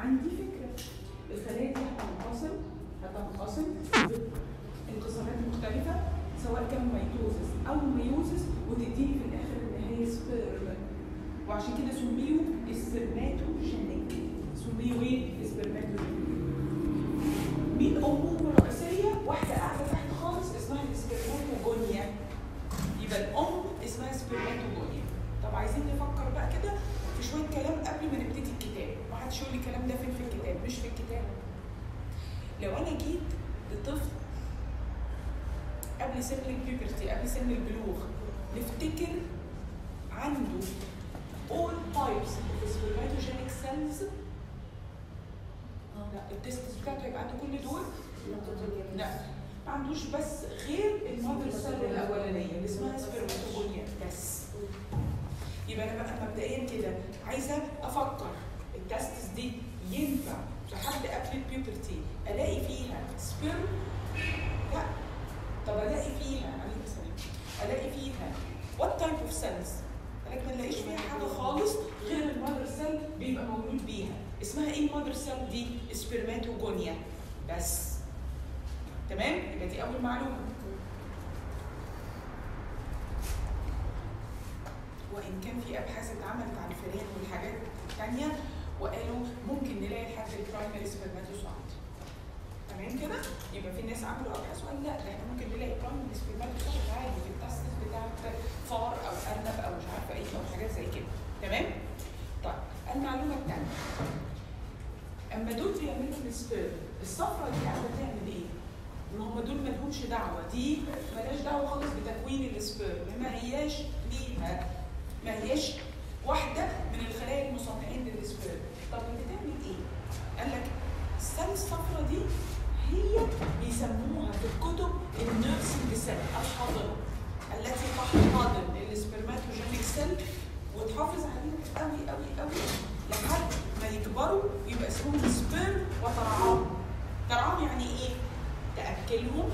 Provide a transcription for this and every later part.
عندي فكره الخلايا دي هتنقسم انقسامات مختلفه سواء كان ميتوزس او ميوزس وتديني في الاخر النهايه سبيرم، وعشان كده سميوا سبرماتوجينيك. سميوا ايه؟ سبرماتوجينيك. مين امهم الرئيسيه؟ واحده قاعده تحت خالص اسمها السبرماتوجونيا. يبقى الام اسمها سبرماتوجونيا. طب عايزين نفكر بقى كده في شويه كلام قبل ما نبتدي الكتاب. ما حدش يقول لي الكلام ده فين في الكتاب؟ مش في الكتاب. لو انا جيت لطفل قبل سن البيبرتي، قبل سن البلوغ، نفتكر عنده all types of spermatogenic cells. لا، التستس بتاعته يبقى عنده كل دول؟ لا، ما عندوش بس غير المادر سيل الاولانيه اللي اسمها سبرماتوجونيا بس. يبقى انا بقى مبدئيا كده عايزه افكر التستس دي ينفع لحد قبل البيوبرتي الاقي فيها سبرم؟ لا. طب الاقي فيها الاقي فيها what type of cells؟ قالك ما نلاقيش فيها حاجه خالص غير المادر سيل بيبقى مولود بيها. اسمها ايه المادر سيل دي؟ سبرماتوجونيا بس. تمام؟ يبقى دي اول معلومه. وان كان في ابحاث اتعملت عن الفئران والحاجات الثانيه وقالوا ممكن نلاقي لحد البرايمري سبرماتوسايت. تمام كده؟ يبقى في ناس عملوا ابحاث وقالوا لا، ده احنا ممكن نلاقي برايمري سبرماتوسايت عادي في التستس بتاعت فار او ارنب او مش عارفه ايه او حاجات زي كده. تمام؟ طيب المعلومه الثانيه، اما دول بيعملوا السبيرم، الصفرة دي قاعده تعمل ايه؟ ان هم دول ما لهمش دعوه، دي مالهاش دعوه خالص بتكوين السبيرم، ما هياش ليها، ما هياش واحده من الخلايا المصنعين للسبيرم. طب بتعمل ايه؟ قال لك السيل الصفرة دي هي بيسموها في الكتب النيرسنج سيل، الحاضنه التي تحتضن السبرماتوجينيك سيل وتحافظ عليهم قوي قوي قوي لحد ما يكبروا يبقى اسمهم سبيرم وترعاهم. ترعاهم يعني ايه؟ تاكلهم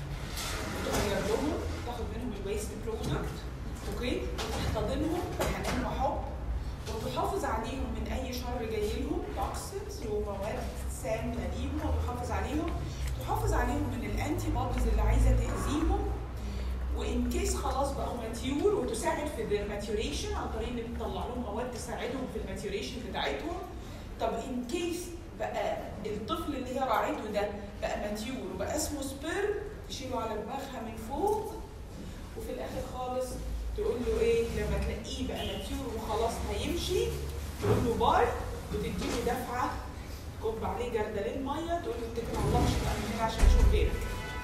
وتغير لهم، تاخد منهم الويست برودكت، اوكي، وتحتضنهم بحنان وحب وتحافظ عليهم من اي شر جاي لهم، توكسينز ومواد سامه ليهم، وتحافظ عليهم، تحافظ عليهم من الانتي بوديز اللي عايزه تاذيهم، وان كيس خلاص بقوا ماتيور وتساعد في their maturation عن طريق ان بتطلع لهم مواد تساعدهم في الماتيوريشن بتاعتهم. طب ان كيس بقى الطفل اللي هي راعيته ده بقى ماتيور وبقى اسمه سبيرم، تشيله على دماغها من فوق وفي الاخر خالص تقول له ايه لما تلاقيه بقى ماتيور وخلاص هيمشي، تقول له باي وتديله دفعه تكب عليه جردلين ميه، تقول له اتكل على الله مش هبقى من هنا عشان اشوف غيرك.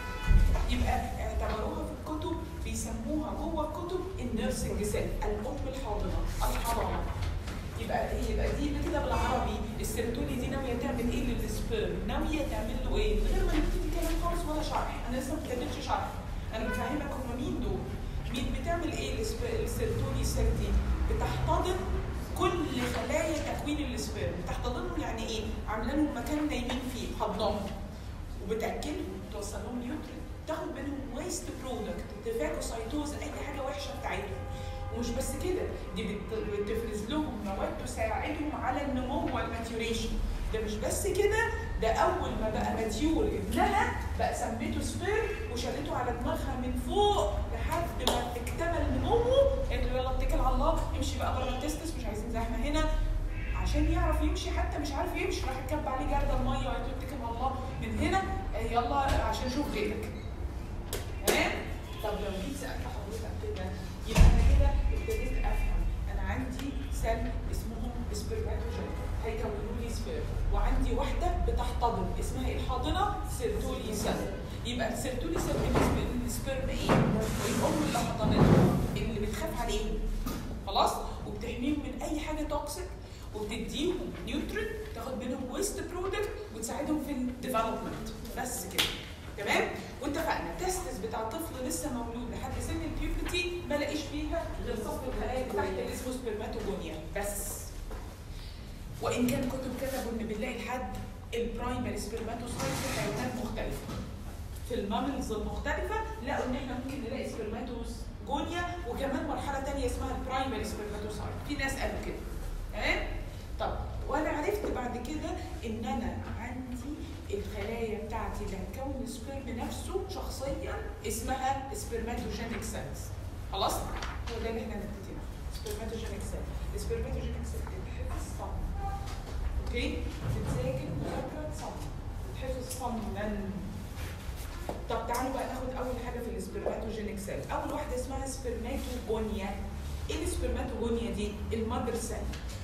يبقى اعتبروها في الكتب بيسموها جوه الكتب النيرسنج سيل، الام الحاضنه، الحضانه. يبقى دي كده بالعربي السيرتولي دي ناويه تعمل ايه للسبيرم؟ ناويه تعمل له ايه؟ من غير ما نبتدي كلام خالص ولا شرح، انا لسه ما ابتديتش شرح، انا بفهمك هم مين دول؟ مين بتعمل ايه السيرتولي سيل دي؟ بتحتضن كل خلايا تكوين السبيرم، بتحتضنهم يعني ايه؟ عامله لهم مكان نايمين فيه، حضنهم وبتاكلهم، توصل لهم نيوترين، تاخد منهم ويست برودكت، تفاجوسايتوز، اي حاجه وحشه بتاعتهم. ومش بس كده، دي بتفرز لهم مواد تساعدهم على النمو والماتيوريشن. ده مش بس كده، ده اول ما بقى ماتيور ابنها بقى سميته سبيرم وشالته على دماغها من فوق لحد ما اكتمل نموه، قالت له يلا اتكل على الله، امشي بقى بره التستس، مش عايزين زحمه هنا. عشان يعرف يمشي، حتى مش عارف يمشي، راح اتكب عليه جردل ميه وقالت له اتكل على الله من هنا، يلا عشان اشوف غيرك. تمام؟ طب لو جيت سالت حضرتك كده، يبقى انا كده ابتديت افهم انا عندي سيل اسمهم سبرماتوجين هيكونوا لي سبيرم، وعندي واحده بتحتضن اسمها الحاضنه سيرتولي سيل. يبقى السيرتولي سيل بالنسبه للسبيرم ايه؟ الام اللي حضنتهم، اللي بتخاف عليهم خلاص وبتحميهم من اي حاجه توكسيك وبتديهم نيوترين، تاخد منهم ويست برودكت وتساعدهم في الديفلوبمنت. بس كده. تمام؟ واتفقنا التستس بتاع طفل لسه مولود لحد سن البيوبرتي ما لاقيش فيها غير صف الخلايا اللي تحت اللي اسمه سبرماتوجونيا بس. وان كان كتب كتبوا ان بنلاقي لحد البرايمري سبرماتوسايت في حيوانات مختلفه. في الماملز المختلفه لقوا ان احنا ممكن نلاقي سبرماتوجونيا وكمان مرحله ثانيه اسمها البرايمري سبرماتوسايت، في ناس قالوا كده. تمام؟ طب وانا عرفت بعد كده ان انا عندي الخلايا بتاعتي اللي هتكون السبرم نفسه شخصيا اسمها سبرماتوجينيك سيلز. خلاص؟ هو ده اللي احنا هنبتدي نعمله. سبرماتوجينيك سيل. السبرماتوجينيك سيل بتتحفظ صم. اوكي؟ بتتذاكر مذاكره صم. بتتحفظ صما. طب تعالوا بقى ناخد اول حاجه في السبرماتوجينيك سيل. اول واحده اسمها سبرماتوجونيا. ايه السبرماتوجونيا دي؟ المادر سيل.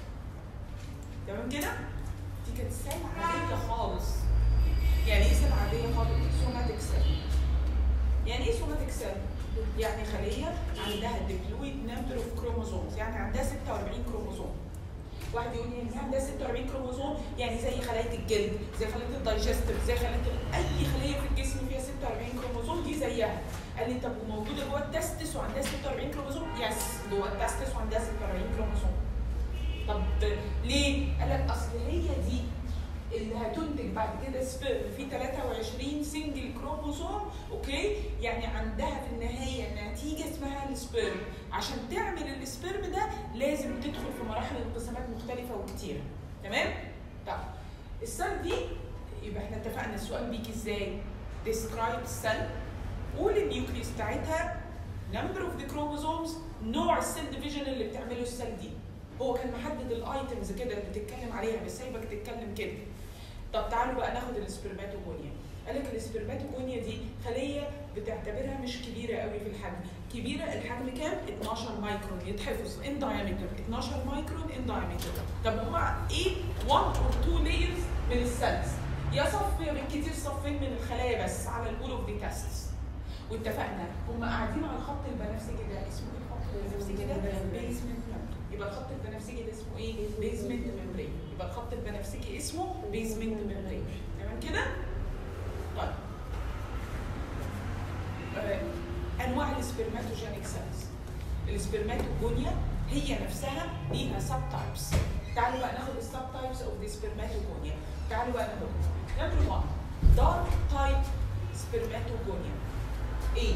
تمام كده؟ دي كانت سيل عاديه خالص. يعني ايه سيل عاديه خالص؟ سوماتيك سيل. يعني ايه سوماتيك سيل؟ يعني خليه عندها ديبلويد نمبر اوف كروموزومز، يعني عندها 46 كروموزوم. واحد يقول لي يعني عندها 46 كروموزوم، يعني زي خلايا الجلد، زي خلايا الدايجستيف، زي خلايا اي خليه في الجسم فيها 46 كروموزوم دي زيها. قال لي طب وموجوده جوه التستس وعندها 46 كروموزوم؟ يس، جوه التستس وعندها 46 كروموزوم. طب ليه؟ قال لك اصل هي دي اللي هتنتج بعد كده سبرم في 23 سنجل كروموزوم. اوكي؟ يعني عندها في النهايه نتيجه اسمها السبرم. عشان تعمل السبرم ده لازم تدخل في مراحل انقسامات مختلفه وكتيره. تمام؟ طب السيل دي يبقى احنا اتفقنا السؤال بيجي ازاي؟ describe السيل، قول النيوكليوس بتاعتها، number of the chromosomes، نوع السيل ديفيجن اللي بتعمله السيل دي. هو كان محدد الايتمز كده اللي بتتكلم عليها، بس سايبك تتكلم كده. طب تعالوا بقى ناخد السبرماتوجونيا. قال لك السبرماتوجونيا دي خليه بتعتبرها مش كبيره قوي في الحجم. كبيره الحجم كام؟ 12 مايكرون يتحفظ ان دايمتر، 12 مايكرون ان دايمتر. طب هما ايه 1 or 2 layers من السيلز؟ يا صف يا بالكتير صفين من الخلايا بس على البول اوف دي تاستس. واتفقنا هما قاعدين على الخط البنفسجي ده اسمه ايه الخط البنفسجي ده؟ بيزمنت. يبقى الخط البنفسجي ده اسمه ايه؟ بيزمنت ممبرين. يبقى الخط البنفسجي اسمه بيزمنت ممبرين. تمام كده؟ طيب. انواع السبرماتوجينيك سيلز. السبرماتوجونيا هي نفسها ليها سب تايبس. تعالوا بقى ناخد السب تايبس اوف ذا سبرماتوجونيا. تعالوا بقى ناخد نمبر 1 دارك تايب سبرماتوجونيا. ايه؟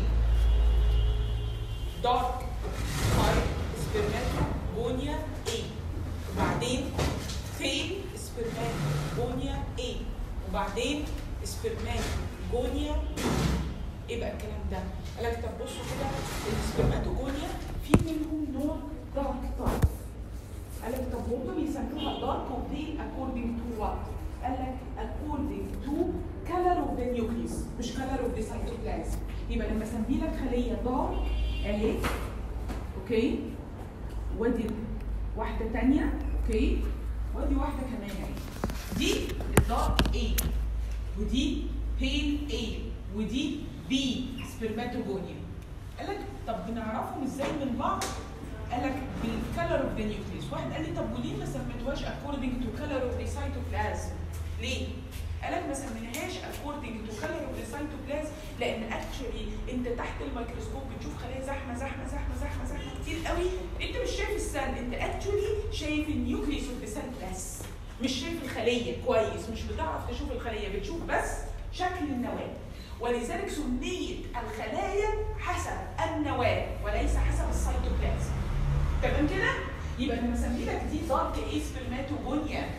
دارك تايب سبرماتوجونيا A. وبعدين فين سبرماتوجونيا A. وبعدين سبرماتوجونيا B. ايه بقى الكلام ده؟ قال لك طب بصوا كده السبرماتوجونيا في منهم نوع دارك تايب. قال لك طب هم بيسموها دارك وبين according to what؟ قال لك according to color of the nucleus مش color of the cytoplasm. يبقى لما اسمي لك خليه دارك اهي اوكي، ودي واحده ثانيه اوكي، ودي واحده كمان اهي. دي الدارك A ودي بيل A ودي B سبرماتوجونيا. قال لك طب بنعرفهم ازاي من بعض؟ قال لك بالكالر اوف ذا نيوكليوس. واحد قال لي طب وليه ما سميتوهاش according to color of the cytoplasm؟ ليه؟ قال لك ما سميناهاش according to color of the cytoplasm لان اكشولي انت تحت الميكروسكوب بتشوف خلايا زحمه زحمه زحمه زحمه زحمه كتير قوي. انت مش شايف السيل، انت اكشولي شايف النيوكليوس اوف ذا سيل بس، مش شايف الخليه كويس، مش بتعرف تشوف الخليه، بتشوف بس شكل النواه. ولذلك سميت الخلايا حسب النواه وليس حسب السيتوبلازم. تمام كده؟ يبقى لما اسمي لك دي دارك ايه سبرماتوجونيا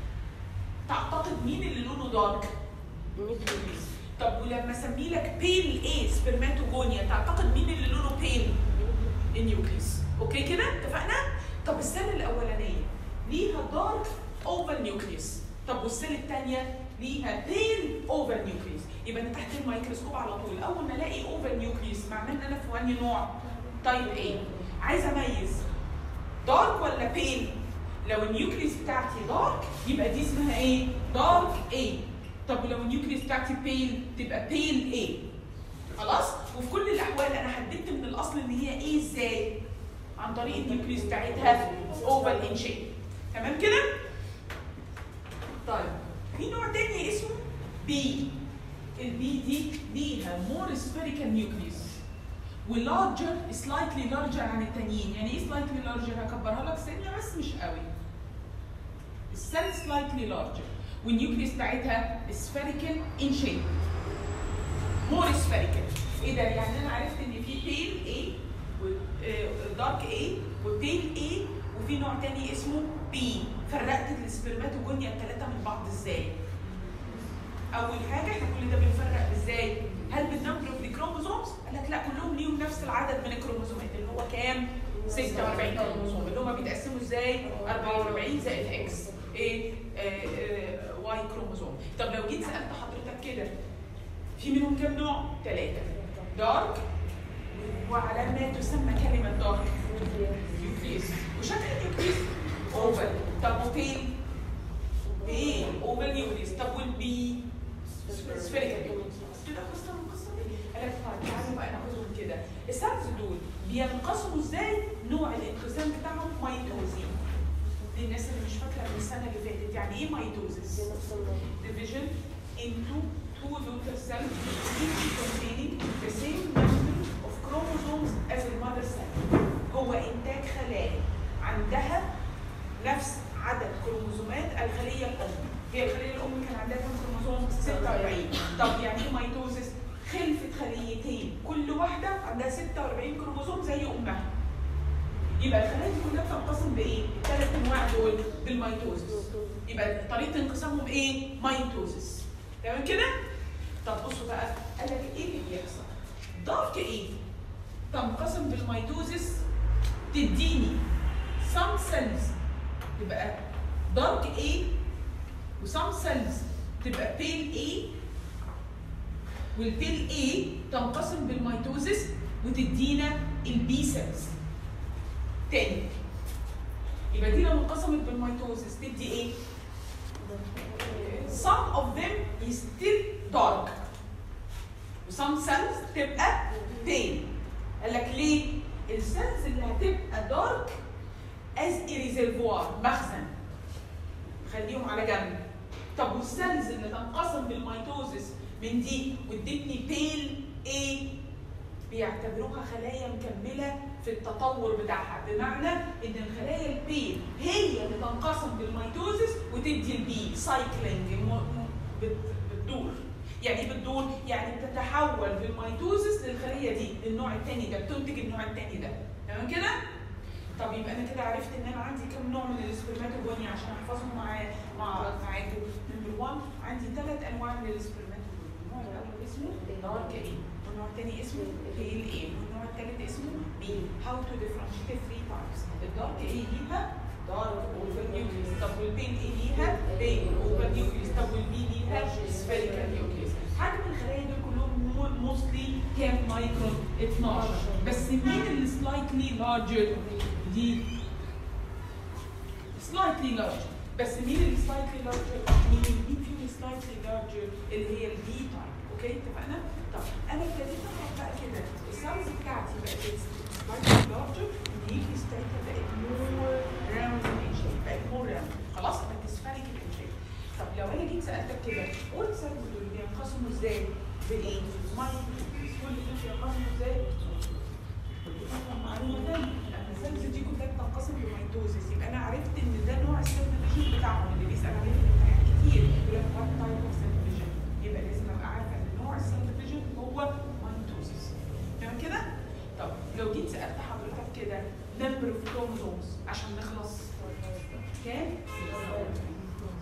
تعتقد مين اللي لونه دارك؟ النيوكليوس. طب ولما اسمي لك بيل ايه سبرماتوجونيا تعتقد مين اللي لونه بيل؟ النيوكليوس. اوكي كده؟ اتفقنا؟ طب السيل الاولانيه ليها دارك اوفال نيوكليوس، طب والسيل الثانيه ليها بيل اوفال نيوكليوس. يبقى انا تحت الميكروسكوب على طول اول ما الاقي اوفال نيوكليوس معناه ان انا في انهي نوع؟ تايب ايه؟ عايز اميز دارك ولا بيل. لو النيوكليوس بتاعتي دارك يبقى دي اسمها ايه؟ دارك ايه. طب ولو النيوكليوس بتاعتي بيل تبقى بيل ايه. خلاص؟ وفي كل الاحوال انا حددت من الاصل ان هي ايه ازاي؟ عن طريق النيوكليوس بتاعتها اوفال ان شيب. تمام كده؟ طيب في نوع تاني اسمه بي. البي دي ليها مور سفيريكال نيوكليوس ولارجر سلايتلي لارجر عن التانيين. يعني ايه سلايتلي لارجر؟ هكبرها لك سنه بس مش قوي. السيل سلايتلي لارجر والنيوكليوس بتاعتها سفيريكال ان شيب، مور سفيريكال. ايه ده؟ يعني انا عرفت ان في بيل ايه ودارك ايه وبيل ايه وفي نوع تاني اسمه بي. فرقت السبرماتوجونيا الثلاثه من بعض ازاي؟ اول حاجه احنا كل ده بنفرق ازاي؟ هل بالنمبر اوف الكروموزومز؟ قال لك لا، كلهم ليهم نفس العدد من الكروموزومات اللي هو كام؟ 46 كروموزوم، اللي هم بيتقسموا ازاي؟ 44 زائد اكس ايه واي كروموزوم. طب لو جيت سالت حضرتك كده، في منهم كام نوع؟ 3. دارك، وعلى ما تسمى كلمه دارك نيوكليس، وشكل النيوكليس اوفل. طب وبيل؟ بيل اوفل نيوكليس. طب والبي؟ سفيريكال نيوكليس. كده قصه من القصه دي. قال لك تعالوا بقى ناخدهم كده. السيلز دول بينقسموا ازاي؟ نوع الانقسام بتاعهم ميتوزين. للناس اللي مش فاكره من السنه اللي فاتت، يعني ايه ميتوزيس؟ division into two daughter cells each containing the same number of chromosomes as the mother cell. هو انتاج خلايا عندها نفس عدد كروموزومات الخليه الام. هي الخليه الام كان عندها كم كروموزوم؟ 46. طب يعني ايه ميتوزيس؟ خلفت خليتين كل واحده عندها 46 كروموزوم زي امها. يبقى الخلايا دي كلها بتنقسم بايه؟ الثلاث انواع دول بالميتوزيس. يبقى طريقه انقسامهم ايه؟ ميتوزيس. تمام كده؟ طب بصوا بقى، قال لك ايه اللي بيحصل؟ دارك ايه؟ تنقسم بالميتوزيس تديني some cells تبقى دارك ايه، وسم سيلز تبقى بيل ايه، والبيل ايه تنقسم بالميتوزيس وتدينا البي سيلز. تاني، يبقى دي لو انقسمت بالميتوزيس تدي ايه؟ some of them is still dark وsome cells تبقى pale. قال لك ليه؟ السيلز اللي هتبقى dark as a reservoir، مخزن، خليهم على جنب. طب والسيلز اللي تنقسم بالميتوزيس من دي وتديني بيل ايه؟ بيعتبروها خلايا مكمله في التطور بتاعها، بمعنى ان الخلايا البيل هي اللي تنقسم بالميتوزيس وتدي البي. سايكلينج، بتدور. يعني ايه بتدور؟ يعني بتتحول بالميتوزيس للخليه دي، للنوع الثاني ده، بتنتج النوع الثاني ده. تمام كده؟ طب يبقى انا كده عرفت ان انا عندي كم نوع من السبرماتوجونيا عشان احفظهم معاكم. نمبر 1 عندي 3 انواع من السبرماتوجونيا. النوع الاول اسمه دارك ايه، والنوع الثاني اسمه بيل ايه، والنوع الثالث اسمه بي. هاو تو ديفرنشيت 3 تايبس. الدارك ايه ليها دارك اوفر نيوكليس. طب والبيل ايه ليها بيل اوفر نيوكليس. طب والبي ليها سفيريكال نيوكليس. حجم الخلايا دول كلهم موستلي كام مايكرون؟ 12. بس مين اللي سلايتلي لارجر؟ دي سلايتلي لارجر. بس مين اللي سلايتلي لارجر؟ مين فيهم سلايتلي لارجر؟ اللي هي البي تايب. اوكي اتفقنا؟ طب انا ابتديت اعرف بقى كده السيلز بتاعتي بقت سلايتلي لارجر، النيوكليس بتاعتها بقت مور راوند ان شيب، بقت مور راوند، خلاص بقت سفيريكال ان شيب. طب لو انا جيت سالتك كده قول السيلز دول بينقسموا ازاي؟ بايه؟ مايتوزيس. كل دول بينقسموا ازاي؟ معلومه ثانيه، السيلز دي كلها بتنقسم بميتوزيس، يبقى انا عرفت ان ده نوع السيل ديفيجن بتاعهم اللي بيسال عليه في الامتحان كتير، يقول لك وات تايب اوف سيل ديفيجن، يبقى لازم ابقى عارفه ان نوع السيل ديفيجن هو ميتوزيس. تمام كده؟ طب لو جيت سالت حضرتك كده نمبر اوف كروموزومز عشان نخلص كام؟ 46.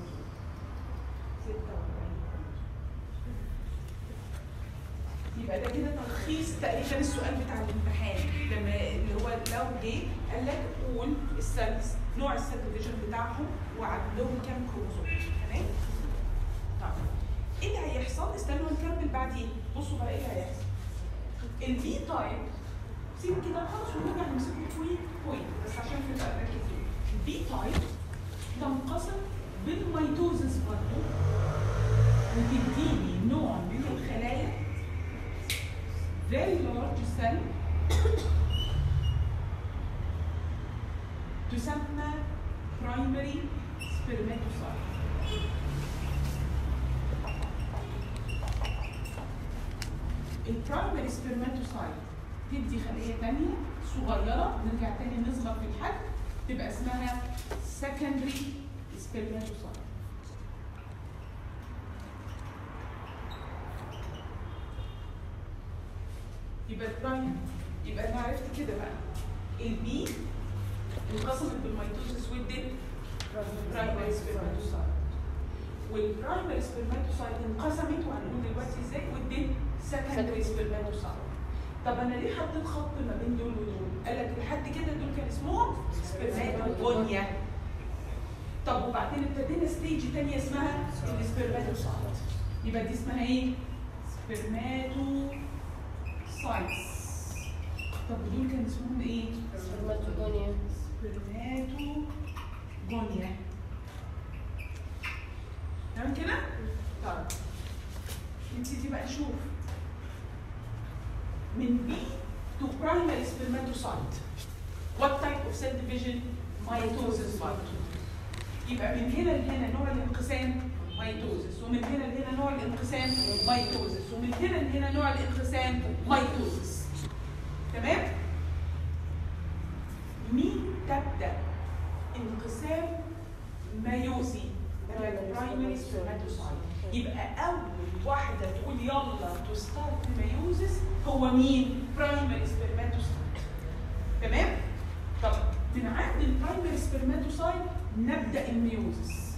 يبقى ده كده تلخيص تقريبا السؤال بتاع الامتحان، لما اللي هو لو جه قال لك قول السيلز نوع السيل ديفيجن بتاعهم وعندهم كام كروموزوم. تمام؟ طب ايه اللي هيحصل؟ استنوا نكمل بعدين. بصوا بقى ايه اللي هيحصل. البي تايب سيب كده خالص ونرجع نمسكه بوينت بس عشان نبقى مركزين. البي تايب تنقسم بالميتوزيس برضه وتديني نوع من الخلايا very large cell تسمى primary spermatocyte. البرايمري سبرماتوسايت تدي خليه ثانيه صغيره، نرجع تاني نصغر في الحجم، تبقى اسمها secondary spermatocyte. يبقى البرايم، يبقى انا عرفت كده بقى البي انقسمت بالميتوزس وادت برايمري سبرماتوسايت. والبرايمري سبرماتوسايت انقسمت وهنقول دلوقتي ازاي وادت سكندري سبرماتوسايت. طب انا ليه حطيت خط ما بين دول ودول؟ قال لك لحد كده دول كان اسمهم سبرماتوجونيا. طب وبعدين ابتدينا ستيج ثانيه اسمها السبرماتوسايت. يبقى دي اسمها ايه؟ سبرماتوسايتس. طب ودول كان اسمهم ايه؟ سبرماتوجونيا. سبرماتوجونيا. تمام كده؟ طيب نبتدي بقى نشوف من B to primary spermatocyte. What type of cell division? Mitosis برضه. يبقى من هنا لهنا نوع الانقسام ميتوزس، ومن هنا لهنا نوع الانقسام ميتوزس، ومن هنا لهنا نوع الانقسام ميتوزس. تمام؟ مين تبدأ انقسام ميوزي؟ برايمري سبرماتوسايت. يبقى أول واحدة تقول يلا تو ستارت ميوزس هو مين؟ برايمري سبرماتوسايت. تمام؟ طب من عند البرايمري سبرماتوسايت نبدأ الميوزس.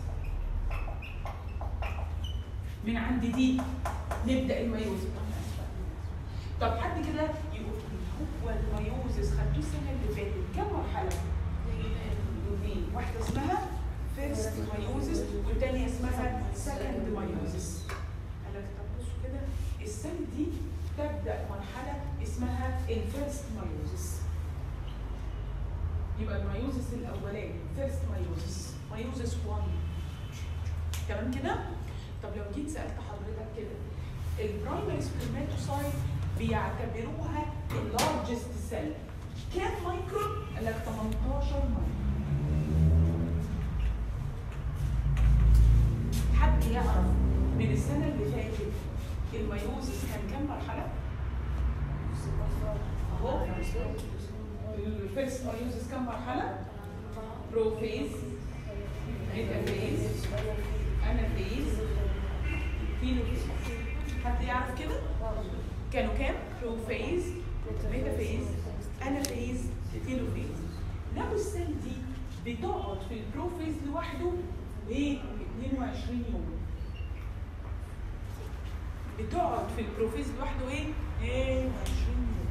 من عند دي نبدأ الميوزس. طب حد كده يقول هو الميوزس خدتوه السنة اللي فاتت كم مرحلة؟ اثنين، واحدة اسمها فيرست ميوزس والثانية اسمها سكند ميوزس. قال لك طب بصوا كده السنة دي تبدأ مرحلة اسمها الفيرست ميوزس. يبقى الميوزس الأولاني فيرست ميوزس، ميوزس 1. تمام كده؟ طب لو جيت سألت حضرتك كده البرايمري سبرماتوسايت بيعتبروها اللارجست سيل كام مايكرون؟ قال لك 18 مايكرون. حد يعرف من السنة اللي فاتت الميوزس كان كام مرحلة؟ اهو الفيرست ميوزس كام مرحلة؟ بروفيز، ميتافيز، انافيز، تيلوفيز. حد يعرف كده؟ كانوا كام؟ بروفيز، ميتافيز، انافيز، تيلوفيز. لو السيل دي بتقعد في البروفيز لوحده ايه؟ 22 يوم. بتقعد في البروفيز لوحده ايه؟ 22 يوم.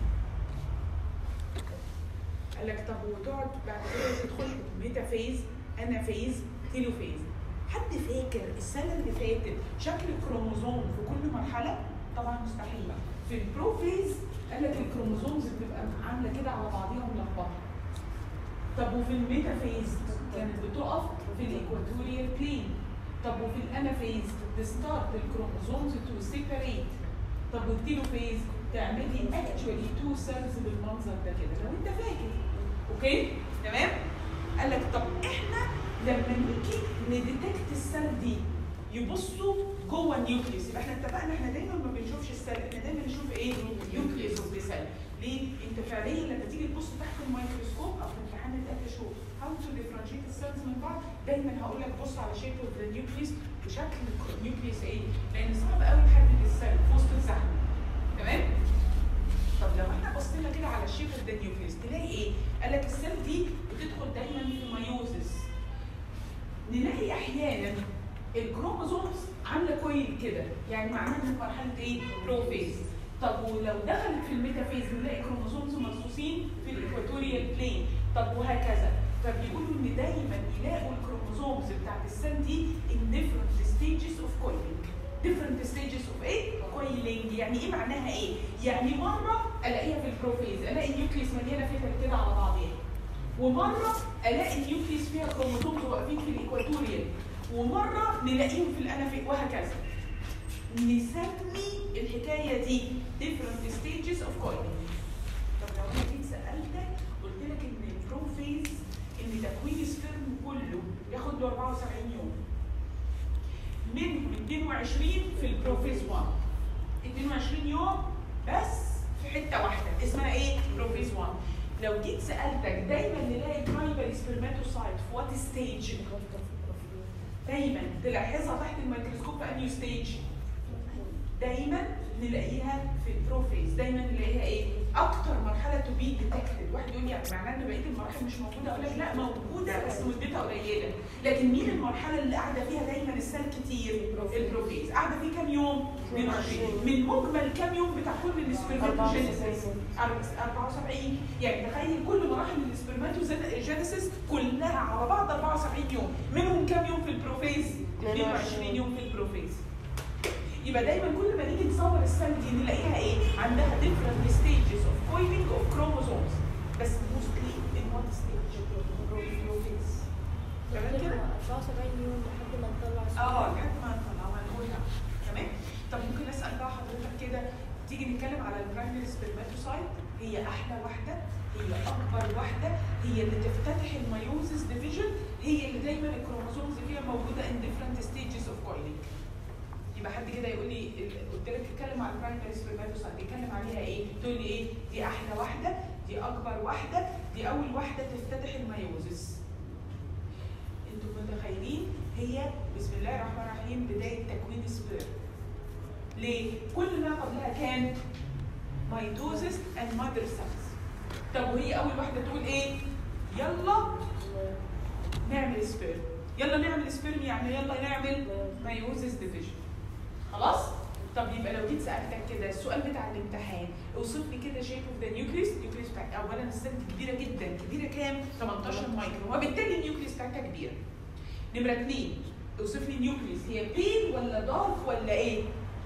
قال لك طب وتقعد بعد كده تدخل ميتافيز، انافيز، تيلوفيز. حد فاكر السنه اللي فاتت شكل الكروموزوم في كل مرحله؟ طبعا مستحيل. في البروفيز قال لك الكروموزومز بتبقى عامله كده على بعضيها ملخبطه. طب وفي الميتافيز كانت بتقف في الايكواتوريال بلين. طب وفي الانافيز تستارت الكروموزومز تو سيبريت. طب والتيلوفيز تعمل لي اكشولي 2 سيلز بالمنظر ده كده لو انت فاكر. اوكي؟ تمام؟ قال لك طب احنا لما نيجي نديتكت السيل دي يبصوا جوه النيوكليوس. يبقى احنا اتفقنا احنا دايما ما بنشوفش السيل، احنا دايما نشوف ايه؟ نيوكليوس اوف ذا سيل. ليه؟ انت فعليا لما تيجي تبص تحت الميكروسكوب او في امتحان الأكشوف هاو تو ديفرنشيت السيلز من بعض، دايما هقول لك بص على شيب اوف ذا نيوكليوس وشكل النيوكليوس ايه؟ لان صعب قوي تحدد السيل في وسط الزحمه. تمام؟ طب لو احنا بصينا كده على الشيب اوف ذا نيوكليوس تلاقي ايه؟ قال لك السيل دي بتدخل دايما في ميوزس. نلاقي احيانا الكروموزومز عامله كويل كده، يعني معناها ان مرحله ايه؟ بروفيز. طب ولو دخلت في الميتافيز نلاقي كروموزومز مرصوصين في الايكواتوريال بلين. طب وهكذا. فبيقولوا ان دايما يلاقوا الكروموزومز بتاعت السيل دي in different stages of coiling. different stages of ايه؟ coiling. يعني ايه معناها ايه؟ يعني مره الاقيها في البروفيز الاقي النيوكليس مليانه فتل كده على بعضيها. ومره الاقي النيوكليس فيها كروموزومز واقفين في الايكواتوريال. ومره نلاقيهم في الانافيز وهكذا. نسمي الحكايه دي different stages of coiling. طب لو انا جيت سالتك قلت لك ان البروفيز ان تكوين السبرم كله ياخد له 74 يوم. منهم 22 في البروفيز 1. 22 يوم بس في حته واحده اسمها ايه؟ بروفيز 1. لو جيت سالتك دايما نلاقي برايمري سبرماتوسايت في وات ستيج؟ دايما تلاحظها تحت الميكروسكوب في انهي ستيج؟ دايما نلاقيها في البروفيز، دايما نلاقيها ايه؟ اكتر مرحله تو بي ديتكتد. واحد يقول لي يعني معناه ان بقيه المراحل مش موجوده؟ اقول لك لا موجوده بس مدتها قليله. لكن مين المرحله اللي قاعده فيها دايما السيل كتير؟ البروفيز. قاعده فيه كام يوم؟ 22. من مجمل كام يوم بتاع كل السبرماتوجينيسيس؟ 74. يعني تخيل كل مراحل السبرماتوجينيسيس كلها على بعض 74 يوم، منهم كام يوم في البروفيز؟ 22 يوم في البروفيز. يبقى دايما كل ما نيجي نصور السيل دي نلاقيها ايه؟ عندها different stages of coiling of chromosomes، بس mostly in one stage prophase. تمام كده؟ 74 يوم لحد ما نطلع لحد ما نطلع وهنقولها. تمام؟ طب ممكن اسال بقى حضرتك كده، تيجي نتكلم على البرايمري سبرماتوسايت، هي احلى واحده، هي اكبر واحده، هي اللي تفتتح الميوزيس ديفيجن، هي اللي دايما الكروموسومز فيها موجوده in different stages of coiling. يبقى حد كده يقول لي قلت لك اتكلم على البرايمري سبرماتوسايت، اتكلم عليها ايه؟ تقول لي ايه؟ دي احلى واحده، دي اكبر واحده، دي اول واحده تفتتح الميوزيس. انتوا متخيلين هي بسم الله الرحمن الرحيم بدايه تكوين السبيرم. ليه؟ كل ما قبلها كان ميتوزيس اند ماذر سيلز. طب وهي اول واحده تقول ايه؟ يلا نعمل سبيرم. يلا نعمل سبيرم يعني يلا نعمل ميوزيس ديفيجن. خلاص؟ طب يبقى لو جيت سالتك كده السؤال بتاع الامتحان، اوصف لي كده شيب اوف ذا نيوكليس. النيوكليس بتاعت اولا السيل كبيره جدا، كبيره كام؟ 18 مايكرون، وبالتالي النيوكليس بتاعتها كبيره. نمره 2 اوصف لي النيوكليس، هي بيل ولا دارك ولا ايه؟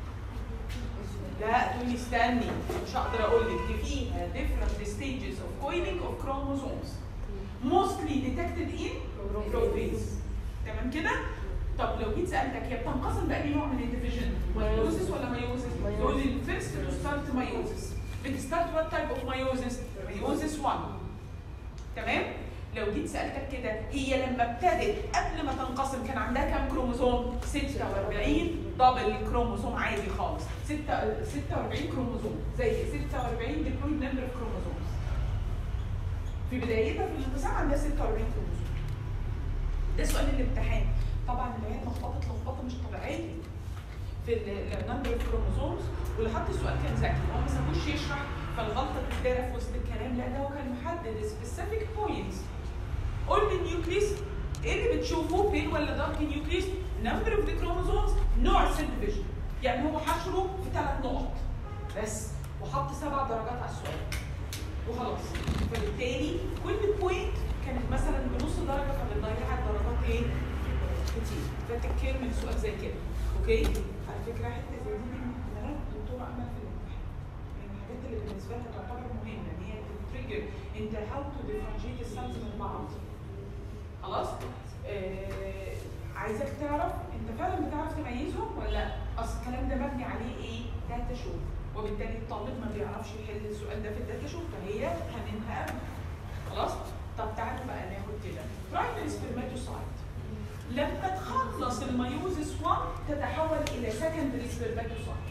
لا تقول لي استني مش هقدر اقول لك، دي فيها different stages of coiling of chromosomes mostly detected in prophase. تمام كده؟ طب لو جيت سالتك هي بتنقسم بأي نوع من الديفيجن؟ مايوزيس ولا مايوزيس؟ تقول لي الفيرست تو ستارت مايوزيس. بتستارت وات تايب اوف مايوزيس؟ مايوزيس 1. تمام؟ لو جيت سالتك كده هي لما ابتدت قبل ما تنقسم كان عندها كام كروموسوم؟ 46 دبل كروموسوم عادي خالص. 46 كروموسوم زي 46 ديبلويد نمبر اوف كروموسومز. في بدايتها في الانقسام عندها 46 كروموسوم. ده سؤال الامتحان. طبعا العيال اتلخبطت لخبطه مش طبيعيه في النمبر اوف كروموسومز، واللي حط السؤال كان ذكي، هو ما سابوش يشرح فالغلطه بتتدارى في وسط الكلام، لا ده هو كان محدد سبيسيفيك بوينتس. قول لي النيوكليس ايه اللي بتشوفه؟ بين ولا دارك نيوكليس؟ نمبر اوف ذا كروموسومز، نوع السيل ديفيجن. يعني هو حشره في 3 نقط بس وحط 7 درجات على السؤال وخلاص. فبالتالي كل بوينت كانت مثلا بنص درجه، فبتضيع الدرجات ايه؟ كتير. فتكير من سؤال زي كده. اوكي؟ على فكره حته زي دي من اختيارات الدكتوره عمل في الامتحان. من الحاجات اللي بالنسبه لها تعتبر مهمه ان هي بتتريجر انت هاو تو ديفرنشيت السيلز من بعض. خلاص؟ عايزاك تعرف انت فعلا بتعرف تميزهم ولا لا؟ اصل الكلام ده مبني عليه ايه؟ داتا شو. وبالتالي الطالب ما بيعرفش يحل السؤال ده في الداتا شو، فهي هننهى قبل. خلاص؟ طب تعالوا بقى ناخد كده. برايمري سبرماتوسايت لما تخلص الميوزيس 1 تتحول الى سكندري سبرماتوسايت.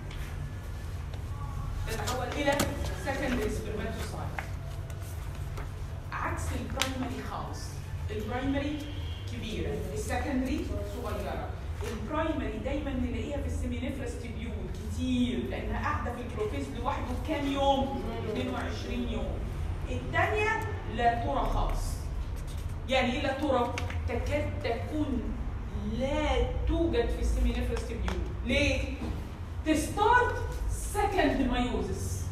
تتحول الى سكندري سبرماتوسايت. عكس البرايمري خالص. البرايمري كبيره، السكندري صغيره. البرايمري دايما نلاقيها في السيمينيفرس تيبيول كتير لانها قاعده في البروفيز لوحده بكام يوم؟ 22 يوم. الثانيه لا ترى خالص. يعني ايه لا ترى؟ تكاد تكون لا توجد في السيمينيفرس تيبيول. ليه؟ تستارت سكند مايوزيس.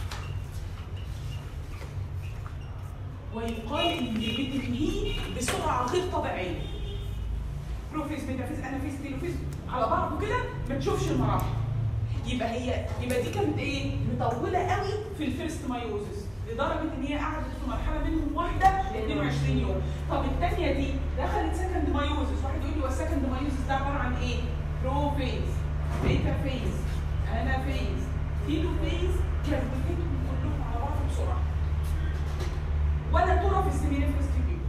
ويقال ان بتنهي بسرعه غير طبيعيه. بروفيز ميتافيز انافيز تيلوفيز على بعضه كده ما تشوفش المراحل. يبقى دي كانت ايه؟ مطوله قوي في الفيرست مايوزيس لدرجه ان هي قعدت في مرحله منهم واحده ل 22 يوم. طب الثانيه دي دخلت سكند مايوزيس. واحد يقول لي هو السكند مايوزيس ده عباره عن ايه؟ بروفيز، ميتافيز، انافيز، تيلوفيز، كربتهم كلهم على بعض بسرعه. ولا ترى في السيمينيفرس تيبيول.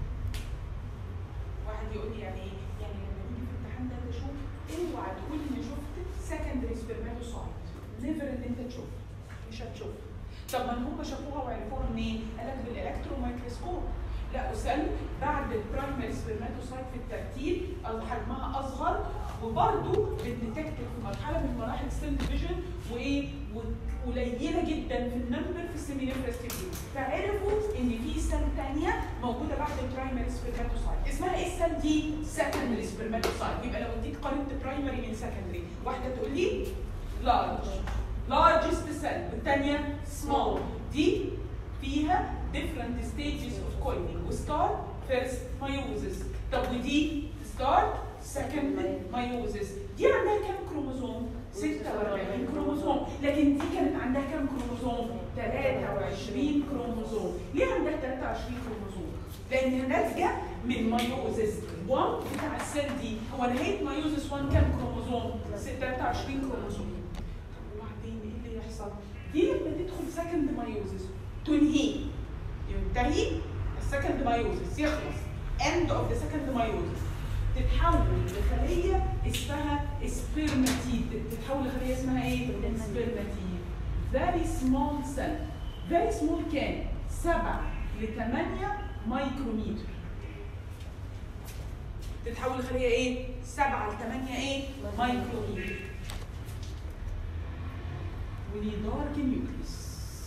واحد يقول لي يعني ايه؟ يعني لما نيجي في الامتحان ده تشوف اوعى تقول اني شفت سكندري سبرماتوسايت. نيفر ان انت تشوف، مش هتشوف. طب ما هم شافوها وعرفوها منين؟ قال لك بالالكترون مايكروسكوب. لا اسال بعد البرايمري سبرماتوسايت في الترتيب حجمها اصغر وبرده بتديتكت في مرحله من مراحل السيل ديفيجن وايه وقليله جدا في النمبر في السيمينيفرس تيبيول، فعرفوا ان في سيل ثانيه موجوده بعد البرايمري سبرماتوسايت. اسمها ايه السيل دي؟ سكندري سبرماتوسايت. يبقى لو اديت قارنت برايمري من سكندري، واحده تقول لي لارجست سيل والثانيه سمول، دي فيها different stages of coiling وستارت first meiosis. طب ودي ستارت second meiosis. دي عندها كام كروموزوم؟ 46 كروموزوم، لكن دي كانت عندها كام كروموزوم؟ 23 كروموزوم. ليه عندها 23 كروموزوم؟ لأنها ناتجة من مايوزس 1 بتاع السيل دي. هو نهاية مايوزس 1 كام كروموزوم؟ 23 كروموزوم. وبعدين ايه اللي يحصل؟ دي لما تدخل سكند مايوزس تنهي، ينتهي السكند مايوزس، يخلص end of the second meiosis، تتحول لخليه اسمها سبرماتيد. تتحول لخليه اسمها ايه؟ سبرماتيد. very small cell. very small كام؟ 7 ل 8 مايكروميتر. تتحول لخليه ايه؟ 7 ل 8 ايه؟ مايكروميتر. وليه دارك نيوكليس.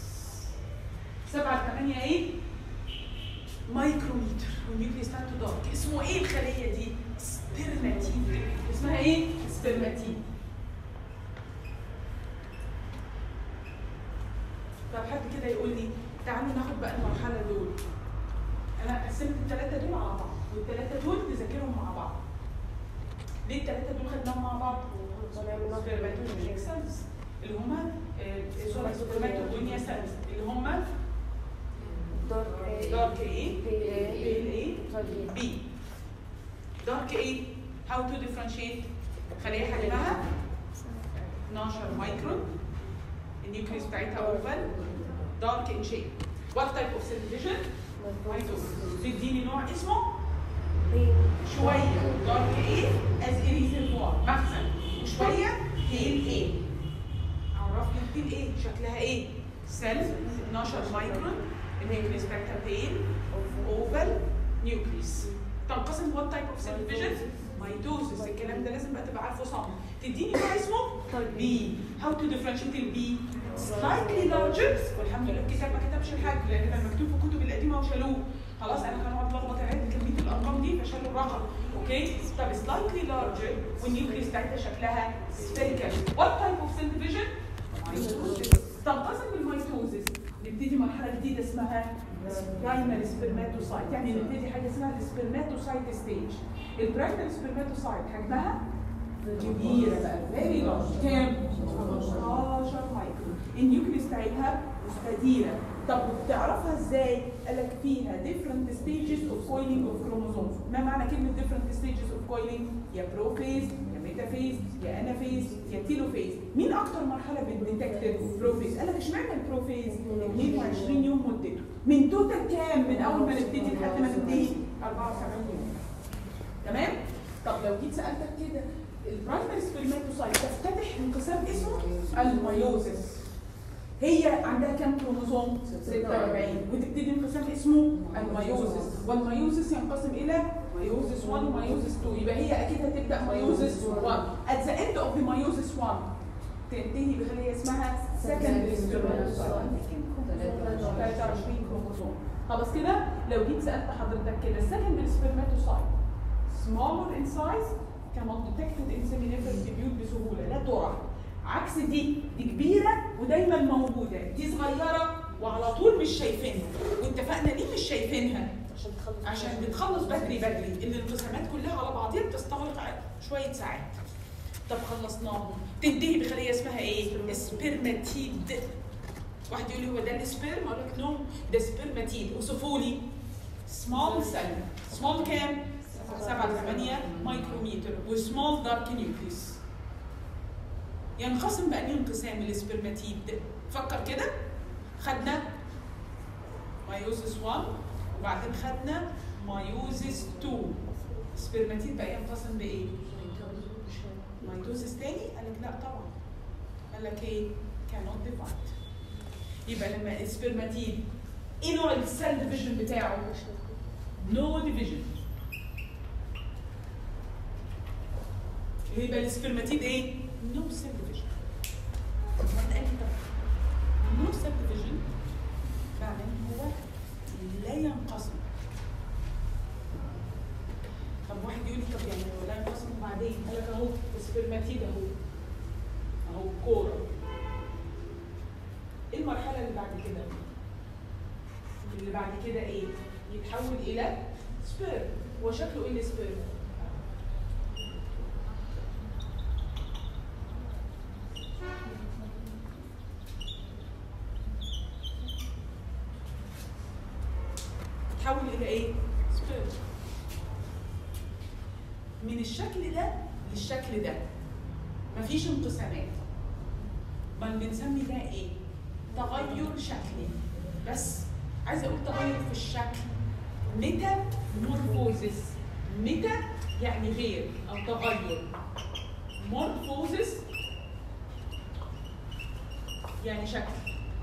7 ل 8 ايه؟ مايكروميتر، والنيوكليس بتاعته دارك. اسمه ايه الخليه دي؟ سبرماتيد. اسمها ايه؟ سبرماتيد. طب حد كده يقول لي تعالوا ناخد بقى المرحله دول. انا قسمت الثلاثه دول على بعض، والثلاثه دول تذاكرهم مع بعض. ليه الثلاثه دول خدناهم مع بعض؟ سبرماتوجينيك سيلز اللي هم سبرماتوجونيا سيلز اللي هم دارك ايه؟ بيل ايه؟ بي. دارك ايه؟ how to differentiate؟ خلية حجمها 12 مايكرون، النيوكليس بتاعتها اوفال، دارك ان شيب. what type of cell division؟ مايتوزيس. تديني نوع اسمه شوية دارك ايه؟ as a reservoir مخزن، وشوية بيل ايه. عرفنا البيل ايه؟ شكلها ايه؟ سيل 12 مايكرون، النيوكليس بتاعتها بيل اوفال نيوكليس. تنقسم وات تايب اوف سيل ديفيجن؟ مايتوزيس. الكلام ده لازم بقى تبقى عارفه صم. تديني نوع اسمه بي. هاو تو ديفرنشيت البي؟ سلايتلي لارجر، والحمد لله الكتاب ما كتبش الحاجه لان كان مكتوب في الكتب القديمه وشالوه. خلاص انا كان هقعد اتلخبط اعد كميه الارقام دي فشالوا الرقم. اوكي؟ طب سلايتلي لارجر والنيوكليس بتاعتها شكلها سفيريكال. وات تايب اوف سيل ديفيجن؟ مايتوزيس. تنقسم بالمايتوزيس. نبتدي مرحله جديده اسمها برايمري سبرماتوسايت، يعني نبتدي حاجه اسمها السبرماتوسايت ستيج. البرايمري سبرماتوسايت حجمها كبيره بقى، فيري لارج. كام؟ 15 مايكرون. النيوكليس بتاعتها مستديره. طب بتعرفها ازاي؟ قال لك فيها different stages of coiling of chromosomes. ما معنى كلمه different stages of coiling؟ يا بروفيز يا ميتافيز يا انافيز يا تيلوفيز. مين اكتر مرحله بتديتكت؟ بروفيز. قال لك اشمعنى البروفيز؟ 22 يوم مدته. من توتال كام؟ من اول ما نبتدي لحد ما ننتهي 74 يوم. تمام؟ طب لو جيت سالتك كده البرايمري سبرماتوسايت تفتتح انقسام اسمه المايوزس. هي عندها كام كروموزوم؟ 46. وتبتدي انقسام اسمه المايوزس، والمايوزس ينقسم الى مايوزس 1 ومايوزس 2. يبقى هي اكيد هتبدا مايوزس 1. at the end of the meiosis 1 تنتهي بخليه اسمها secondary spermatocyte 23 كروموزوم. خلاص كده لو جيت سالت حضرتك كده secondary spermatocyte smaller in size cannot detected in seminiferous tubule بسهوله، لا ترى. عكس دي كبيره ودايما موجوده، دي صغيره وعلى طول مش شايفينها. واتفقنا ليه مش شايفينها؟ عشان بتخلص بدري. الانقسامات كلها على بعضيها بتستغرق شويه ساعات. طب خلصناهم، تنتهي بخليه اسمها ايه؟ سبرماتيد. واحد يقول لي هو ده السبرم؟ اقول لك نو، ده سبرماتيد. وصفوا لي سمول سيل. سمول كام؟ 7 ل 8 مايكروميتر، وسمول دارك نيوكليس. ينقسم بأنهي انقسام السبرماتيد؟ فكر كده، خدنا مايوزس 1 وبعدين خدنا مايوزس 2. السبرماتيد بقى ينقسم بايه؟ مايتوزس تاني؟ قال لك لا طبعا. قال لك ايه؟ cannot divide. يبقى لما السبرماتيد ايه نوع السيل ديفيجن بتاعه؟ نو ديفيجن. يبقى السبرماتيد ايه؟ نو سيل ديفيجن. هتقال لي طب نو سيل ديفيجن فعلا هو لا ينقسم. طب واحد يقول لي طب يعني هو لا ينقسم وبعدين قال لك اهو السبرماتيد اهو كوره. ايه المرحله اللي بعد كده؟ اللي بعد كده ايه؟ يتحول الى سبيرم. هو شكله ايه السبيرم؟ يتحول الى ايه؟ سبيرم. من الشكل ده للشكل ده مفيش انقسامات، بل بنسمي ده ايه؟ تغير شكلي. بس عايزه اقول تغير في الشكل. ميتامورفوزيس. ميتا يعني غير او تغير، مورفوزيس يعني شكل.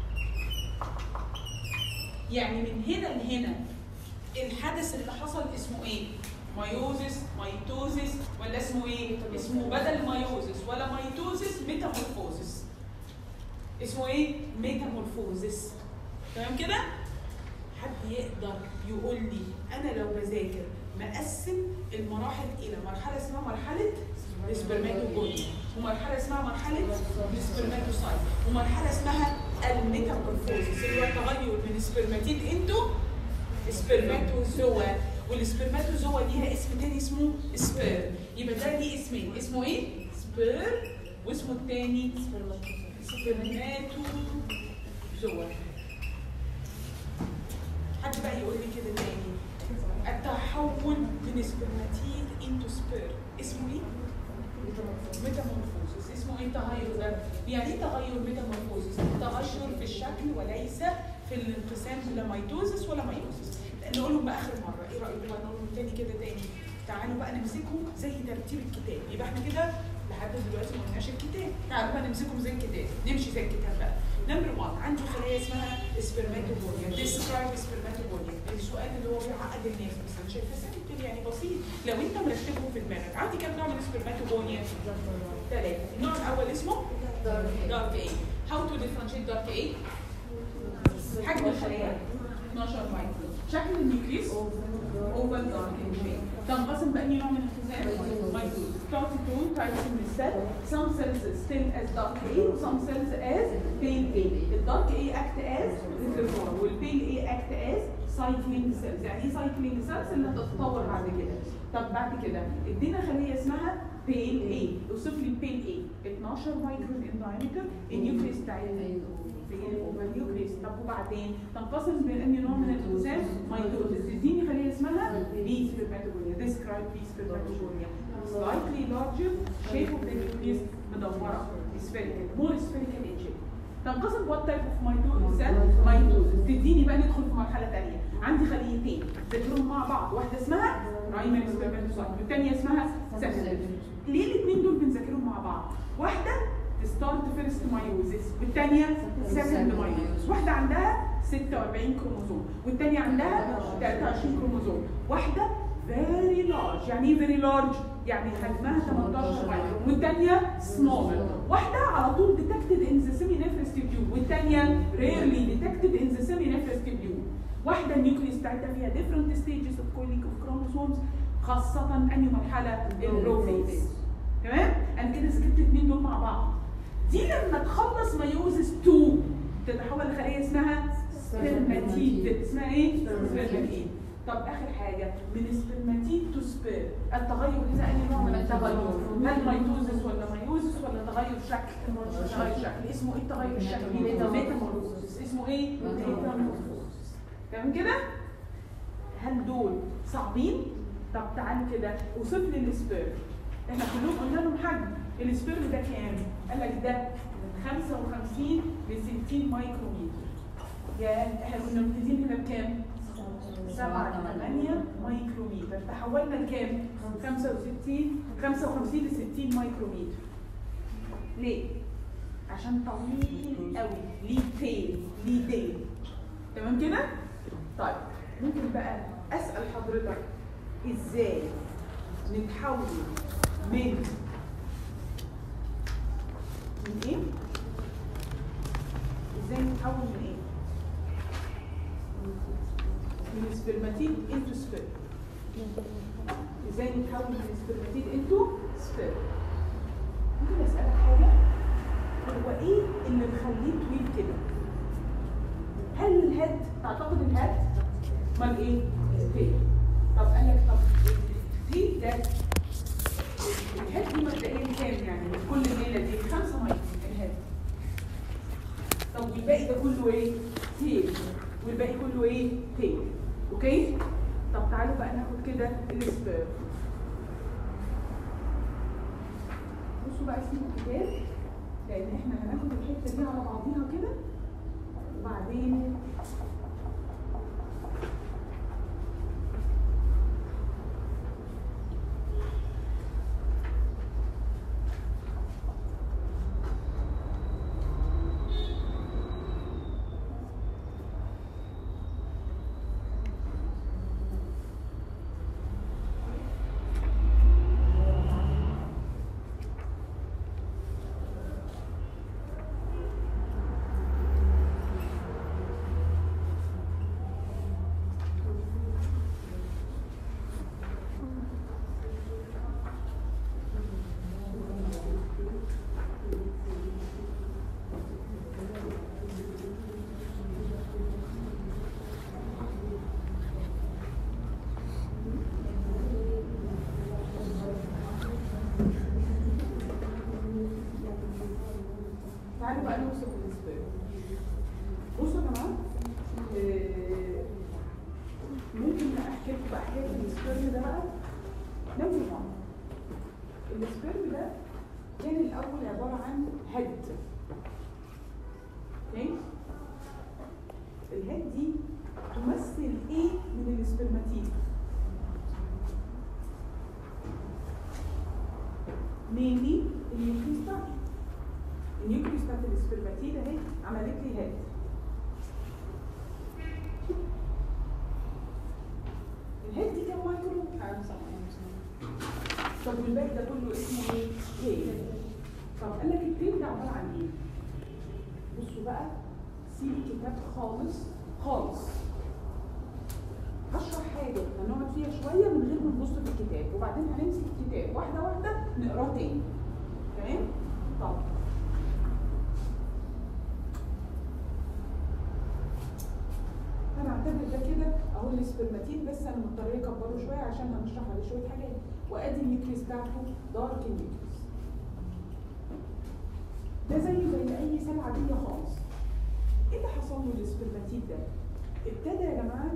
يعني من هنا لهنا الحدث اللي حصل اسمه ايه؟ مايوزيس، ميتوزيس، ولا اسمه ايه؟ اسمه بدل مايوزيس ولا ميتوزيس ميتامورفوزيس. اسمه ايه؟ ميتامورفوزيس. تمام كده؟ حد يقدر يقول لي انا لو بذاكر مقسم المراحل الى مرحله اسمها مرحله السبرماتوجونيا، ومرحله اسمها مرحله السبرماتوسايت، ومرحله اسمها الميتامورفوزيس اللي هو التغير من سبرماتيد انتو سبرماتوزوا، والسبرماتوزوا ليها اسم تاني اسمه سبيرم. يبقى ده ليه اسمين، اسمه ايه؟ سبيرم، واسمه التاني سبرماتوزوا. حد بقى يقول لي كده تاني، التحول من سبرماتيد انتو سبيرم اسمه ايه؟ ميتامورفوزيس. اسمه ايه التغير ده؟ يعني ايه تغير ميتامورفوزيس؟ تغير في الشكل وليس في الانقسام، لا ميتوزيس ولا ميوزيس. نقولهم بقى اخر مره، ايه رايكم بقى نقولهم تاني كده تاني؟ تعالوا بقى نمسكهم زي ترتيب الكتاب. يبقى احنا كده لحد دلوقتي ما قلناش الكتاب، تعالوا بقى نمسكهم زي الكتاب، نمشي زي الكتاب بقى. نمبر 1 عندي خليه اسمها سبرماتوجونيا. ديسكرايب سبرماتوجونيا. السؤال اللي هو بيعقد الناس، بس انا شايفه سهل يعني بسيط لو انت مرتبه في دماغك. عندي كام نوع من السبرماتوجونيا؟ 3. النوع الاول اسمه دارك اي. هاو تو ديفرنشيت دارك اي؟ حجم الخليه 12 مايكرون. شكل النيوكليس اوفال دارك شيب. تنقسم بأي نوع من الخلايا؟ مايكروز. تعطي two types من السيل. some cells still as dark A some cells as pale A. الدارك A act as reservoir والpale A act as cycling cells. يعني ايه cycling cells؟ اللي هتتطور بعد كده. طب بعد كده ادينا خليه اسمها pale A. اوصف لي pale A. 12 مايكرون in diameter. النيوكليس بتاعتها نيوكليس. طب وبعدين تنقسم بين انهي نوع من الانقسام؟ ميتوزيس. تديني خليه اسمها بي سبرماتوجونيا. ديسكرايب بي سبرماتوجونيا. slightly larger shape of the nucleus مدوره spherical more spherical in shape. تنقسم what type of ميتوزيس. تديني بقى ندخل في مرحله ثانيه. عندي خليتين ذكرهم مع بعض، واحده اسمها برايمري سبرماتوسايت والثانيه اسمها سكندري. ليه الاثنين دول بنذاكرهم مع بعض؟ واحده ستارت فيرست مايوزيس والثانيه سكند مايوزيس. واحده عندها 46 كروموزوم والثانيه عندها 23 كروموزوم. واحده فيري لارج. يعني ايه فيري لارج؟ يعني حجمها 18 مايكرون والثانيه سمول. واحده على طول ديتكتد ان ذا سيمي نيفرس تيوب والثانيه ريرلي ديتكتد ان ذا سيمي نيفرس تيوب. واحده النيوكليس بتاعتها فيها ديفرنت ستيجز اوف كوليك اوف كروموسومز، خاصه انهي مرحله؟ البروفيز. تمام؟ انا كده ذكرت الاثنين دول مع بعض. دي لما تخلص مايوزيس 2 تتحول لخليه اسمها سبرماتيد. اسمها ايه؟ سبرماتيد. طب اخر حاجه من سبرماتيد تو سبير، التغير هنا اي نوع من التغير؟ هل ميتوزيس ولا مايوزيس ولا تغير شكل؟ تغير شكل. اسمه ايه التغير الشكلي؟ ميتامورفوزيس. اسمه ايه؟ ميتامورفوزيس. تمام كده؟ هل دول صعبين؟ طب تعالوا كده اوصف لي السبير. احنا كلهم قلنا لهم حجم. السبيرم ده كام؟ قال لك ده من 55 ل 60 مايكرومتر. يا احنا كنا مبتدئين هنا بكام؟ 7 8 مايكرومتر. تحولنا لكام؟ 55 ل 60 مايكرومتر. ليه؟ عشان طويل قوي، ليه تيل، ليه ديل. تمام كده؟ طيب ممكن بقى اسال حضرتك ازاي نتحول من من ايه؟ ازاي نتحول من ايه؟ من سبرماتيد انتو سبيرم. ازاي نتحول من سبرماتيد انتو سبيرم؟ ممكن اسالك حاجه؟ هو ايه اللي مخليه طويل كده؟ هل الهيد؟ تعتقد الهيد؟ امال ايه؟ التيل. طب قال لك طب التيل ده الهيد دي مبدئيا كام يعني؟ كل الليله دي 5 مايكرون الهيد. طب والباقي ده كله ايه؟ تيل. والباقي كله ايه؟ تيل. اوكي؟ طب تعالوا بقى ناخد كده السبيرم. بصوا بقى اسمه الكتاب لان احنا هناخد الحته دي على بعضيها كده وبعدين تعالوا بقى نوصف السبيرم. بصوا يا جماعه ممكن احكي لكم بقى حكايه السبيرم ده بقى. نمبر 1 السبيرم ده كان الاول عباره عن هيد. اوكي؟ الهيد دي تمثل ايه من السبرماتيد؟ مينلي النيوكليس بتاعته. النيوكليس بتاعت السبرماتيد اهي عملت لي هيد. الهيد دي كام مايكرون؟ 5. طب والباقي ده كله اسمه ايه؟ تيل. طب قال لك التيل ده عباره عن ايه؟ بصوا بقى سيب الكتاب خالص خالص. هشرح حاجه هنقعد فيها شويه من غير ما نبص في الكتاب وبعدين هنمسك الكتاب واحده واحده نقراه تاني. تمام؟ طب هنعتبر ده كده اهو السبرماتيد بس انا مضطريه اكبره شويه عشان هنشرح عليه شويه حاجات. وادي النيوكليس بتاعته دارك نيوكليس. ده زي اي سيل عاديه خالص. ايه اللي حصل له للسبرماتيد ده؟ ابتدى يا جماعه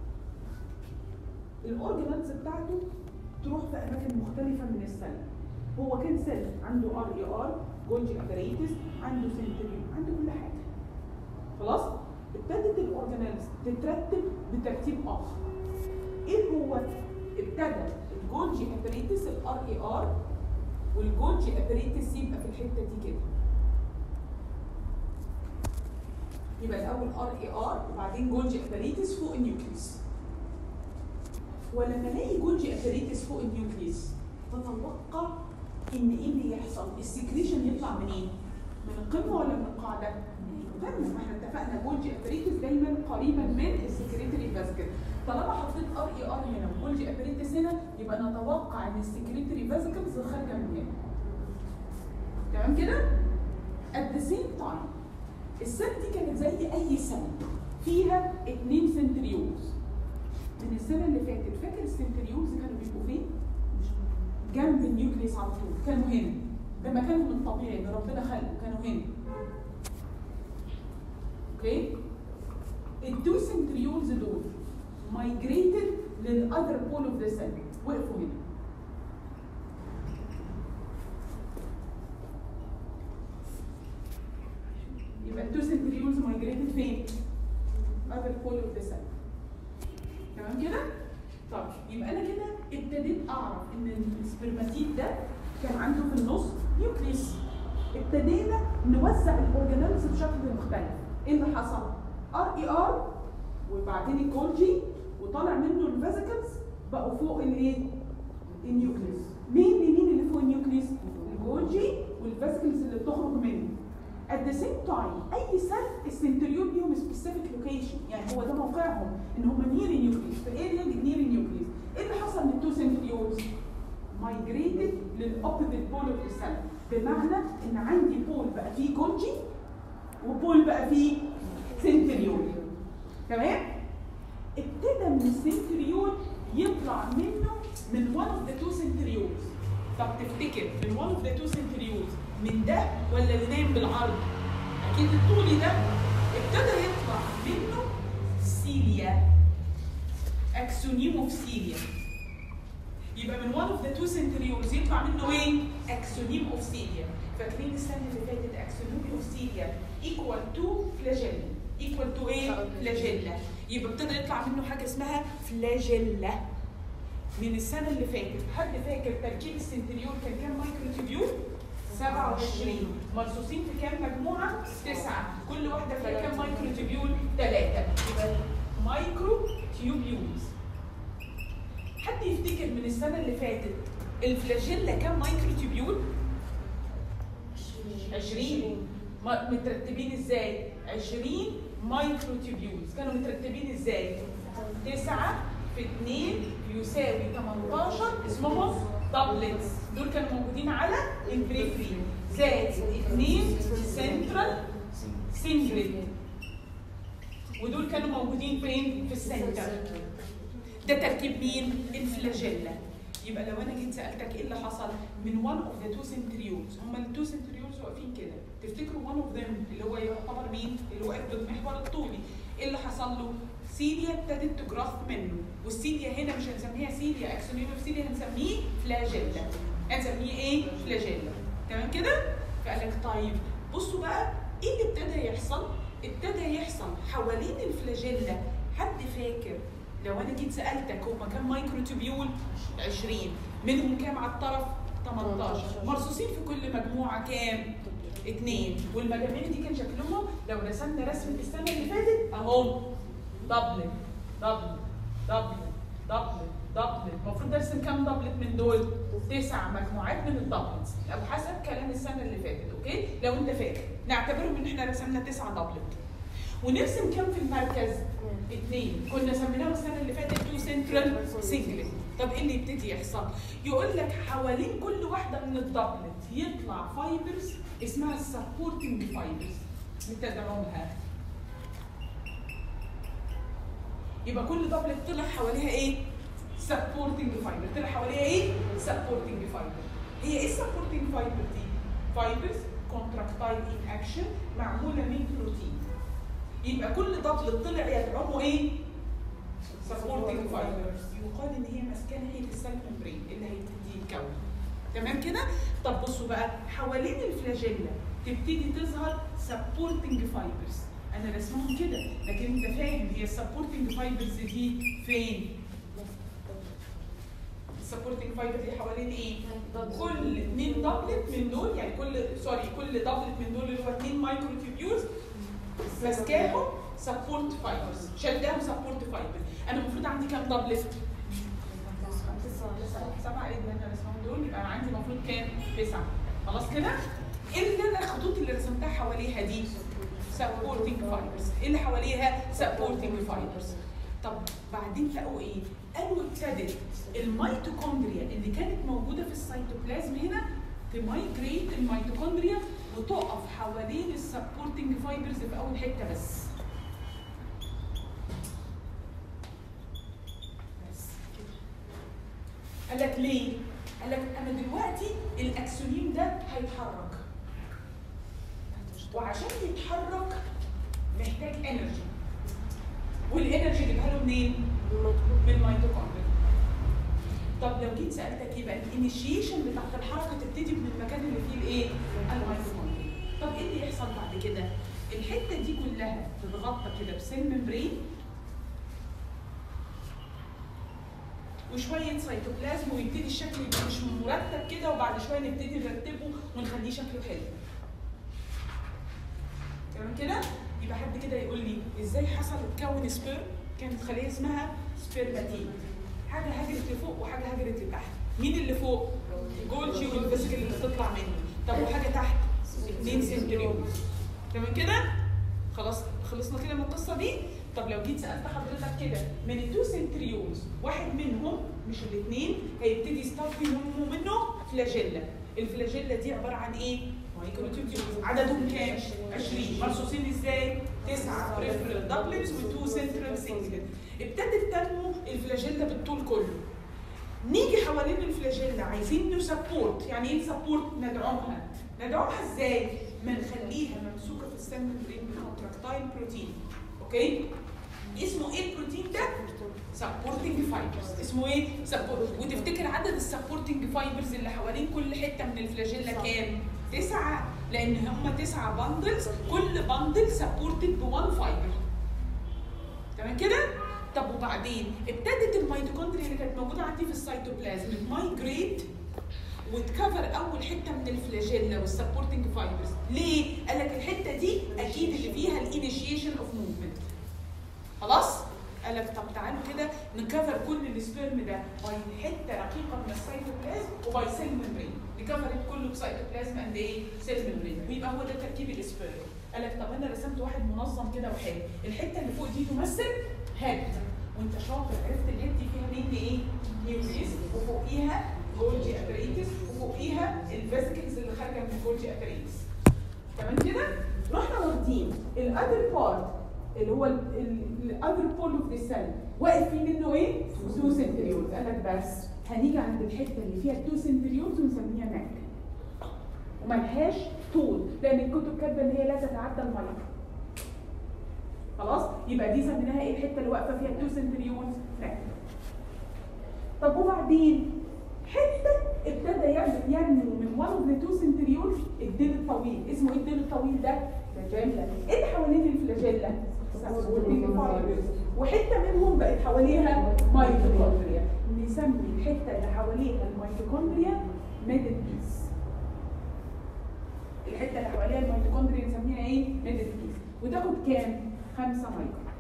الاورجانيلز بتاعته تروح في اماكن مختلفه من السيل. هو كان سيل عنده ار اي ار، جولجي اباريتس، عنده سنتريول، عنده كل حاجه. خلاص؟ ابتدت الاورجانيلز تترتب بترتيب اخر. ايه هو؟ ابتدى الجولجي اباريتس الار اي ار والجولجي اباريتس يبقى في الحته دي كده. يبقى الاول ار اي ار وبعدين جولجي اباريتس فوق النيوكليس. ولما الاقي جولجي اباريتس فوق النيوكليس تتوقع ان ايه اللي يحصل؟ السكريشن يطلع منين؟ من القمه ولا من القاعده؟ تمام. احنا اتفقنا جولجي اباريتس دايما قريبا من السكريتري فاسكل. طالما حطيت ار اي ار هنا وجولجي اباريتس هنا يبقى نتوقع ان السكريتري فاسكلز خارجه من هنا. تمام كده؟ at the same time السيل دي كانت زي اي سيل فيها 2 سنتريولز. من السنه اللي فاتت فاكر السنتريولز كانوا بيبقوا فين؟ جنب النيوكليس على طول. كانوا هنا. ده مكانهم الطبيعي اللي ربنا خلقه. كانوا هنا. اوكي؟ التو سنتريولز دول migrated للاذر بول اوف ذا سيل. وقفوا هنا. يبقى التو سنتريولز migrated فين؟ other pole of the cell. تمام كده؟ طب يبقى انا كده ابتديت اعرف ان السبرماتيد ده كان عنده في النص نيوكليس. ابتدينا نوزع الاورجانيلز بشكل مختلف. ايه اللي حصل؟ ار اي ار وبعدين الجولجي وطالع منه الفيزيكلز بقوا فوق الايه؟ النيوكليس. مين اللي فوق النيوكليس؟ الجولجي والفيزيكلز اللي بتخرج منه. at the same time اي سيل السنتريول ليهم سبيسيفيك لوكيشن، يعني هو ده موقعهم ان هم نير النيوكليس في الاريا نير النيوكليس. ايه اللي حصل للتو سنتريولز؟ مايجريتد للاوبوزيت بول اوف ذا سيل، بمعنى ان عندي بول بقى فيه جولجي وبول بقى فيه سنتريول. تمام؟ ابتدى من السنتريول يطلع منه من one of the two centrioles. طب تفتكر من one of the two centrioles من ده ولا اللي نايم بالعرض؟ اكيد الطولي ده. ابتدى يطلع منه سيليا، اكسونيم اوف سيليا. يبقى من one of the two centrioles يطلع منه ايه؟ اكسونيم اوف سيليا. فاكرين السنه اللي فاتت اكسونيم اوف سيليا equal to فلاجيلا. equal to ايه؟ فلاجيلا. يبقى ابتدى يطلع منه حاجه اسمها فلاجيلا. من السنه اللي فاتت حد فاكر تركيب السنتريول كان كام مايكروتوبيول؟ 27 مرصوصين في كام مجموعه؟ 9. كل واحده فيها كام مايكروتوبيول؟ 3. يبقى مايكرو تيوبيولز. حد يفتكر من السنه اللي فاتت الفلاجيلا كام مايكروتوبيول؟ 20. مترتبين ازاي؟ 20 مايكروتوبيولز. كانوا مترتبين ازاي؟ 9 في 2 يساوي 18 اسمهم دبلتس. دول كانوا موجودين على البريفري زائد 2 سنترال سنجلت، ودول كانوا موجودين فين؟ في السنتر. ده تركيب مين؟ الفلاجيلا. يبقى لو انا جيت سالتك ايه اللي حصل من one of the two centrioles، هما التو centrioles واقفين كده، تفتكروا one of them اللي هو يعتبر مين؟ اللي هو قد المحور الطولي. ايه اللي حصل له؟ سيليا ابتدت تجرث منه، والسيليا هنا مش هنسميها سيليا اكسونيم اوف سيليا، هنسميه فلاجيلا. هنسميه ايه؟ فلاجيلا. تمام كده؟ فقال لك طيب بصوا بقى ايه اللي ابتدى يحصل؟ ابتدى يحصل حوالين الفلاجيلا. حد فاكر لو انا جيت سالتك هما كام مايكروتوبيول؟ 20. منهم كام على الطرف؟ 18. مرصوصين في كل مجموعه كام؟ 2. والمجاميع دي كان شكلهم لو رسمنا رسمه السنه اللي فاتت اهو دبلت دبلت دبلت دبلت دبلت. المفروض ارسم كام دبلت من دول؟ 9 مجموعات من الدبلتس او حسب كلام السنه اللي فاتت. اوكي؟ لو انت فاكر نعتبرهم ان احنا رسمنا 9 دبلت. ونرسم كام في المركز؟ 2. كنا سميناهم السنه اللي فاتت 2 سنترال سنجلت. طب ايه اللي يبتدي يحصل؟ يقول لك حوالين كل واحده من الدبلت يطلع فايبرز اسمها السبورتنج فايبرز نتابعوها. يبقى كل دبلت طلع حواليها ايه؟ سبورتنج فايبر. طلع حواليها ايه؟ سبورتنج فايبر. هي ايه السبورتنج فايبر دي؟ فايبرز كونتراكتايل ان اكشن معموله من بروتين. يبقى كل دبلت طلع يدعمه ايه؟ سبورتنج فايبر. يقال ان هي ماسكه ناحيه السيل ممبرين اللي هيبتدي يتكون. تمام كده؟ طب بصوا بقى حوالين الفلاجيلا تبتدي تظهر سبورتنج فايبرز. انا رسمهم كده لكن انت فاهم هي السبورتنج فايبرز دي فين؟ السبورتنج فايبر دي حوالين ايه؟ كل 2 دبلت من دول، يعني كل دبلت من دول اللي هو 2 مايكروتوبيولز ماسكاهم سبورت فايبرز، شداهم سبورت فايبرز. انا المفروض عندي كام دبلت؟ 7. ايه اللي انا رسمهم دول؟ يبقى انا عندي المفروض كام؟ 9. خلاص كده؟ ايه اللي انا الخطوط اللي رسمتها حواليها دي؟ سبورتنج فايبرز. ايه اللي حواليها؟ سبورتنج فايبرز. طب بعدين لقوا ايه؟ قالوا ابتدت الميتوكوندريا اللي كانت موجوده في السيتوبلازم هنا تمايجريت الميتوكوندريا وتقف حوالين السبورتنج فايبرز في اول حته بس. قال لك ليه؟ قال لك انا دلوقتي الاكسونيم ده هيتحرك، وعشان يتحرك محتاج انرجي، والانرجي جبها له منين؟ من الميتوكوندريا. طب لو جيت سالتك يبقى الانيشيشن بتاعت الحركه تبتدي من المكان اللي فيه الايه؟ الميتوكوندريا. طب ايه اللي يحصل بعد كده؟ الحته دي كلها تتغطى كده بسيل ممبرين وشويه سيتوبلازم، ويبتدي الشكل يبقى مش مرتب كده، وبعد شويه نبتدي نرتبه ونخليه شكله حلو. تمام كده؟ يبقى حد كده يقول لي ازاي حصل اتكون سبيرم؟ كانت خليه اسمها سبيرماتيد. حاجه هجرت لفوق وحاجه هجرت لتحت. مين اللي فوق؟ جولجي والفيسكل اللي بتطلع منه. طب وحاجه تحت؟ 2 سنتريولز. تمام كده؟ خلاص خلصنا كده من القصه دي. طب لو جيت سالت حضرتك كده من التو سنتريولز واحد منهم مش الاثنين هيبتدي ستاف ينمو منه فلاجيلا. الفلاجيلا دي عباره عن ايه؟ مايكروتيوبيولز. عددهم كام؟ 20. مرصوصين ازاي؟ 9 بريفرال دبلتس و2 سنترال سنجلت. ابتدت تنمو الفلاجيلا بالطول كله. نيجي حوالين الفلاجيلا عايزين نسبورت. يعني ايه سبورت؟ ندعمها. ندعمها ازاي؟ ما نخليها ممسوكه في السيل ممبرين بكونتراكتايل بروتين. اوكي؟ اسمه ايه البروتين ده؟ سبورتنج فايبرز. اسمه ايه؟ سبورت. وتفتكر عدد السبورتنج فايبرز اللي حوالين كل حته من الفلاجيلا كام؟ 9. لان هم 9 باندلز، كل باندل سبورتد ب1 فايبر. تمام كده؟ طب وبعدين ابتدت الميتوكوندريا اللي كانت موجوده عندي في السيتوبلازم مايجريت وتكفر اول حته من الفلاجيلا والسبورتنج فايبرز. ليه؟ قال لك الحته دي اكيد اللي فيها الانيشيشن اوف موفمنت. خلاص؟ قال لك طب تعالوا كده نكفر كل السبيرم ده باي حته رقيقه من السيتوبلازم وباي سيل ممبرين. نكفر كله بسيتوبلازم اند ايه؟ سيل ممبرين. ويبقى هو ده تركيب السبيرم. قال لك طب انا رسمت واحد منظم كده وحلو. الحته اللي فوق دي تمثل هيد. وانت شاطر عرفت الهيد دي فيها مين ايه؟ نيوكليس وفوقيها جولجي ابريتس وفوقيها الفيسيكلز اللي خارجه من الجولجي ابريتس. تمام كده؟ رحنا واخدين الاذر بارت اللي هو الاذر بول اوف ذا سيل واقف فيه منه ايه؟ 2 سنتريولز. قال لك بس هنيجي عند الحته اللي فيها 2 سنتريولز ونسميها نك. وملهاش طول لان الكتب كاتبه ان هي لا تتعدى المايكرو. خلاص؟ يبقى دي سميناها ايه الحته اللي واقفه فيها 2 سنتريولز؟ نك. طب وبعدين حته ابتدى ينمو من 1 اوف ذا 2 سنتريولز الديل الطويل. اسمه ايه الديل الطويل ده؟ فلاجيلا. ايه اللي حوالين الفلاجيلا؟ وحته منهم بقت حواليها ميتوكوندريا. نسمي الحته اللي حواليها الميتوكوندريا ميدل بيس. الحته اللي حواليها الميتوكوندريا نسميها ايه؟ ميدل بيس. وتاخد كام؟ 5 مايكرون.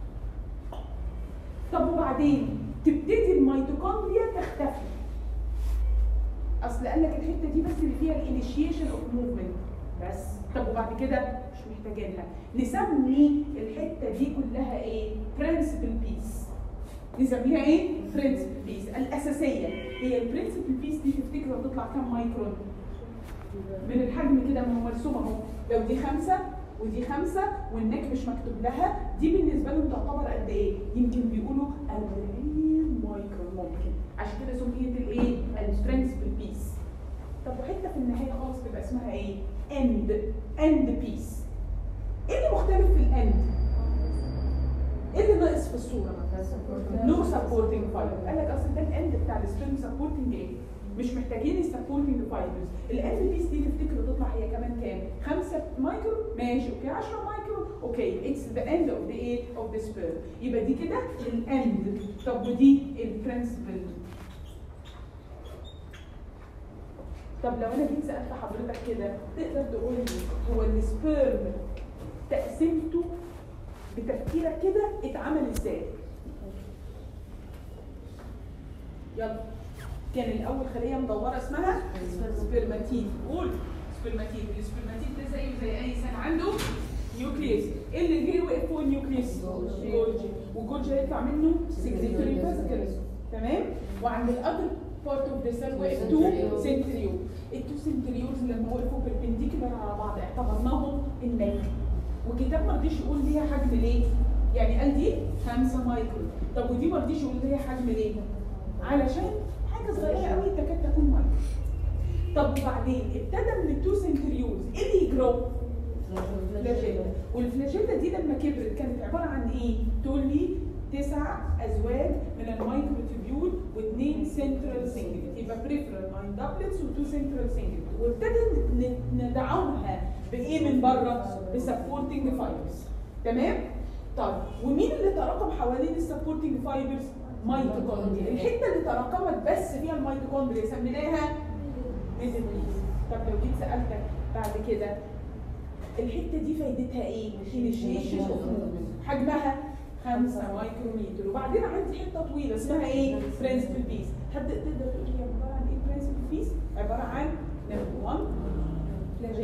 طب وبعدين تبتدي الميتوكوندريا تختفي. اصل قال لك الحته دي بس اللي فيها الانيشيشن اوف موفمنت بس. طب وبعد كده مش محتاجينها. نسمي الحته دي كلها ايه؟ برنسبل بيس. نسميها ايه؟ برنسبل بيس الاساسيه. هي البرنسبل بيس دي تفتكر هتطلع كام مايكرون؟ من الحجم كده ما هو مرسوم اهو. لو دي 5 ودي 5 والنك مش مكتوب لها، دي بالنسبه لهم تعتبر قد ايه؟ يمكن بيقولوا 40 مايكرون ممكن. عشان كده سميت الايه؟ البرنسبل بيس. طب وحته في النهايه خالص تبقى اسمها ايه؟ اند بيس. ايه اللي مختلف في الاند؟ ايه اللي ناقص في الصوره؟ نو سبورتنج فايبر. قال لك اصل ده الاند بتاع الستريم سبورتنج ايه؟ مش محتاجين السبورتنج فايبرز. الاند بيس دي تفتكروا تطلع هي كمان كام؟ 5 مايكرو ماشي اوكي 10 مايكرو اوكي اتس ذا اند اوف ذا ايه؟ اوف ذا سبيرم. يبقى دي كده الاند. طب ودي البرنسبل. طب لو انا جيت سالت حضرتك كده تقدر تقول لي هو السبيرم تقسيمته بتفكيرك كده اتعمل ازاي؟ يلا. كان الاول خليه مدوره اسمها سبرماتيد. قول سبرماتيد. السبرماتيد ده زي اي انسان عنده نيوكليس. ايه اللي جه وقف فوق النيوكليس؟ جولجي. والجولجي هيطلع منه سكريتوري فاسيكلز. تمام؟ وعند الاذر بارت اوف ذا سيل وقف 2 سنتريول. ال2 سنتريولز لما وقفوا بيربنديكولار على بعض اعتبرناهم النك. والكتاب ما رضيش يقول ليها حجم ليه؟ يعني قال دي 5 مايكرون. طب ودي ما رضيش يقول ليها حجم ليه؟ علشان حاجه صغيره قوي تكاد تكون مايكرون. طب وبعدين ابتدى من ال2 سنتريولز ايه اللي يجرو؟ فلاجيلا. والفلاجيلا دي لما كبرت كانت عباره عن ايه؟ تقول لي 9 ازواج من المايكروتوبيول و2 سنترال سنجلت. يبقى بريفرال 9 دبلتس و2 سنترال سنجلت. وابتدى ندعمها بايه من بره؟ بسبورتنج فايبرز. تمام؟ طب ومين اللي تراكم حوالين السبورتنج فايبرز؟ ميتوكوندريا. الحته اللي تراكمت بس فيها الميتوكوندريا سميناها ميدل بيس. طب لو جيت سالتك بعد كده الحته دي فايدتها ايه؟ انيشيشن اوف موفمنت. حجمها 5 مايكرومتر. وبعدين عندي حته طويله اسمها ايه؟ برنسبل بيس. حد تقدر تقول لي عباره عن ايه برنسبل بيس؟ عباره عن نمبر 1 فلاجيلا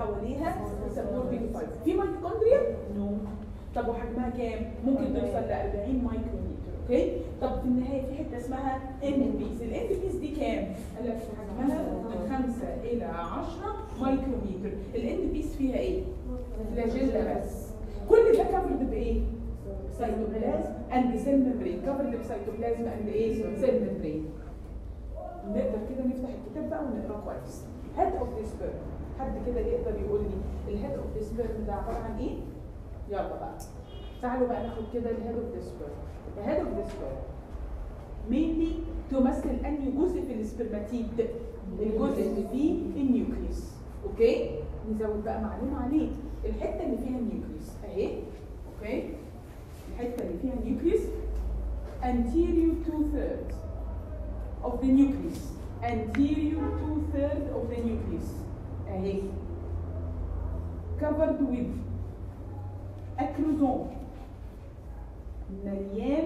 حواليها سبورتنج فايبر. في ميتوكوندريا؟ نو. طب وحجمها كام؟ ممكن توصل ل 40 مايكرومتر. اوكي؟ طب في النهايه في حته اسمها ان بيس، الان بيس دي كام؟ قال لك حجمها من 5 الى 10 مايكرومتر. الان بيس فيها ايه؟ فلاجيلا بس. كل ده كفرد بايه؟ سيتوبلازم اند سيل ميمبرين، كفرد بسيتوبلازم اند ايه؟ سيل ميمبرين. نقدر كده نفتح الكتاب بقى ونقراه كويس. هيد اوف ذا سبيرم، حد كده يقدر يقول لي الهيد اوف ذا سبيرم ده عباره عن ايه؟ يلا بقى تعالوا بقى ناخد كده الهيد اوف ذا سبيرم. الهيد اوف ذا سبيرم مينلي تمثل انهي جزء في السبرماتيد؟ الجزء اللي فيه النيوكليوس. اوكي؟ نزود بقى معلومه عليه، الحته اللي فيها النيوكليوس اهي. اوكي؟ الحته اللي فيها النيوكليوس anterior 2/3 of the nucleus، anterior 2/3 of the nucleus اهي covered with acrosome مليان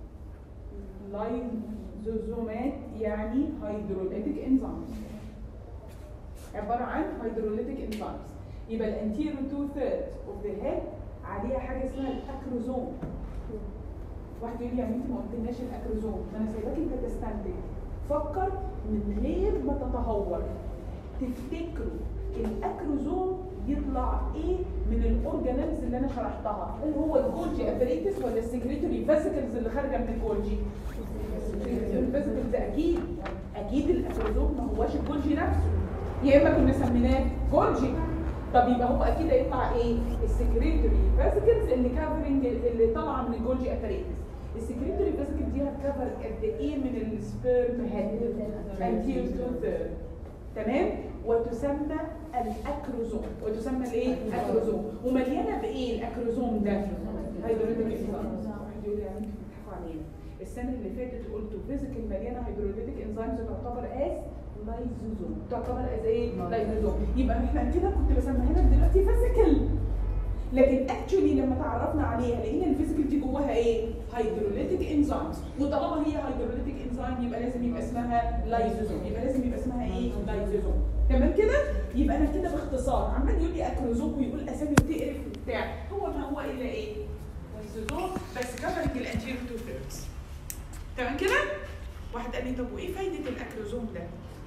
لايزوزومات، يعني هيدروليتيك انزيمز، عباره عن هيدروليتيك انزيمز. يبقى الانتيريور 2/3 of the head عليها حاجه اسمها الاكروزوم. واحد يقول لي يعني انت ما قلتلناش الاكروزوم، ما انا سايباك انت تستنتج. فكر من غير ما تتهور، تفتكروا الاكروزوم يطلع ايه من الاورجانيلز اللي انا شرحتها؟ هل هو الجولجي ابريتس ولا السكريتوري فاسيكلز اللي خارجه من الجولجي؟ الفاسيكلز اكيد. اكيد الاكروزوم ما هواش الجولجي نفسه، يا اما كنا سميناه جولجي. طب يبقى هو اكيد هيطلع ايه؟ السكريتوري فاسيكلز اللي كافرنج اللي طالعه من الجولجي ابريتس. السكريتوري فاسيكل دي هتكفر قد ايه من السبيرم هيد؟ انتيريور 2/3. تمام؟ وتسمى الاكروزوم. وتسمى الايه؟ الاكروزوم. ومليانه بايه الاكروزوم ده؟ هيدروليتيك انزيمز. واحد يقول لي يعني انتوا بتضحكوا علينا، السنه اللي فاتت قلتوا فيزيكال مليانه هيدروليتيك انزيمز تعتبر از لايزوزوم. تعتبر از ايه؟ لايزوزوم. يبقى احنا كده كنت بسميها لك دلوقتي فيزيكال، لكن اكشولي لما تعرفنا عليها لقينا الفيزيكال دي جواها ايه؟ هيدروليتيك انزيمز. وطالما هي هيدروليتيك انزيم يبقى لازم يبقى اسمها لايزوزوم. يبقى لازم يبقى اسمها ايه؟ لايزوزوم. تمام كده؟ يبقى انا كده باختصار عمال يقول لي اكروزوم ويقول اسامي وتقرف وبتاع، هو ما هو الا ايه؟ لايزوزوم بس كفرنج الانتيريور 2/3. تمام كده؟ واحد قال لي طب وايه فايده الاكروزوم ده؟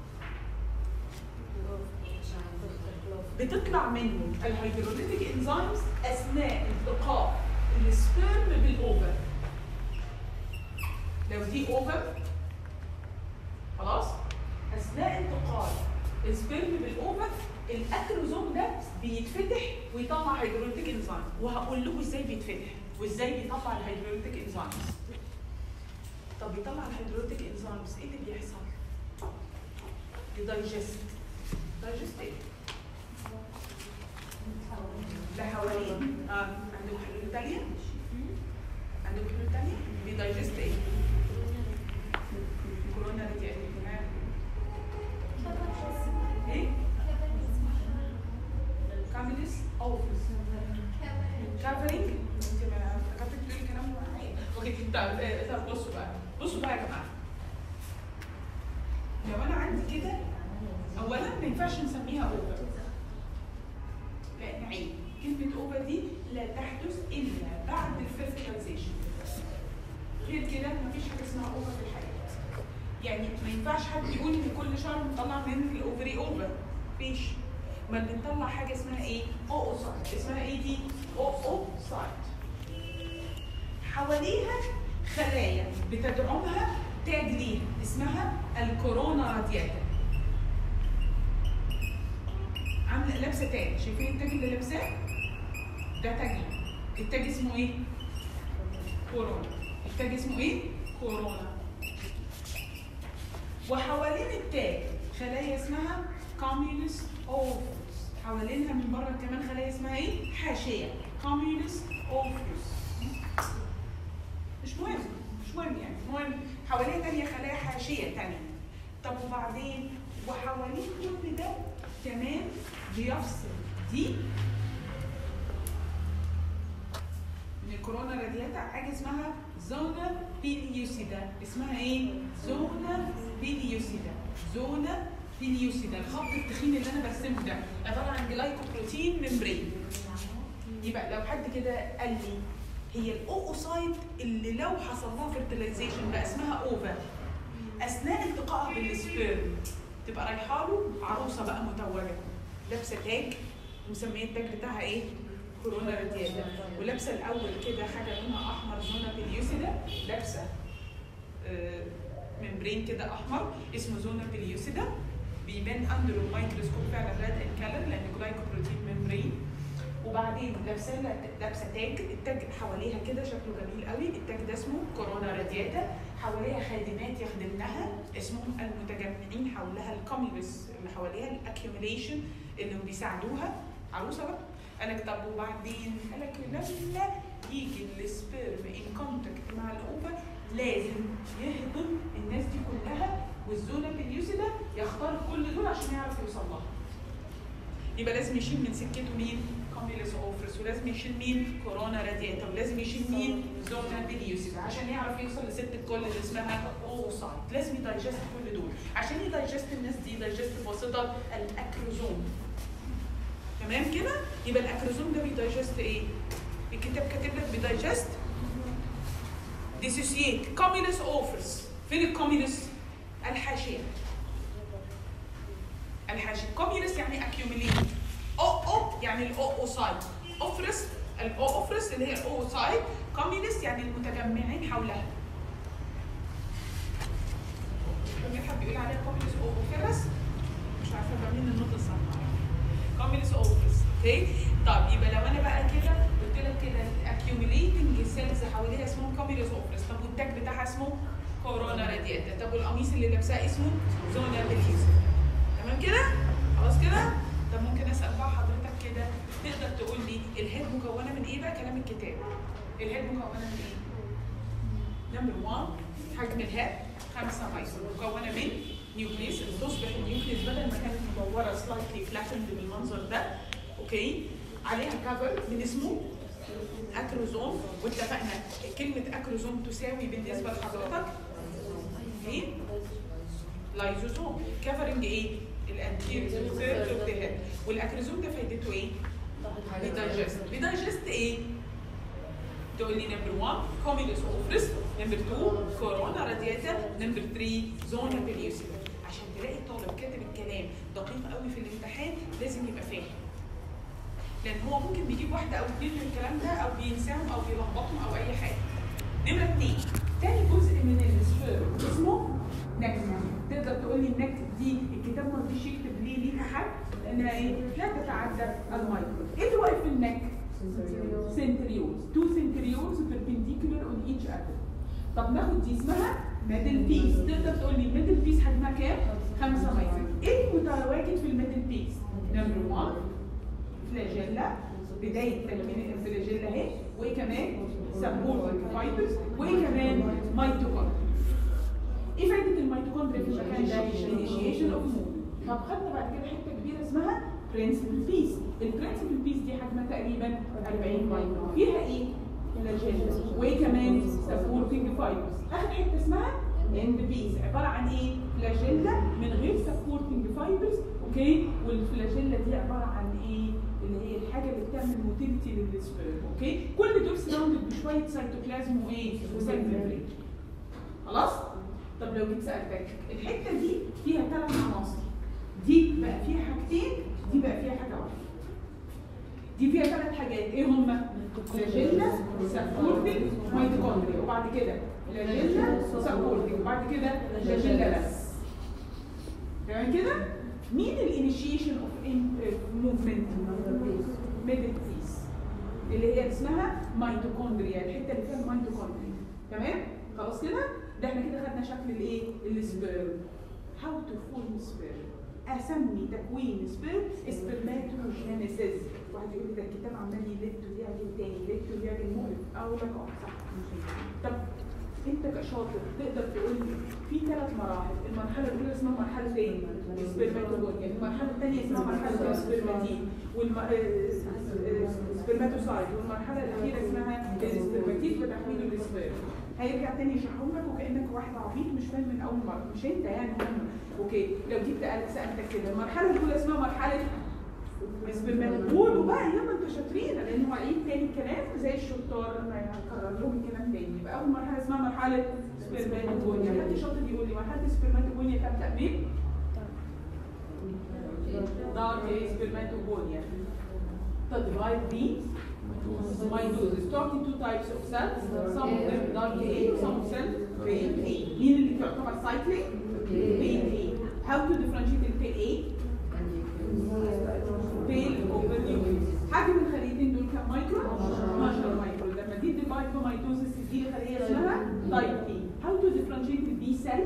بتطلع منه الهيدروليتيك انزيمز اثناء التقاء السبيرم بالاوفر. لو دي اوفر خلاص، اثناء التقاء السبيرم بالاوفر الاكروزوم ده بيتفتح ويطلع هيدروليتيك انزيم. وهقول لكم ازاي بيتفتح وازاي بيطلع الهيدروليتيك انزيمز. طب بيطلع الهيدروليتيك انزيمز ايه اللي بيحصل؟ يدايجست. دايجست ايه؟ لحوالين. عندكم حلول تانية؟ عندكم حلول تانية؟ بيدايجست ايه؟ كورونا دي ايه؟ ايه؟ كاميلس اوفيس. كافرينج؟ انت ما افتكرتك تقولي كلام معايا. اوكي طب بصوا بقى. بصوا بقى يا جماعة. لو انا عندي كده اولا ما ينفعش نسميها اوفر. لان عيب. كلمة اوفر دي لا تحدث الا بعد الفيرتيلايزيشن. غير كده مفيش حاجة اسمها اوفر في الحياة. يعني ما ينفعش حد يقول ان كل شهر بنطلع من الاوفري اوفر. مفيش. ما بنطلع حاجة اسمها ايه؟ اوسايت. اسمها ايه دي؟ اوسايت. حواليها خلايا بتدعمها تاج ليها اسمها الكورونا رادياتا. عامله لابسه تاج، شايفين التاج اللي لابساه؟ ده تاجها. التاج اسمه ايه؟ كورونا. التاج اسمه ايه؟ كورونا. وحوالين التاج خلايا اسمها كوميونست اوفيس. حوالينها من بره كمان خلايا اسمها ايه؟ حاشيه. كوميونست اوفيس. مش مهم يعني، المهم حواليها تانية خلايا حاشيه تانية. طب وبعدين وحوالين كل ده كمان بيفصل دي من الكورونا رادياتا حاجه اسمها زونا بيليوسيدا. اسمها ايه؟ زونا بيليوسيدا. زونا بيليوسيدا. الخط التخين اللي انا برسمه ده عباره عن جلايكوبروتين ممبرين. يبقى لو حد كده قال لي هي الاوكوسايت اللي لو حصل لها فيرتلايزيشن بقى اسمها اوفا، اثناء التقائها بالسبيرم تبقى رايحه له عروسه بقى متوجه، لابسه تاج مسميه التاج بتاعها ايه؟ كورونا رادياتا، ولابسه الاول كده حاجه لونها احمر زونا بيليوسيدا، لابسه ممبرين كده احمر اسمه زونا بيليوسيدا، بيبان اندر الميكروسكوب فعلا راد ان كلر لان جلايكوبروتين ممبرين. وبعدين لابسه تاج، التاج حواليها كده شكله جميل قوي، التاج ده اسمه كورونا رادياتا، حواليها خادمات يخدمنها اسمهم المتجمعين حولها، الكوميولس اللي حواليها الاكيوميليشن اللي بيساعدوها، عروسه بقى. قالك طب وبعدين؟ قالك لما يجي السبيرم ان كونتاكت مع الاوفا لازم يهضم الناس دي كلها، والزونا بيليوسيدا يختار كل دول عشان يعرف يوصل لها. يبقى لازم يشيل من سكته مين؟ كوميولس اوفرس، ولازم يشيل مين؟ كورونا رادياتا، ولازم يشيل مين؟ زونا بيليوسيدا عشان يعرف يوصل لست الكل اللي اسمها اوسايت. لازم يدايجست كل دول. عشان يدايجست الناس دي يدايجست بواسطه الاكروزوم. تمام كده؟ يبقى الاكروزوم ده بيدايجست ايه؟ الكتاب كاتب لك بيدايجست ديسوسييت كوميولس اوفرس. فين الكوميولس؟ الحاشيه. الحاشيه. كوميولس يعني اكيوميليت. او يعني الاوسايت. اوفرس الاوفرس اللي هي الاوسايت. كوميولس يعني المتجمعين حولها. حد بيقول عليها كوميولس اوفرس؟ مش عارفه بقى مين النقطه الصح. كوميولس اوفرس. اوكي؟ طب يبقى لو انا بقى كده قلت لك كده الاكيوميليتنج سيلز حواليها اسمهم كوميولس اوفرس، طب والتاج بتاعها اسمه كورونا رادياتا، طب والقميص اللي لابساه اسمه زونا بيليوسيدا. تمام كده؟ خلاص كده؟ طب ممكن اسال بقى حضرتك كده تقدر تقول لي الهيد مكونه من ايه بقى؟ كلام الكتاب. الهيد مكونه من ايه؟ نمبر 1 حجم الهيد 5 مايكرون، مكونه من نيوكليس، تصبح النيوكليس بدل ما كانت مدوره سلايتلي فلاتند بالمنظر ده، اوكي؟ عليها كفر من اسمه اكروزوم، واتفقنا كلمه اكروزوم تساوي بالنسبه لحضرتك ايه؟ لايزوزوم. كفرنج ايه؟ الانتيريور ثيرد اوف ذا هيد. والاكروزوم ده فايدته ايه؟ بيدايجست. بيدايجست ايه؟ تقول لي نمبر 1 كوميولس اوفرس، نمبر 2 كورونا رادياتا، نمبر 3 زونا بيليوسيدا. عشان تلاقي الطالب كاتب الكلام دقيق قوي في الامتحان لازم يبقى فاهم. لان هو ممكن بيجيب واحده او اثنين من الكلام ده او بينساهم او بيلخبطهم او اي حاجه. نمره 2 تاني جزء من السبيرم اسمه نك. تقدر تقول لي النك دي الكتاب ما رضيش يكتب ليه ليها حد؟ لانها ايه؟ لا تتعدى المايكرون. ايه اللي واقف في النك؟ سنتريولز. 2 سنتريولز perpendicular on each other. طب ناخد دي اسمها ميدل بيس. تقدر تقول لي الميدل بيس حجمها كام؟ 5 مايكرون. ايه المتواجد في الميدل بيس؟ نمبر 1 فلاجيلا، بدايه تكوين الفلاجيلا اهي، وايه كمان؟ سبورتنج فايبرز، وايه كمان؟ ميتوكوندريا. ايه فايده الميتوكوندريا في المكان ده؟ initiation of movement. طب خدنا بعد كده حته كبيره اسمها برنسبل بيس. البرنسبل بيس دي حجمها تقريبا 40 مايكرون، فيها ايه؟ فلاجيلا، وايه كمان؟ سبورتنج فايبرز. اخر حته اسمها اند بيس، عباره عن ايه؟ فلاجيلا من غير سبورتنج فايبرز، اوكي؟ والفلاجيلا دي عباره عن ايه؟ اللي هي الحاجه اللي بتعمل موتيليتي للسبيرم، اوكي؟ كل دول سراوندد بشويه سيتوبلازم وايه؟ وسيل ميمبرين. خلاص؟ طب لو جيت سالتك الحته دي فيها 3 عناصر، دي بقى فيها حاجتين، دي بقى فيها حاجه واحده. دي فيها 3 حاجات، ايه هما؟ فلاجيلا، سبورتنج، ميتوكوندريا، وبعد كده فلاجيلا، سبورتنج، وبعد كده فلاجيلا بس. تمام كده؟ مين الانيشيشن اوف موفمنت؟ ميدل بيس اللي هي اسمها ميتوكوندريا، الحته اللي فيها الميتوكوندريا. تمام؟ خلاص كده؟ ده احنا كده خدنا شكل الايه؟ السبيرم. هاو تو فورم سبيرم. اسمي تكوين سبيرم سبرماتوجينيسيس. واحد يقول لي ده الكتاب عمال يلت ويعجن تاني، يلت ويعجن مقرف. اقول لك صح. طب انت كشاطر تقدر تقول لي في 3 مراحل، المرحله الاولى اسمها مرحله ايه؟ سبرماتوجونيا، المرحله الثانيه اسمها مرحله السبرماتين والسبرماتوسايت، والمرحله الاخيره اسمها السبرماتيد وتحويل السبيرم. هيرجع تاني يشرحهم لك وكانك واحد عبيط مش فاهم من اول مره، مش انت يعني هم. اوكي، لو جبت سالتك كده المرحله الاولى اسمها مرحله سبرماتوجونيا. قولوا بقى يلا انتوا شاطرين، لان هو عيد تاني الكلام زي الشطار هكرر لهم الكلام تاني. يبقى اول مرحله اسمها مرحله سبرماتوجونيا. حد شاطر يقول لي مرحله سبرماتوجونيا تبدا من؟ دارك سبرماتوجونيا تديفايد بي mitosis. Talking two types of cells, some of them dark A, some of them pale A. مين اللي تعتبر cycling؟ pale A. How to differentiate the pale A؟ pale over nucleus. حجم الخليتين دول كام مايكرو؟ 12 مايكرو. لما دي ديفايد بميتوزس تدي خليه اسمها type A. How to differentiate the B cell؟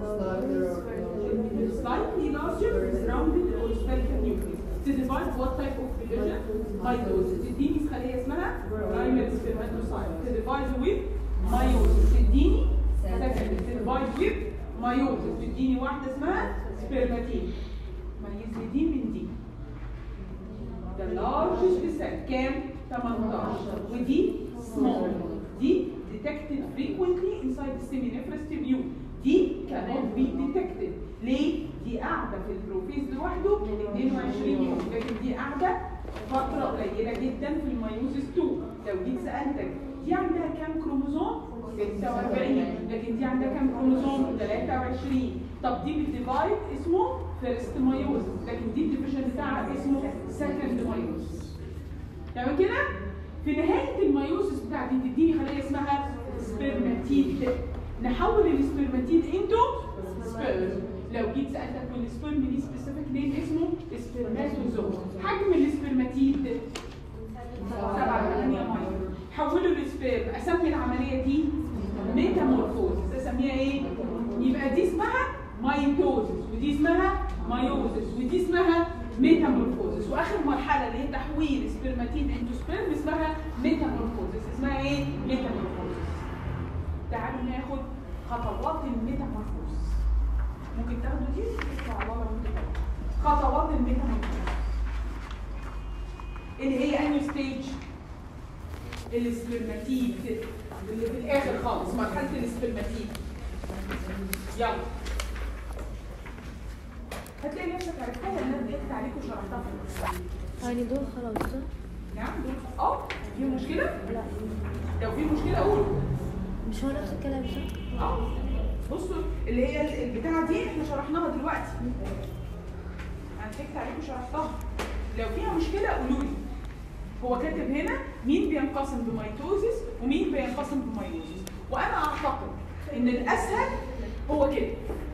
slightly larger, rounded or spherical nucleus. To divide what type of division? Mitosis. تديني خلية اسمها primary spermatocyte. To divide with meiosis. تديني secondary. To divide with meiosis. تديني واحدة اسمها spermatid. ميز لي دي من دي. The largest cell كام؟ 18. ودي small. دي detected frequently inside the seminiferous tubule. دي cannot be detected. ليه؟ دي قاعده في البروفيز لوحده 22 يوم، لكن دي قاعده فتره قليله جدا في الميوزيس 2. لو جيت سالتك دي عندها كام كروموزوم؟ 46، لكن دي عندها كام كروموزوم؟ 23. طب دي بالديفايد اسمه فيرست مايوزيس، لكن دي الديفيجن بتاعها اسمه سكند مايوزيس. تمام كده؟ في نهايه المايوزيس بتاعتي تديني خليه اسمها سبرماتيد. نحول السبرماتيد انتو سبيرم. لو جيت سالتك والسبرم دي سبيسيفيك نيم اسمه سبرماتوزوم. حجم السبرماتيد 7-8 مايكرو. حولوا السبرم، اسمي العمليه دي ميتامورفوزس. اسميها ايه؟ يبقى دي اسمها مايتوزس، ودي اسمها مايوزس، ودي اسمها ميتامورفوزس. واخر مرحله اللي هي تحويل سبرماتيد انتو سبرم اسمها ميتامورفوزس. اسمها ايه؟ ميتامورفوزس. تعالوا ناخد خطوات الميتامورفوزس. ممكن تاخدوا دي وتطلعوا على بعض. خطوات الميتامورفوزس اللي هي انهي ستيج؟ السبرماتيد اللي في الاخر خالص، مرحله السبرماتيد. يلا هتلاقي نفسك عرفتها لان انا ضحكت عليكم وشرحتها. يعني دول خلاص صح؟ نعم دول. في مشكله؟ لا. لو في مشكله قولوا. مش هو نفس الكلام صح؟ بصوا اللي هي البتاعه دي احنا شرحناها دلوقتي. انا ضحكت عليكم وشرحتها. لو فيها مشكله قولوا لي. هو كاتب هنا مين بينقسم بميتوزيس ومين بينقسم بميوزيس، وانا اعتقد ان الاسهل هو كده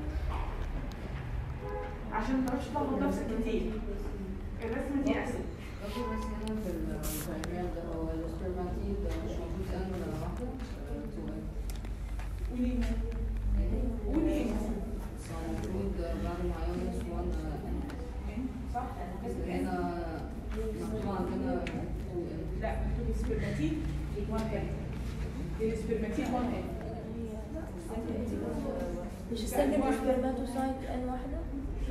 عشان ما تعرفش تلخبط نفسك كتير. الرسمه دي اسهل. بس هنا في الدايجرام ده هو السبرماتيد مش موجود في انهي واحده؟ قولي قولي المفروض بعد ما يونس 1 صح؟ بس هنا مكتوب عندنا لا مكتوب سبرماتيد 1 ان. السبرماتيد 1 ان. مش السكند سبرماتوسايت ان واحده؟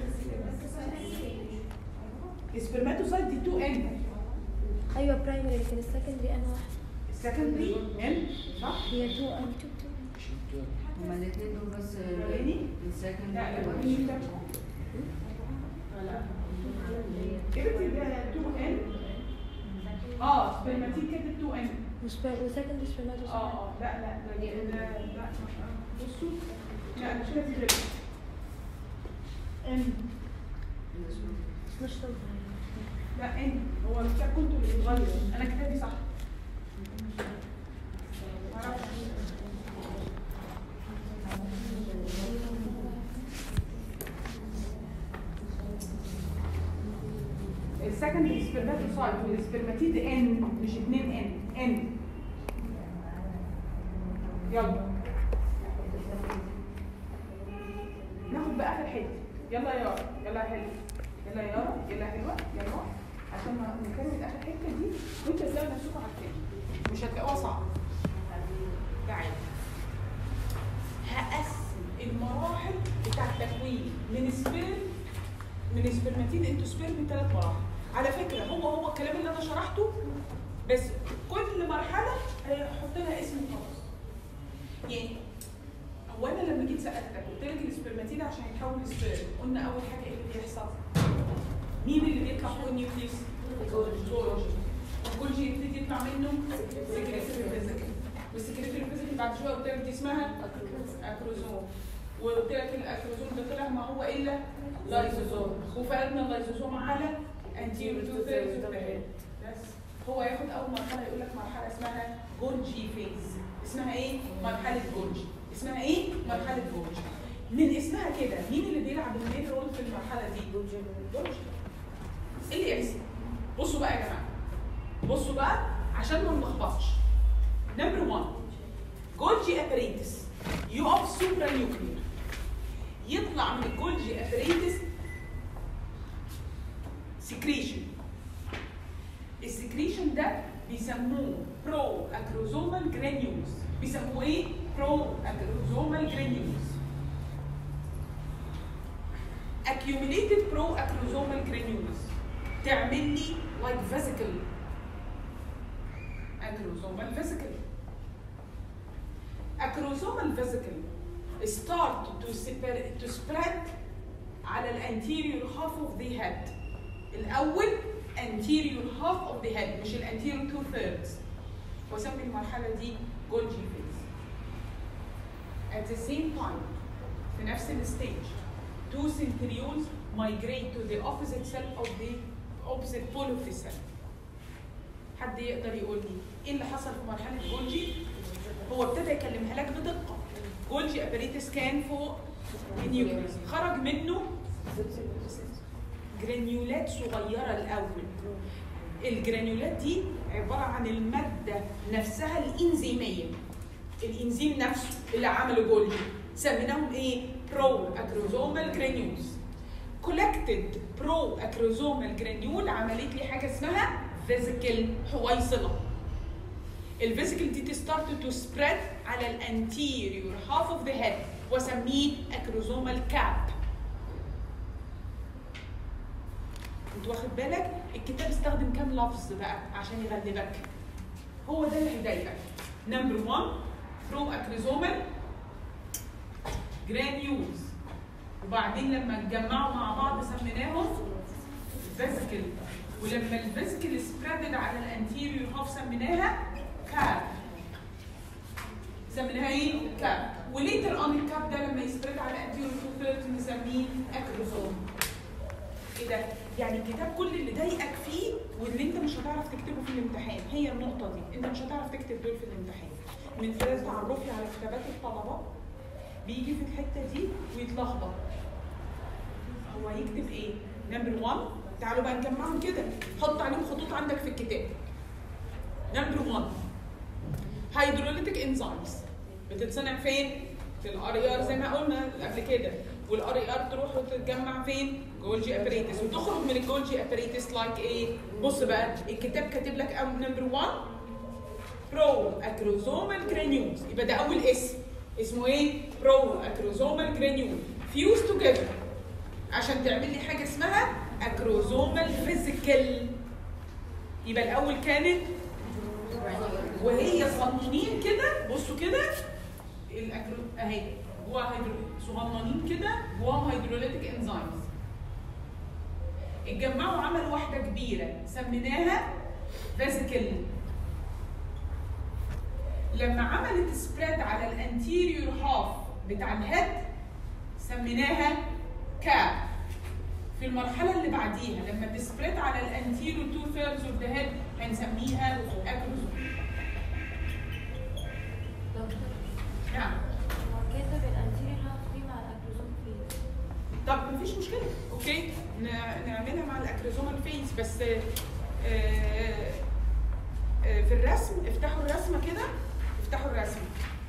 السبرماتوسايت دي 2 ان. ايوه برايمري، لكن السكندري ان واحده. السكندري ان صح؟ هي 2 ان. هما الاثنين دول بس السكند. لا مش ده. لا كتبت ده 2 ان. سبرماتيد كتبت 2 ان. وسكند سبرماتوسايت. لا بصوا. لا مش كاتب كده. ان مش طبعا. لا ان هو الكتاب كنتوا اللي بتغيروا، انا كتابي صح. معرفش. السكند سبرماتوسايت والسبرماتيد ان مش 2 ان. يلا ناخد بقى اخر حته. يلا يا يارا، يلا يا حلوه، يلا يا يارا، يلا يا حلوه، يلا عشان ما نكمل اخر حته دي وانت تلاقوا نفسكم عارفين، مش هتلاقوها صعبه. تعالى هقسم المراحل بتاع التكوين من سبرماتيد انتو سبيرم 3 مراحل. على فكره هو الكلام اللي انا شرحته، بس كل مرحله هحط لها اسم خلاص. يعني هو انا لما جيت سالتك قلت لك السبرماتيد عشان يتحول لسبرم، قلنا اول حاجه ايه اللي بيحصل؟ مين اللي بيطلع فوق النيوكليس؟ الجولجي. الجولجي يبتدي يطلع منه سكريتري فيزيكال، والسكريتري فيزيكال بعد شويه قلت لك دي اسمها اكروزوم، وقلت لك الاكروزوم ده طلع ما هو الا لايزوزوم، وفردنا اللايزوزوم على انتيريور تو ثيردز اوف ذا هيد. بس هو ياخد اول مرحله يقول لك مرحله اسمها جولجي فيز. اسمها ايه؟ مرحله جولجي. اسمها ايه؟ مرحله جولجي. من اسمها كده مين اللي بيلعب المين رول في المرحله دي؟ جولجي. ايه اللي يحصل؟ بصوا بقى يا جماعه، بصوا بقى عشان ما نلخبطش. نمبر 1 جولجي ابريتس يقف سوبرا نيوكلير، يطلع من الجولجي ابريتس سكريشن. السكريشن ده بيسموه برو اكروزومال جرانيولز. بيسموه ايه؟ برو اكروزومال جرانيولز. accumulated pro acrosomal granules تعمل لي like vesicle. acrosomal vesicle. acrosomal vesicle start to spread على الانتيريور half of the head. الاول anterior half of the head مش الانتيريور 2/3. واسمي المرحله دي جولجي phase. at the same time في نفس الستيج two centrioles migrate to the opposite cell of the opposite pole of the cell. حد يقدر يقول لي ايه اللي حصل في مرحله جولجي؟ هو ابتدى يكلمها لك بدقه. جولجي ابريتس كان فوق النيوكليوس، خرج منه جرانيولات صغيره الاول. الجرانيولات دي عباره عن الماده نفسها الانزيميه. الانزيم نفسه اللي عمله جولجي سميناهم ايه؟ برو اكروزومال جرانيولز. كولكتد برو اكروزومال جرانيول عملت لي حاجه اسمها فيزيكل حويصله. الفيزيكل دي تستارت تو سبريد على الانتيريور هاف اوف ذا هيد واسميه اكروزومال كاب. انت واخد بالك؟ الكتاب استخدم كام لفظ بقى عشان يغلبك؟ هو ده اللي هيضايقك. نمبر 1 برو اكروزومال جرانيولز، وبعدين لما اتجمعوا مع بعض سميناهم فيزيكل، ولما الفيزيكل سبريدد على الانتيريور هاف سميناها كاب. سميناها ايه؟ كاب. وليتر اون الكاب ده لما يسبريد على الانتيريور 2/3 نسميه اكروزوم. ايه ده؟ يعني الكتاب كل اللي ضايقك فيه واللي انت مش هتعرف تكتبه في الامتحان هي النقطه دي، انت مش هتعرف تكتب دول في الامتحان. من خلال تعرفي على كتابات الطلبه بيجي في الحته دي ويتلخبط. هو يكتب ايه؟ نمبر 1 تعالوا بقى نجمعهم كده، حط عليهم خطوط عندك في الكتاب. نمبر 1 هيدروليتيك انزيمز بتتصنع فين؟ في الار اي ار زي ما قلنا قبل كده، والار اي ار تروح وتتجمع فين؟ جولجي ابريتس، وتخرج من الجولجي ابريتس لايك ايه؟ بص بقى الكتاب كاتب لك نمبر 1 برو اكروزومال جرانيولز، يبقى ده اول اسمه ايه؟ برو اكروزومال جرانيول فيوز توجذر عشان تعمل لي حاجه اسمها اكروزومال فيزيكال. يبقى الاول كانت وهي صغننين كده، بصوا كده الاكرو اهي جواها صغننين كده جواهم هيدروليتيك انزيمز، اتجمعوا عملوا واحده كبيره سميناها فيزيكل. لما عملت سبريد على الانتيريور هاف بتاع الهيد سميناها كاب. في المرحله اللي بعديها لما تسبريد على الانتيريور 2/3 اوف ذا هيد هنسميها اكروزوم. نعم. كاتب الانتيريور هاف دي مع الاكروزوم فيز. طب مفيش مشكله، اوكي نعملها مع الاكروزومال فيز، بس في الرسم افتحوا الرسمه كده، افتحوا الرسمه.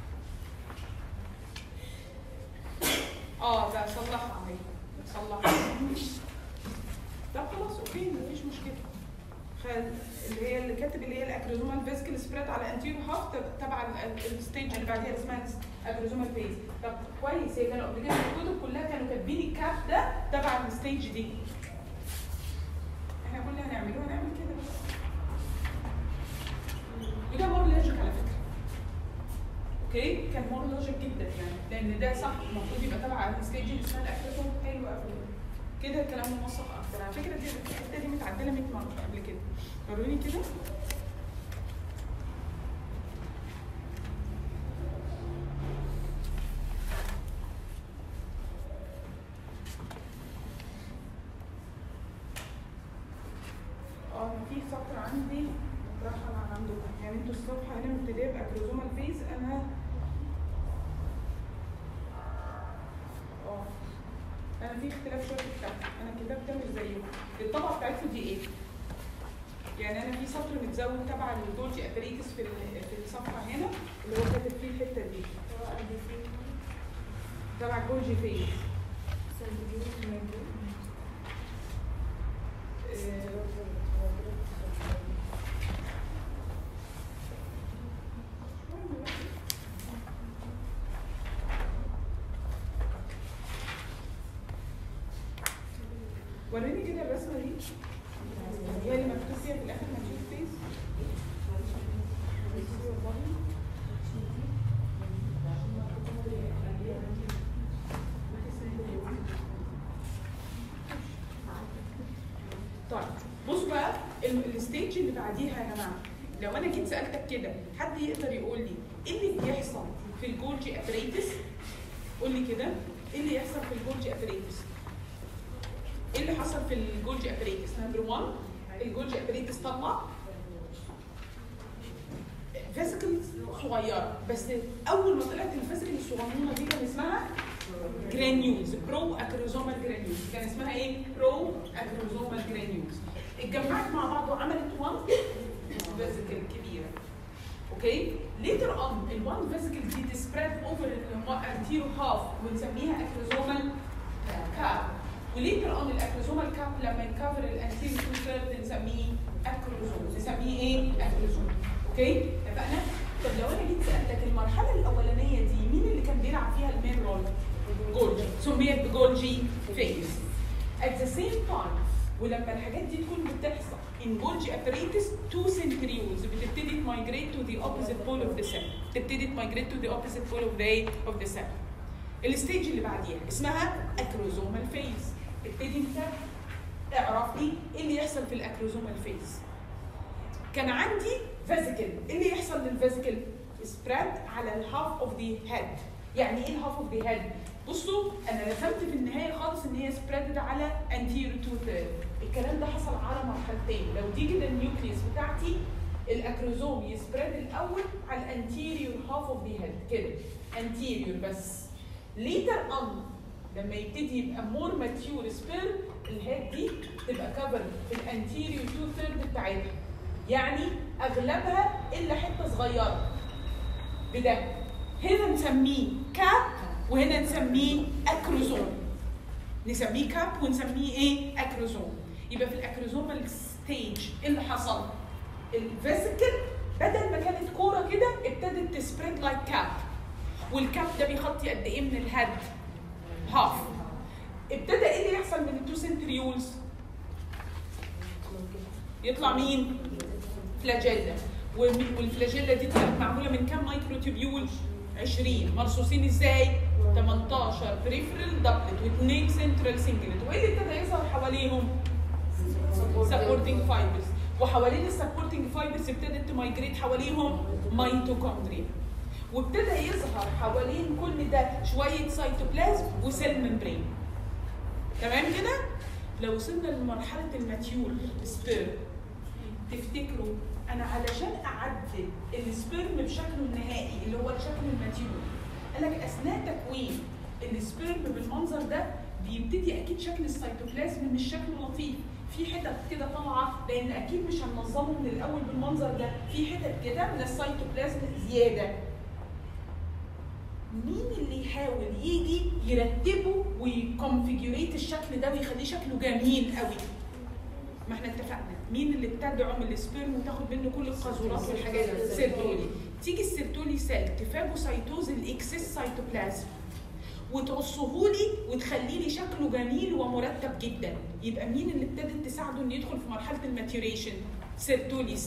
ده صلحها اهي، صلحها. طب خلاص اوكي مفيش مشكله. اللي هي اللي كاتب اللي هي الاكروزومال فيزيكال سبريد على انتيريور هاف تبع الستيج اللي بعديها اسمها اكروزومال فيز. طب كويس، هي كانوا قبل كده الكتب كلها كانوا كاتبين الكاب ده تبع الستيج دي. احنا كل اللي هنعمله هنعمل كده بس. وده مور لوجيك على فكره. اوكي كان مور مور لوجيك جدا يعني، لان ده صح المفروض يبقى تبع الستيج اللي اسمها الاكروزوم. حلو قوي كده الكلام منسق اكتر. على فكره دي الحته دي متعدله 100 مره قبل كده. وروني كده. في سطر عندي مترحل عن عندكم، يعني انتوا الصفحه هنا مبتدئه باكروزومال فيز. انا في اختلاف شويه في الكتاب، انا الكتاب ده مش زيكم. الطبعه بتاعتكم دي ايه؟ يعني انا في سطر متزود تبع الجولجي ابريتس في الصفحه هنا اللي هو كاتب فيه الحته دي تبع الجولجي فيز. وريني كده الرسمه دي هي اللي مكتوب فيها في الاخر ماتيور فيز. طيب بصوا بقى الستيج اللي بعديها يا جماعه. لو انا جيت سالتك كده حد يقدر يقول لي ايه اللي بيحصل في الجولجي ابريتس؟ قول لي كده ايه اللي يحصل في الجولجي ابريتس؟ ايه اللي حصل في الجولجي ابريتس؟ نمبر 1 الجولجي ابريتس طلع فيسيكلز صغيره، بس اول ما طلعت الفيسيكل الصغنونه دي كان اسمها جرانيولز، برو اكروزومال جرانيولز. كان اسمها ايه؟ برو اكروزومال جرانيولز. اتجمعت مع بعض وعملت 1 فيسيكل كبيره. اوكي؟ ليتر اون ال1 فيسيكل دي تسبريد اوفر الانتيرو هاف ونسميها اكروزومال كاب. وليتر اون الاكروزومال كاب لما يكفر الانتيريور 2/3 نسميه اكروزوم. نسميه ايه؟ اكروزوم. اوكي؟ اتفقنا؟ طب لو انا جيت سالتك المرحله الاولانيه دي مين اللي كان بيلعب فيها المين رول؟ جولجي. سميت بجولجي فيز. at the same time ولما الحاجات دي تكون بتحصل in Golgi apparatus 2 centrioles بتبتدي migrate to the opposite pole of the cell. تبتدي migrate to the opposite pole of the cell. الستيج اللي بعديها اسمها اكروزومال فيز. ابتدي انت اعرف لي ايه اللي يحصل في الاكروزومال فيز. كان عندي فيزيكل، ايه اللي يحصل للفيزيكل؟ سبريد على الهاف اوف ذا هيد. يعني ايه الهاف اوف ذا هيد؟ بصوا انا رسمت في النهايه خالص ان هي سبريد على انتيريور 2/3. الكلام ده حصل على مرحلتين. لو دي كده النيوكليوس بتاعتي الاكروزوم يسبريد الاول على الانتيريور هاف اوف ذا هيد كده انتيريور بس. ليتر اون لما يبتدي يبقى مور ماتيور سبير الهيد دي تبقى كفر في الانتيريور 2/3 بتاعتها، يعني اغلبها الا حته صغيره بده. هنا نسميه كاب وهنا نسميه اكروزوم. نسميه كاب ونسميه ايه؟ اكروزوم. يبقى في الاكروزومال ستيج ايه اللي حصل؟ الفيزيكل بدل ما كانت كوره كده ابتدت تسبريد لايك كاب. والكاب ده بيغطي قد ايه من الهيد؟ هاف. ابتدى ايه اللي يحصل من التو سنتريولز؟ يطلع مين؟ فلاجيلا. والفلاجيلا دي طلعت معموله من كام مايكرو تيبيول؟ 20 مرصوصين ازاي؟ 18 بريفرال دبلت و2 سنترال سنجلت. وايه اللي ابتدى يظهر حواليهم؟ سبورتنج فايبرز. وحوالين السبورتنج فايبرز ابتدت تمايجريت حواليهم ميتوكوندريا. وابتدى يظهر حوالين كل ده شويه سيتوبلازم وسيل ممبرين. تمام كده؟ لو وصلنا لمرحله الماتيور سبيرم تفتكروا انا علشان اعدل السبيرم بشكله النهائي اللي هو الشكل الماتيور، قال لك اثناء تكوين السبيرم بالمنظر ده بيبتدي اكيد شكل السيتوبلازم مش شكله لطيف، في حتت كده طالعه لان اكيد مش هننظمه من الاول بالمنظر ده، في حتت كده من السيتوبلازم زياده. مين اللي يحاول يجي يرتبه ويكونفيجوريت الشكل ده ويخليه شكله جميل قوي؟ ما احنا اتفقنا مين اللي بتدعم السبيرم وتاخد منه كل القاذورات والحاجات دي؟ السيرتولي. تيجي السيرتولي سيل تفاجوسايتوز الاكسس سيتوبلازم وتقصهولي وتخلي لي شكله جميل ومرتب جدا. يبقى مين اللي ابتدت تساعده انه يدخل في مرحله الماتيوريشن؟ سيرتولي سيل.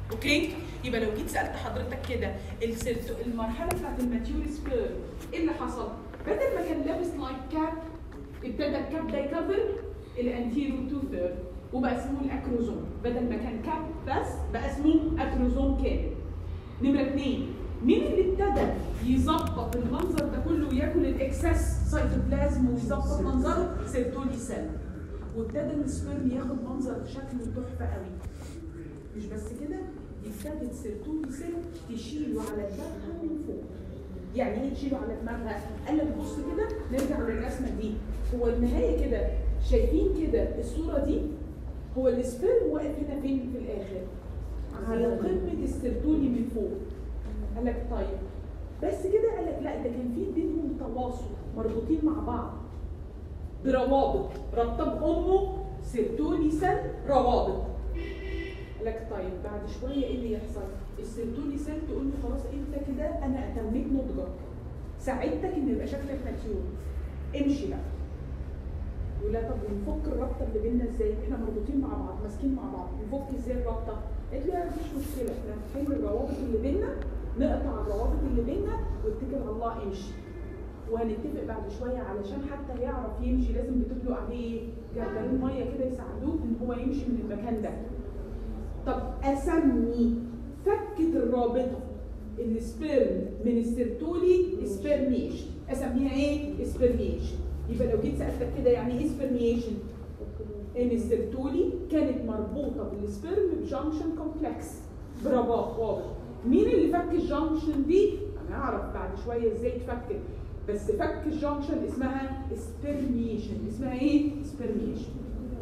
اوكي؟ يبقى لو جيت سالت حضرتك كده المرحله بتاعت الماتيور سبيرم ايه اللي حصل؟ بدل ما كان لابس لايك كاب ابتدى الكاب ده يكفر الانتيريور 2/3 وبقى اسمه الاكروزوم، بدل ما كان كاب بس بقى اسمه اكروزوم كامل. نمره 2 مين اللي ابتدى يظبط المنظر ده كله وياكل الاكسس سيتوبلازم ويظبط منظره؟ سيرتولي سيل. وابتدى السبيرم ياخد منظر شكله تحفه قوي. مش بس كده، ابتدت سيرتولي سيل تشيله على دماغها من فوق. يعني ايه تشيله على دماغها؟ قال لك بص كده، نرجع للرسمه دي. هو النهايه كده، شايفين كده الصوره دي؟ هو السبيرم واقف هنا فين في الاخر؟ على قمه السيرتولي من فوق. قال لك طيب بس كده؟ قال لك لا، ده كان في بينهم تواصل، مربوطين مع بعض بروابط، رابطه بامه سيرتولي سيل روابط. قال لك طيب بعد شويه ايه اللي يحصل؟ السيرتولي سيل تقول له خلاص انت كده انا اتميت نضجك، ساعدتك ان يبقى شكلك ماتيور، امشي بقى. يقول لها طب ونفك الرابطه اللي بيننا ازاي؟ احنا مربوطين مع بعض، ماسكين مع بعض، نفك ازاي الرابطه؟ قالت له مفيش مشكله، احنا هنحل الروابط اللي بيننا، نقطع الروابط اللي بيننا واتكل على الله امشي. وهنتفق بعد شويه علشان حتى يعرف يمشي لازم بتطلق عليه جردلين ميه كده يساعدوه ان هو يمشي من المكان ده. طب اسمي فكه الرابطه السبيرم من السيرتولي سبيرميشن، اسميها ايه؟ سبيرميشن. يبقى لو جيت سالتك كده يعني ايه سبيرميشن؟ ان السيرتولي كانت مربوطه بالسبيرم بجانكشن كومبلكس برباط واضح. مين اللي فك الجانكشن دي؟ هنعرف بعد شويه ازاي تفكك، بس فك الجانكشن اسمها سبيرميشن. اسمها ايه؟ سبيرميشن.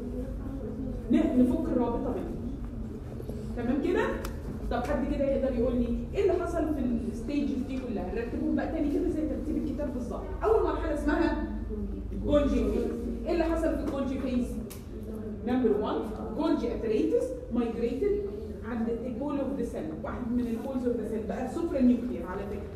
نفك الرابطه بينهم. تمام كده؟ طب حد كده يقدر يقول لي ايه اللي حصل في الستيجز دي كلها؟ نرتبهم بقى تاني كده زي ترتيب الكتاب بالظبط. اول مرحله اسمها جولجي فيز. ايه اللي حصل في الجولجي فيز؟ نمبر 1 جولجي اباريتس مايجريتد عند البول اوف ذا سيل، واحد من البولز اوف ذا سيل بقى سوبرا نيوكلير على فكره.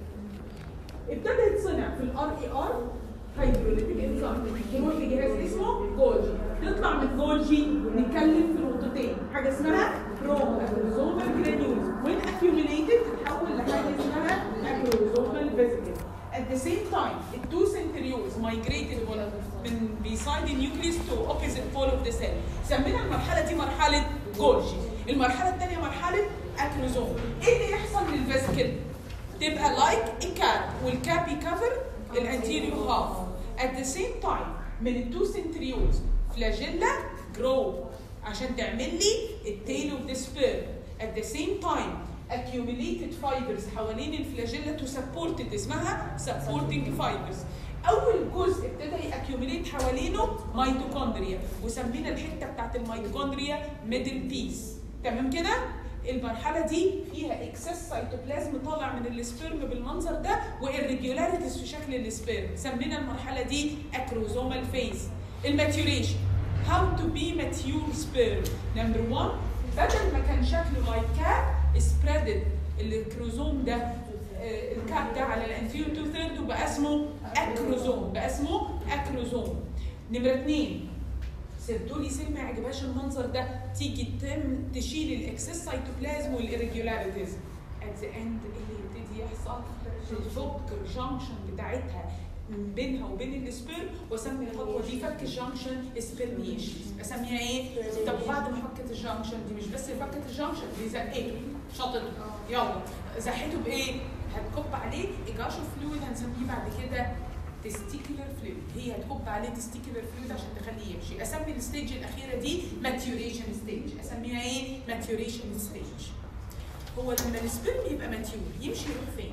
ابتدى يتصنع في الار اي ار هيدروليتيك انزيم، يروح لجهاز اسمه جولجي. تطلع من جولجي نتكلم في نقطتين، حاجه اسمها بروماتوزومال جرانيولز، وين اكيوميليتد تتحول لحاجه اسمها اكروزومال فيزيكل. At the same time, the two centrioles migrated من beside the nucleus to opposite pole of the cell. سمينا المرحله دي مرحله جولجي. المرحله الثانيه مرحله اكروزوم. ايه اللي يحصل للفيزيكل؟ تبقى لايك الكاب، والكاب يكفر الانتيريور هاف. At the same time من التو سنتريولز فلاجيلا جرو عشان تعمل لي التيل اوف ذا سبيرم. At the same time accumulated fibers حوالين الفلاجيلا to support it اسمها supporting fibers. اول جزء ابتدى يأكيوميليت حوالينه ميتوكوندريا، وسمينا الحته بتاعت الميتوكوندريا ميدل بيس. تمام كده؟ المرحله دي فيها اكسس سيتوبلازم طالع من السبيرم بالمنظر ده والريجولاريتيز في شكل السبيرم. سمينا المرحله دي اكروزومال فيز. الماتيوريشن هاو تو بي ماتيور سبيرم. نمبر 1 بدل ما كان شكله لايك كاب سبريدد الكروزوم ده الكاب ده على الانتيريور 2/3 وبقى اسمه اكروزوم، بقى اسمه اكروزوم. نمره 2 سيرتولي سيل ما يعجبهاش المنظر ده، تيجي تشيل الاكسس سيتوبلازم والاريجولاريتيز. ات ذا اند اللي يبتدي يحصل الفك الجانكشن بتاعتها بينها وبين السبيرم، واسمي الخطوه دي فك الجانكشن سبيرميشن. اسميها ايه؟ طب بعد ما فكت الجانكشن دي مش بس فكت الجانكشن دي زقته شطته، يلا زحته بايه؟ هتكب عليه ايجاشو فلويد هنسميه بعد كده تستيكولار فلويد. هي هتكب عليه تستيكولار فلويد عشان تخليه يمشي. اسمي الستيج الاخيره دي ماتيوريشن ستيج. اسميها ايه؟ ماتيوريشن ستيج. هو لما السبيرم يبقى ماتيور يمشي يروح فين؟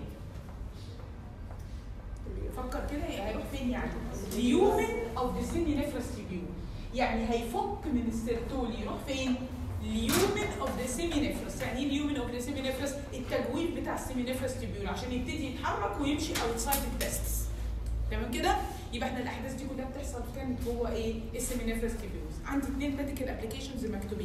فكر كده هيروح فين يعني؟ اليومن اوف ذا سيمينيفرس تيبيول. يعني هيفك من السيرتولي يروح فين؟ اليومن اوف ذا سيمينيفرس. يعني ايه اليومن اوف ذا سيمينيفرس؟ التجويف بتاع السيمينيفرس تيبيول عشان يبتدي يتحرك ويمشي اوتسايد التستس. تمام كده؟ يبقى احنا الاحداث دي كلها بتحصل كانت جوه ايه؟ السيمينيفرس تيبيولز. عندي 2 ميديكال ابلكيشنز مكتوبين.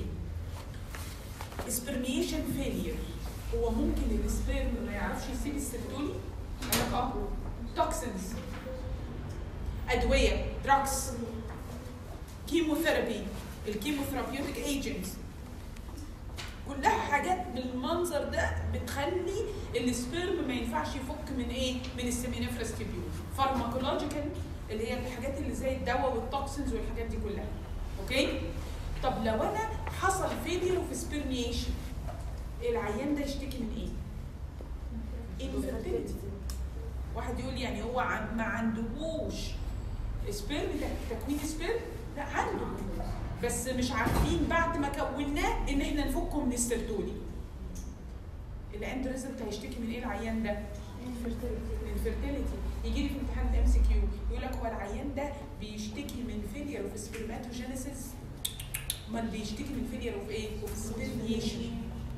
سبرميشن فيلير، هو ممكن السبيرم ما يعرفش يسيب السيرتولي؟ قال لك توكسينز، ادويه، دراكس، كيموثيرابي، الكيموثيرابيوتيك ايجنتس، كلها حاجات بالمنظر ده بتخلي السبيرم ما ينفعش يفك من ايه؟ من السيمينيفرس تيبيول. فارماكولوجيكال اللي هي الحاجات اللي زي الدواء والتوكسينز والحاجات دي كلها. اوكي؟ طب لو انا حصل فيلير اوف سبيرميشن، العيان ده يشتكي من ايه؟ انفيرتيليتي. واحد يقول يعني هو ما عندهوش سبيرم، تكوين سبيرم؟ لا عنده، بس مش عارفين بعد ما كوناه ان احنا نفكه من السيرتولي. الاند ريزلت هيشتكي من ايه العيان ده؟ انفيرتيليتي. يجي لي في امتحان الام سي كيو يقول لك هو العيان ده بيشتكي من فيلير اوف سبرماتوجينيسيس، امال بيشتكي من فيلير اوف ايه؟ اوف سبرميشن.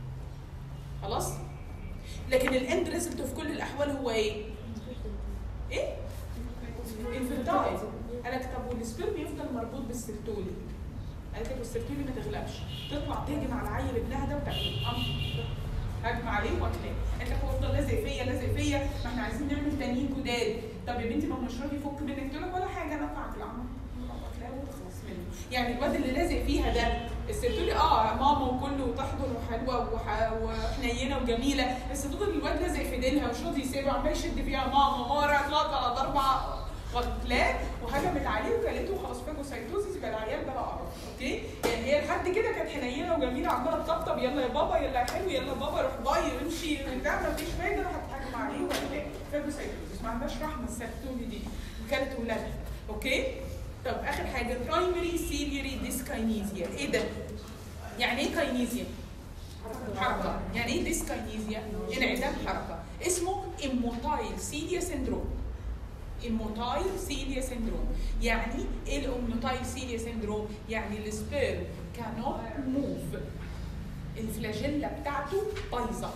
خلاص؟ لكن الاند ريزلت في كل الاحوال هو ايه؟ ايه؟ انفيرتايل. قال لك طب والسبرم يفضل مربوط بالسيرتولي. قالت لك والسيرتولي ما تغلبش، تطلع تهجم على عيل ابنها ده وتاكله. هجم عليه واكلاه. قالت لك هو يفضل لازق فيا لازق فيا، ما احنا عايزين نعمل تانيين جداد. طب يا بنتي ما هو مش راضي يفك منك. قلت لك ولا حاجه، انا اطلع اكلها واكلاه وتخلص منه. يعني الواد اللي لازق فيها ده السيرتولي ماما وكله وتحضن وحلوه وحنينه وجميله، بس فضل الواد لازق في ديلها ومش راضي يسيبها، عمال يشد فيها ماما مره طلعت على ضربه غلطلاه وهجمت عليه وكلته وخلاص فاجوسايتوزيس. يبقى العيال ده بقى قرف. اوكي؟ يعني هي لحد كده كانت حنينه وجميله عماله تطبطب، يلا يا بابا يلا يا حلو يلا بابا، روح باي امشي بتاع، مفيش فايده، راحت هتهجم عليه وقتلاه. فاجوسايتوزيس ما عندهاش رحمه السيرتولي دي، وكانت ولادها. اوكي؟ طب اخر حاجه برايمري سيلياري ديسكاينيزيا. ايه ده؟ يعني ايه كاينيزيا؟ حركه. يعني ايه ديسكاينيزيا؟ انعدام حركه. اسمه اموتايل سيليا سيندروم. اموتايل سيليا سيندروم. يعني ايه الاموتايل سيليا سيندروم؟ يعني السبيرم كانوت موف، الفلاجيلا بتاعته بايظه.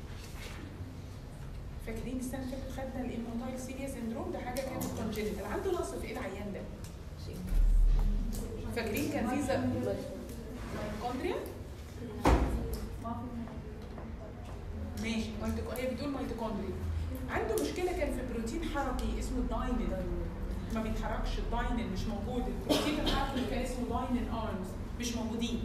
فاكرين السنه اللي فاتت خدنا الاموتايل سيليا سيندروم؟ ده حاجه كانت كونجنتال. عنده نقص في ايه العيان ده؟ فاكرين كان في ميتوكوندريا؟ ماشي، هي بتقول ميتوكوندريا. عنده مشكله كان في بروتين حركي اسمه الداينين، ما بيتحركش. الداينين مش موجود. البروتين الحركي اللي كان اسمه داينين ارمز مش موجودين.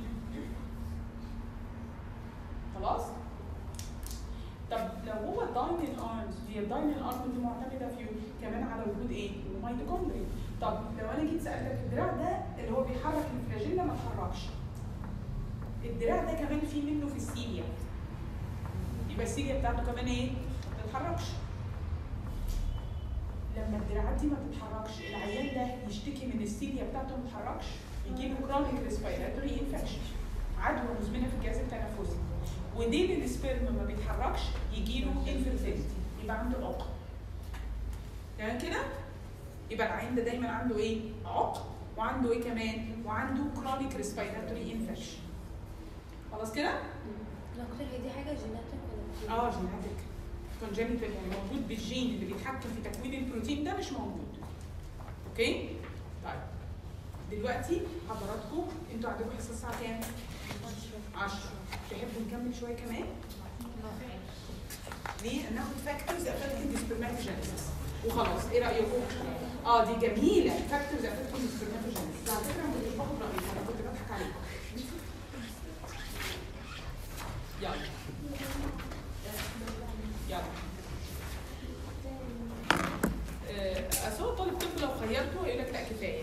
خلاص؟ طب لو هو الداينين ارمز، هي الداينين ارمز دي معتمده في كمان على وجود ايه؟ ميتوكوندريا. طب لو انا جيت سالتك الدراع ده اللي هو بيحرك الفلاجيلا ما اتحركش، الدراع ده كمان في منه في السيليا، يبقى السيليا بتاعته كمان ايه؟ ما بتتحركش. لما الدراعات دي ما بتتحركش، العيان ده يشتكي من السيليا بتاعته ما بتتحركش، يجي له كرونيك ريسبيراتوري انفكشن، عدوى مزمنه في الجهاز التنفسي. وديل السبيرم ما بيتحركش يجي له انفيرتيليتي، يبقى عنده عقم. يعني كده يبقى العيان ده دايما عنده ايه؟ عقم، وعنده ايه كمان؟ وعنده كرونيك ريسبيراتوري انفكشن. خلاص كده؟ دكتور هي دي حاجه جيناتيك ولا جيناتيك كونجنتال، يعني موجود بالجين اللي بيتحكم في تكوين البروتين ده مش موجود. اوكي؟ طيب دلوقتي حضراتكم انتوا عندكم حصه الساعه كام؟ 10. تحبوا نكمل شويه كمان؟ ليه؟ ناخد فاكتورز افكتنج سبرماتوجينيسيس وخلاص. ايه رايكم؟ دي جميله، فاكتورز افكتنج سبرماتوجينيسيس. على فكره ما كنتش باخد رايكم، انا كنت بضحك عليكم. يلا اصل طالب طب لو خيرته هيقول لك لا كفايه.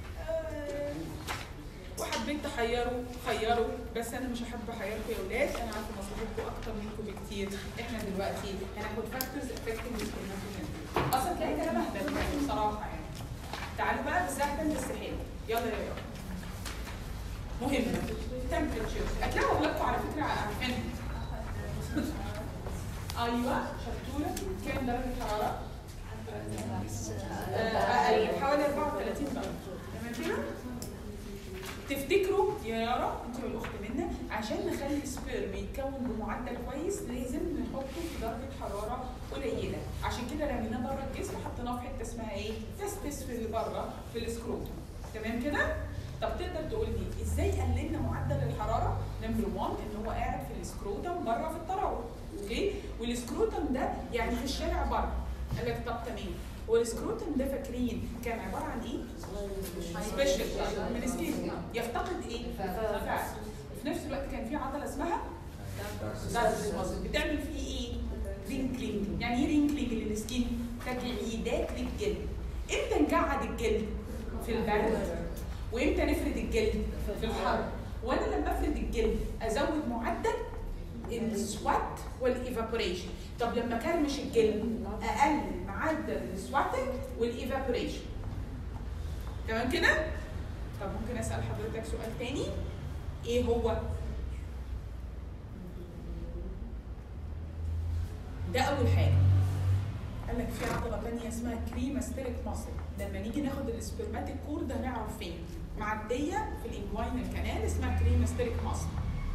وحبيت تحيره خيره، بس انا مش هحب احيركم يا اولاد، انا عارفه مصلحتكم اكتر منكم بكتير. احنا دلوقتي هناخد فاكتورز افكتنج سبرماتوجينيسيس. اصلا تلاقي كلام اهبل يعني بصراحه يعني. تعالوا بقى بالسهل بالسهل. يلا يا مهمه تمبريتشر. هتلاقوا اولادكم على فكره عارفينها. ايوه شطوره. كام درجه حراره؟ حوالي 34 درجه. تمام كده؟ تفتكروا يا يارا انت والاخت منا عشان نخلي السبيرم يتكون بمعدل كويس لازم نحطه في درجه حراره قليله، عشان كده رميناه بره الجسم حطيناه في حته اسمها ايه؟ تستس في اللي بره في السكروتم. تمام كده؟ طب تقدر تقول لي ازاي قللنا معدل الحراره؟ نمبر 1 ان هو قاعد في السكروتم بره في التراوح. اوكي؟ والسكروتم ده يعني في الشارع بره. قال لك طب تمام. والسكروتم ده فاكرين كان عباره عن ايه؟ سبيشال من سكين يفتقد ايه؟ فات. في نفس الوقت كان في عضله اسمها تشديدات للجلد. امتى نجعد الجلد؟ في البرد. وامتى نفرد الجلد؟ في الحر. وانا لما افرد الجلد ازود معدل السوات والايفابوريشن. طب لما كرمش الجلد اقلل معدل السواتنج والايفابوريشن. تمام كده؟ طب ممكن اسال حضرتك سؤال تاني؟ ايه هو؟ ده اول حاجه. قال لك في عضله ثانيه اسمها كريماستيريك ماسل. لما نيجي ناخد السبرماتيك كورد هنعرف فين. معديه في الانجوينال كانال اسمها كريماستيريك ماسل.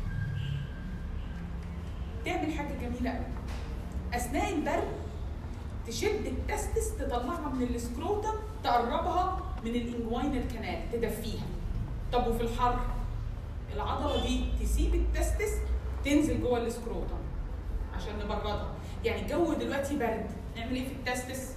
تعمل حاجه جميله قوي. اثناء البرد تشد التستس تطلعها من السكروتم تقربها من الانجوينال كانال تدفيها. طب وفي الحر العضله دي تسيب التستس تنزل جوه السكروتم عشان نبردها. يعني الجو دلوقتي برد، نعمل ايه في التستس؟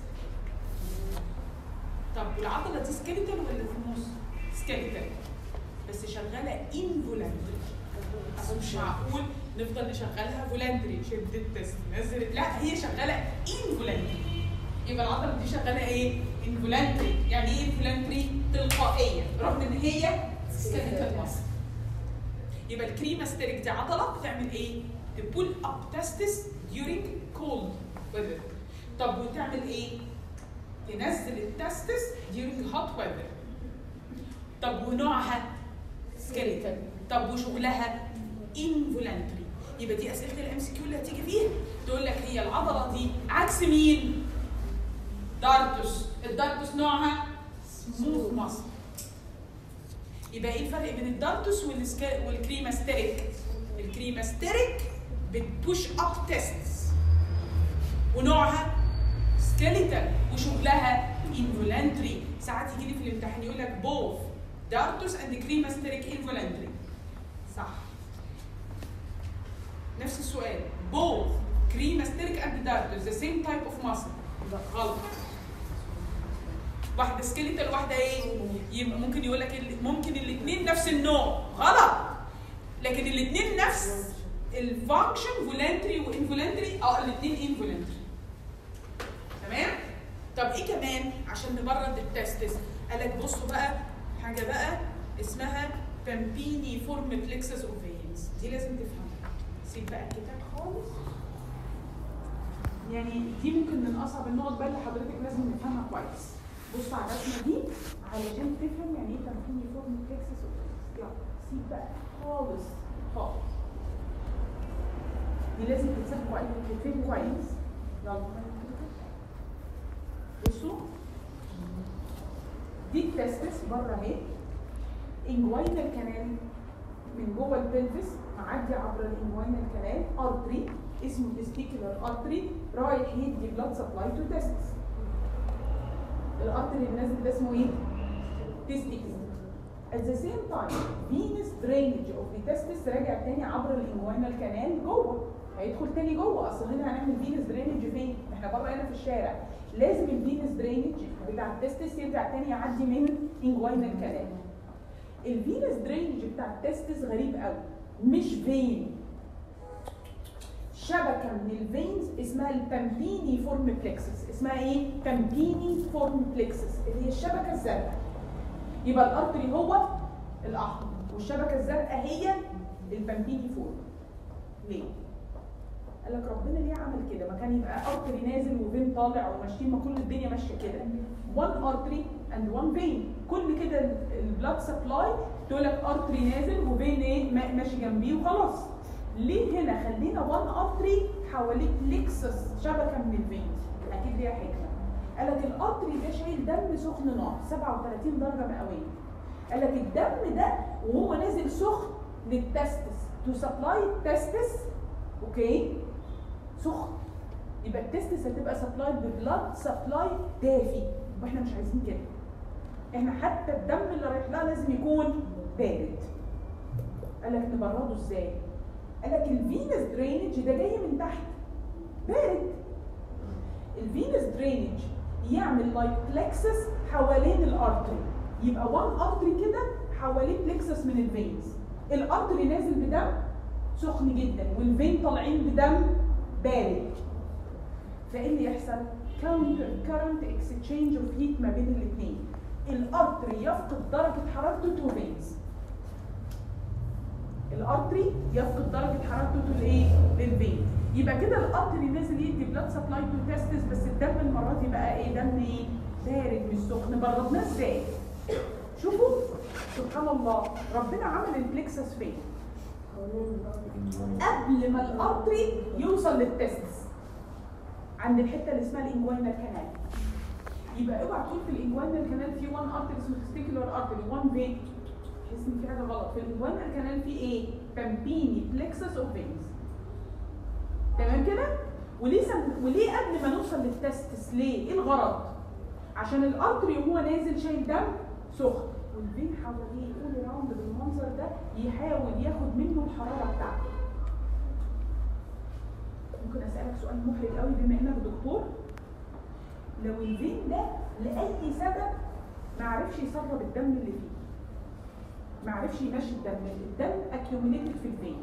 طب والعضله دي سكيلتال ولا في النص؟ سكيلتال بس شغاله انفولانتري. اصل مش معقول نفضل نشغلها فولانتري، شد التست نزل، لا هي شغاله انفولانتري. يبقى العضله دي شغاله ايه؟ انفولانتري. يعني ايه انفولانتري؟ تلقائيه رغم ان هي سكيلتال ماسل. يبقى الكريماستيريك دي عضله بتعمل ايه؟ تبول اب تستس during cold weather. طب وتعمل ايه؟ تنزل التستس during hot weather. طب ونوعها سكيلتال. طب وشغلها involuntary. يبقى دي اسئله الام سي كيو اللي هتيجي فيها. تقول لك هي العضله دي عكس مين؟ دارتوس. الدارتوس نوعها سموث ماسل. يبقى ايه الفرق بين الدارتوس والكريماستيريك؟ الكريماستيريك بتبوش اب تيستس ونوعها سكيليتال وشغلها انفولانتري. ساعات يجي لي في الامتحان يقول لك بوث دارتوس اند كريماستيريك انفولانتري. صح. نفس السؤال بوث كريماستيريك اند دارتوس ذا سيم تايب اوف ماسل. غلط. واحده سكيليتال واحده ايه؟ ممكن يقول لك ممكن الاثنين نفس النوع. غلط. لكن الاثنين نفس الفانكشن فولانتري وانفولانتري. الاثنين انفولانتري. تمام؟ طب ايه كمان عشان نبرد التستس؟ قال لك بصوا بقى حاجه بقى اسمها بامبيني فورم بلكسس اوف فينز. دي لازم تفهمها. سيب بقى الكتاب خالص. يعني دي ممكن من اصعب النقط بقى اللي حضرتك لازم تفهمها كويس. بصوا على الرسمه دي علشان تفهم يعني ايه بامبيني فورم بلكسس اوف فينز. يلا سيب بقى خالص خالص. دي لازم تتفهم كويس. يلا بصوا دي التستس بره اهي. انجوينال كانال من جوه البلفس معدي عبر الانجوينال كانال ارتري اسمه تستيكولار ارتري رايح يدي بلاد سبلاي تو تستس. الارتري اللي نازل ده اسمه ايه؟ تستيكولار. At the same time venous drainage of the testis راجع تاني عبر الانجوينال كانال جوه. هيدخل تاني جوه. اصل هنا هنعمل فينس درينج فين؟ احنا بره هنا في الشارع. لازم الفينس درينج بتاع التستس يرجع تاني يعدي من انجوينال كانال. الفينس درينج بتاع التستس غريب قوي. مش فين. شبكه من الفينز اسمها البامبيني فورم بلكسس. اسمها ايه؟ بامبيني فورم بلكسس اللي هي الشبكه الزرقاء. يبقى الارتري هو الاحمر والشبكه الزرقاء هي البامبيني فورم. ليه؟ قال لك ربنا ليه عمل كده؟ ما كان يبقى ارتري نازل وفين طالع وماشيين، ما كل الدنيا ماشيه كده. one artery and one vein. كل كده البلاد سبلاي تقول لك ارتري نازل وفين ايه ماشي جنبيه وخلاص. ليه هنا خلينا one artery حواليه بلكسس شبكه من الفينز؟ اكيد ليها حكمه. قال لك الارتري ده شايل دم سخن نار 37 درجه مئويه. قال لك الدم ده وهو نازل سخن للتستس تو سبلاي التستس. اوكي؟ سخن. يبقى التستس هتبقى سبلاي ببلاد سبلاي دافي واحنا مش عايزين كده. احنا حتى الدم اللي رايح لها لازم يكون بارد. قال لك نبرده ازاي؟ قال لك الفينس درينج ده جاي من تحت بارد. الفينس درينج يعمل لايك بلكسس حوالين الارتري. يبقى وان ارتري كده حواليه بلكسس من الفينز. الارتري نازل بدم سخن جدا والفين طالعين بدم بارد. فايه اللي يحصل؟ كاونتر كارنت اكسشينج اوف هيت ما بين الاثنين. الارتري يفقد درجه حرارته تو فينز. الارتري يفقد درجه حرارته تو الايه؟ للفين. يبقى كده الارتري نازل يدي بلاد سبلاي تو تيستس، بس الدم المره دي بقى ايه؟ دم ايه؟ بارد مش سخن. بردناه ازاي؟ شوفوا سبحان الله، ربنا عمل البلكسس فين؟ قبل ما الارتري يوصل للتستس، عند الحته اللي اسمها الانجوينال كانال. يبقى اوعى تقول في الانجوينال كانال في 1 ارتري اسمه تستيكولار ارتري 1 فين، تحس ان في حاجه غلط. في الانجوينال كانال في ايه؟ بامبيني بلكسس اوف فينز. تمام كده؟ وليه قبل ما نوصل للتستس؟ ليه؟ ايه الغرض؟ عشان الارتري وهو نازل شايل دم سخن، والفين حواليه يقول راوند بالمنظر ده، يحاول ياخد منه الحراره بتاعته. ممكن اسالك سؤال محرج قوي بما انك دكتور؟ لو الفين ده لاي سبب ما عرفش يسرب الدم اللي فيه، ما عرفش يمشي الدم اكيوميليتد في الفين.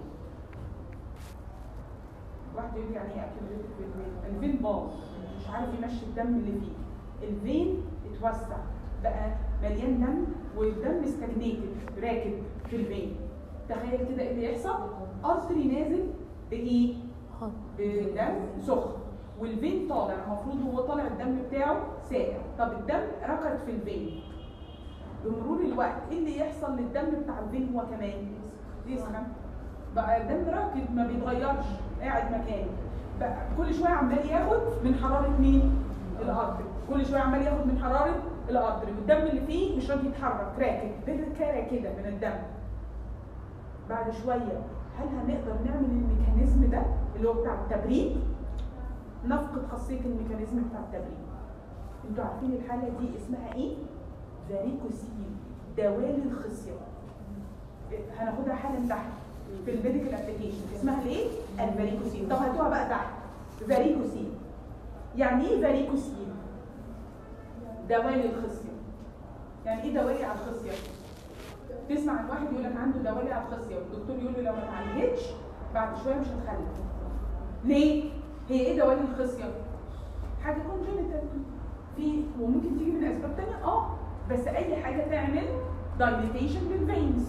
واحد يقول لي يعني ايه اكيوميليتد في الفين؟ الفين باظ، مش عارف يمشي الدم اللي فيه. الفين اتوسع بقى مليان دم، والدم استجنيتد راكب في الفين. تخيل كده ايه اللي يحصل؟ ارتري نازل بايه؟ بدم سخن، والفين طالع، المفروض هو طالع الدم بتاعه ساقع. طب الدم ركض في الفين، بمرور الوقت ايه اللي يحصل للدم بتاع الفين؟ هو كمان يسخن بقى، الدم راكد ما بيتغيرش، قاعد مكانه بقى، كل شويه عمال ياخد من حراره مين؟ الارتري. كل شويه عمال ياخد من حراره الارتري، والدم اللي فيه مش راضي يتحرك، راكد بركاره كده من الدم. بعد شويه هل هنقدر نعمل الميكانيزم ده اللي هو بتاع التبريد؟ نفقد خاصيه الميكانيزم بتاع التبريد. انتوا عارفين الحاله دي اسمها ايه؟ فاريكوسيل، دوالي الخصيه. هناخدها حالا تحت في الميديكال ابلكيشن، اسمها الايه؟ الفاريكوسيل. طب هاتوها بقى تحت. فاريكوسيل يعني ايه؟ فاريكوسيل دوالي الخصيه. يعني ايه دوالي على الخصيه؟ تسمع عن واحد يقول لك عنده دوالي على الخصيه، والدكتور يقول له لو ما اتعالجتش بعد شويه مش هتخلف. ليه؟ هي ايه دوالي الخصيه؟ حاجه كونجنتال، في وممكن تيجي من اسباب ثانيه بس اي حاجه تعمل دايليتيشن للفينز.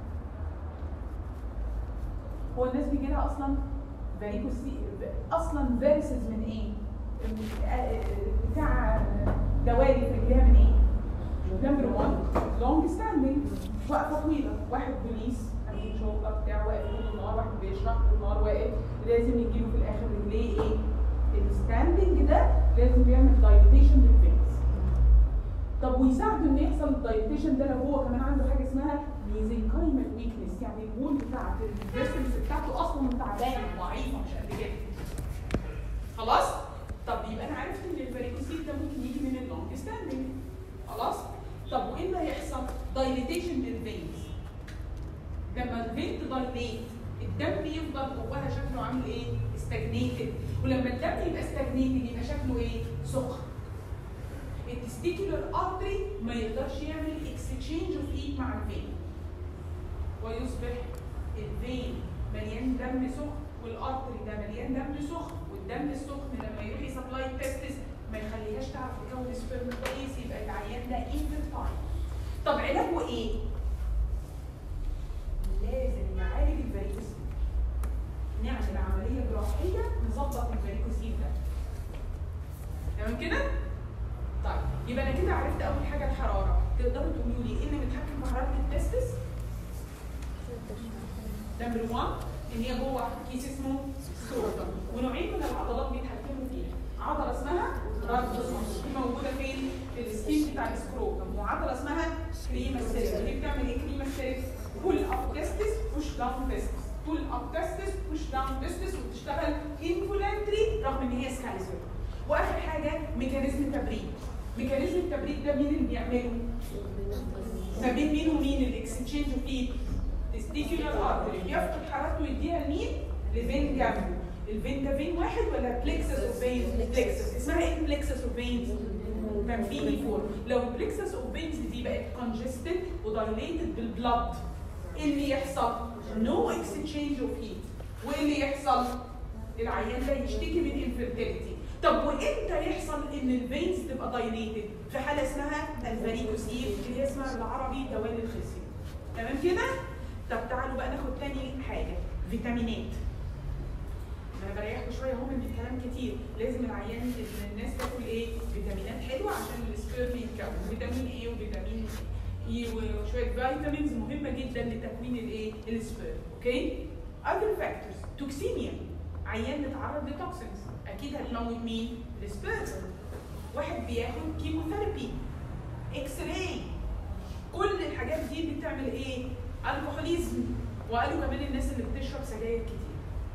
هو الناس بيجي لها اصلا فاريكوسي، اصلا فاريسز من ايه؟ بتاع دوالي في رجليها من ايه؟ نمبر 1 لونج ستاندنج، وقفه طويله، واحد بوليس امين شرطه بتاع واقف طول النهار، واحد بيشرح طول النهار واقف، لازم يجيله في الاخر رجليه ايه؟ الستاندنج ده لازم بيعمل دايليتيشن للفينز. طب ويساعده ان يحصل الدايليتيشن ده لو هو كمان عنده حاجه اسمها ميزنكايمال ويكنس، يعني البول بتاعت الفيسلز بتاعته اصلا تعبانه وضعيفه مش قد كده. خلاص؟ طب يبقى انا عرفت ان الفاريكوسيل ده ممكن يجي من اللونج ستاندنج. خلاص؟ طب وايه اللي هيحصل؟ دايليتيشن للفينز. لما الفين تدايليت الدم يفضل جواها شكله عامل ايه؟ استجنيتد، ولما الدم يبقى استجنيتد يبقى شكله ايه؟ سخن. التستيكولار ارتري ما يقدرش يعمل اكسشينج اوف هيت مع الفين، ويصبح الفين مليان دم سخن، والارتري ده مليان دم سخن، والدم السخن لما يروح يسبلاي التستس ما يخليهاش تعرف تكون سبرم كويس، يبقى العيان ده انفيرتايل. طب علاجه ايه؟ لازم نعالج الفاريكوسيل، نعمل عمليه جراحيه نظبط الفاريكوسيل ده. تمام كده؟ طيب يبقى انا كده عرفت اول حاجه الحراره. تقدروا تقولوا لي ايه اللي بيتحكم في حراره التستس؟ نمبر 1 ان هي جوه كيس اسمه سكروتم، ونوعين من العضلات بيتحكموا فيها. عضله اسمها رادوس دي موجوده فين؟ في السكين بتاع السكروتم، وعضله اسمها كريما سيريس. دي بتعمل ايه كريما سيريس؟ بول اب تستس بوش داون تستس، بول اب تستس بوش داون تستس، وبتشتغل انفولانتري رغم ان هي سكاليزر. واخر حاجه ميكانيزم تبريد. ميكانيزم التبريد ده مين اللي بيعمله؟ ما بين مين ومين؟ الاكسشينج اوف هيت. تستيكولار ارتري يفقد حرارته يديها لمين؟ لفين جنبه. الفين ده فين واحد ولا بلكسس اوف فينز؟ بلكسس. اسمها ايه بلكسس اوف فينز؟ تنفيذي فور. لو البلكسس اوف فينز دي بقت كونجستد ودايليتد بالبلد، ايه اللي يحصل؟ نو اكسشينج اوف هيت. وايه اللي يحصل؟ العيان ده يشتكي من انفيرتيليتي. طب وامتى يحصل ان الفينز تبقى دايليتد؟ في حاله اسمها الفاريكوسيل اللي هي اسمها بالعربي دوال الخصيه. تمام كده؟ طب تعالوا بقى ناخد تاني حاجه، فيتامينات. انا بريحكم شويه اهو من الكلام كتير، لازم العيان الناس تاكل ايه؟ فيتامينات حلوه عشان السبيرم يتكون، فيتامين ايه وفيتامين اي وشويه فيتامينز مهمه جدا لتكوين الايه؟ السبيرم، اوكي؟ other factors، توكسيميا، عيان متعرض لتوكسينز، اكيد هتموت مين؟ السبيرم. واحد بياخد كيموثيرابي، اكس راي، كل الحاجات دي بتعمل ايه؟ الكحوليزم، وقالوا كمان الناس اللي بتشرب سجاير كتير.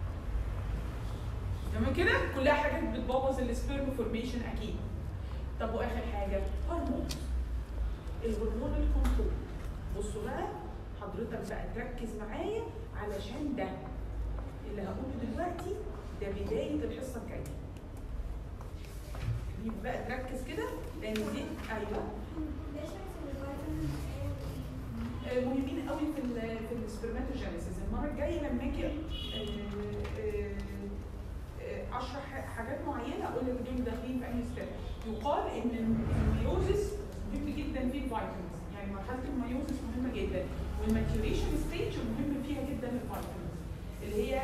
تمام كده؟ كلها حاجات بتبوظ السبيرم فورميشن اكيد. طب واخر حاجه هرمونز، الهرمون الكنترول. بصوا بقى حضرتك بقى تركز معايا علشان ده اللي هقوله دلوقتي ده بدايه الحصه الجايه. يبقى بقى تركز كده لان دي ايوه مهمين قوي في السبرماتوجينيسيس. المره الجايه لما اجي اشرح حاجات معينه اقول لك دول داخلين في انهي ستيب. يقال ان الميوزس مهم جدا فيه الفيتامينز، يعني مرحله الميوزس مهمه جدا، والماتيوريشن ستيج مهم فيها جدا الفيتامينز اللي هي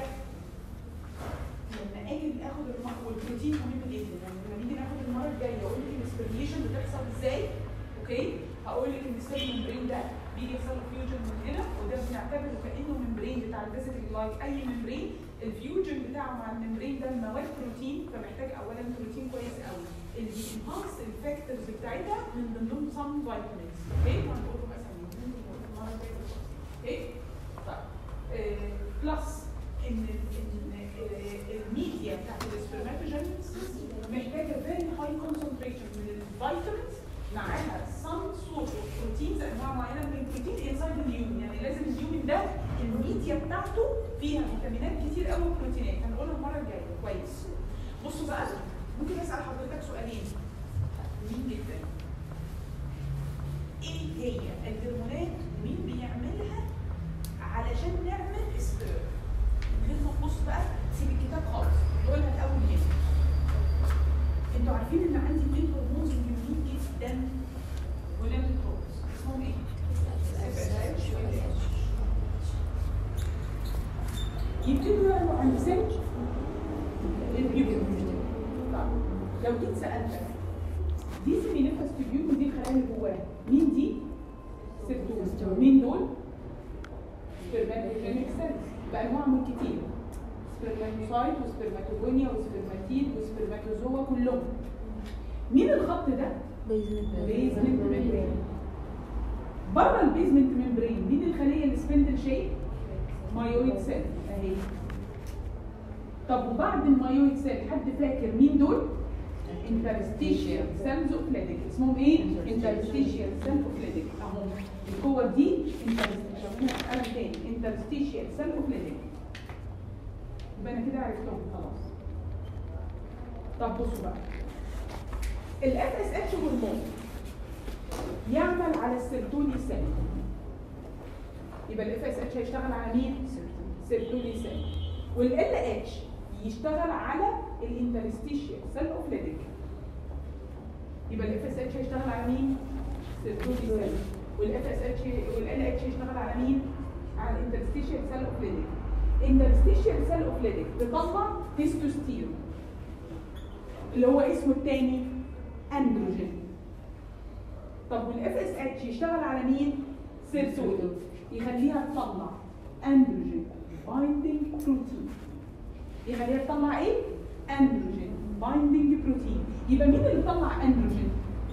لما اجي اخد والبروتين مهم جدا. يعني لما نيجي ناخد المره الجايه اقول لك السبرميشن بتحصل ازاي، اوكي؟ هقول لك ان السيل ممبرين ده بيجي يحصل له فيوجن من هنا، وده بنعتبره كانه ممبرين بتاع الفيزيكال لايك اي ممبرين. الفيوجن بتاعه مع الممبرين ده المواد بروتين، فمحتاج اولا بروتين كويس قوي اللي بينهانس الفاكتورز بتاعتها من ضمنهم سم فيتامينز، اوكي؟ هنقولهم اساميهم المره الجايه، اوكي؟ طيب بلس ان الميديا بتاعت السبرماتوجينيسيس محتاجه فيري هاي كونسنتريشن من الفيتامينز معاها سم سورس اوف بروتينز، انواع معينه من البروتين انسايد اليومن. يعني لازم اليومن ده الميديا بتاعته فيها فيتامينات كتير قوي وبروتينات، هنقولها المره الجايه كويس. بصوا بقى ممكن اسال حضرتك سؤالين مهمين جدا. ايه هي الهرمونات ومين بيعملها علشان نعمل سبيرم؟ من غير ما تبص بقى سيب الكتاب خالص، نقولها الاول هنا. انتوا عارفين ان عندي 2 هرمونز مهمين جدا ولاد الكروز، اسمهم ايه؟ FSH و LH. يبتدوا يعملوا عند سن البيوبيوم. لو جيت سالتك دي سيمينيفاس تيبيوم دي الخلايا اللي جواها، مين دي؟ سيرتوم. مين دول؟ سبرماتوجينيك سيلز بانواعهم كتير، سبرماتوسايت وسبرماتوجونيا وسبرماتيد وسبرماتوزوا كلهم. مين الخط ده؟ بيزمنت ممبرين. بره البيزمنت ممبرين مين الخليه السبندل شيب؟ مايويد سيل اهي. طب وبعد المايويد سيل حد فاكر مين دول؟ انترستيشيال سيلز اوف ليديك. اسمهم ايه؟ انترستيشيال سيل اوف ليديك اهو. القوه دي انترستيشيال سيل اوف ليديك. يبقى انا كده عرفتهم خلاص. طب بصوا بقى الاف اس اتش هرمون يعمل على السيرتوني سيل. يبقى الاف اس اتش هيشتغل على مين؟ سيرتوني سيل. والال اتش يشتغل على الانترستيشيال سيل اوف ليديك. يبقى الاف اس اتش هيشتغل على مين؟ سيرتوني سيل. والاف اس اتش والال اتش يشتغل على مين؟ على الانترستيشيال سيل اوف ليديك. interstitial cell of lytic تطلع تستوستيرون اللي هو اسمه الثاني اندروجين. طب والاف اس اتش يشتغل على مين؟ سيرتونين، يخليها تطلع اندروجين بايندينج بروتين. يخليها تطلع ايه؟ اندروجين بايندينج بروتين. يبقى مين اللي طلع اندروجين؟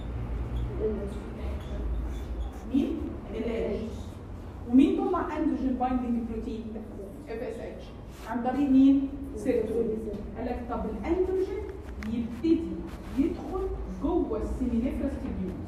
مين؟ الاتش. ومين طلع اندروجين بايندينج بروتين؟ اف اس اتش. عن طريق مين؟ سيرتونين. قال لك طب الاندروجين يبتدي يدخل جوه السيمينيفرس تيبيولز.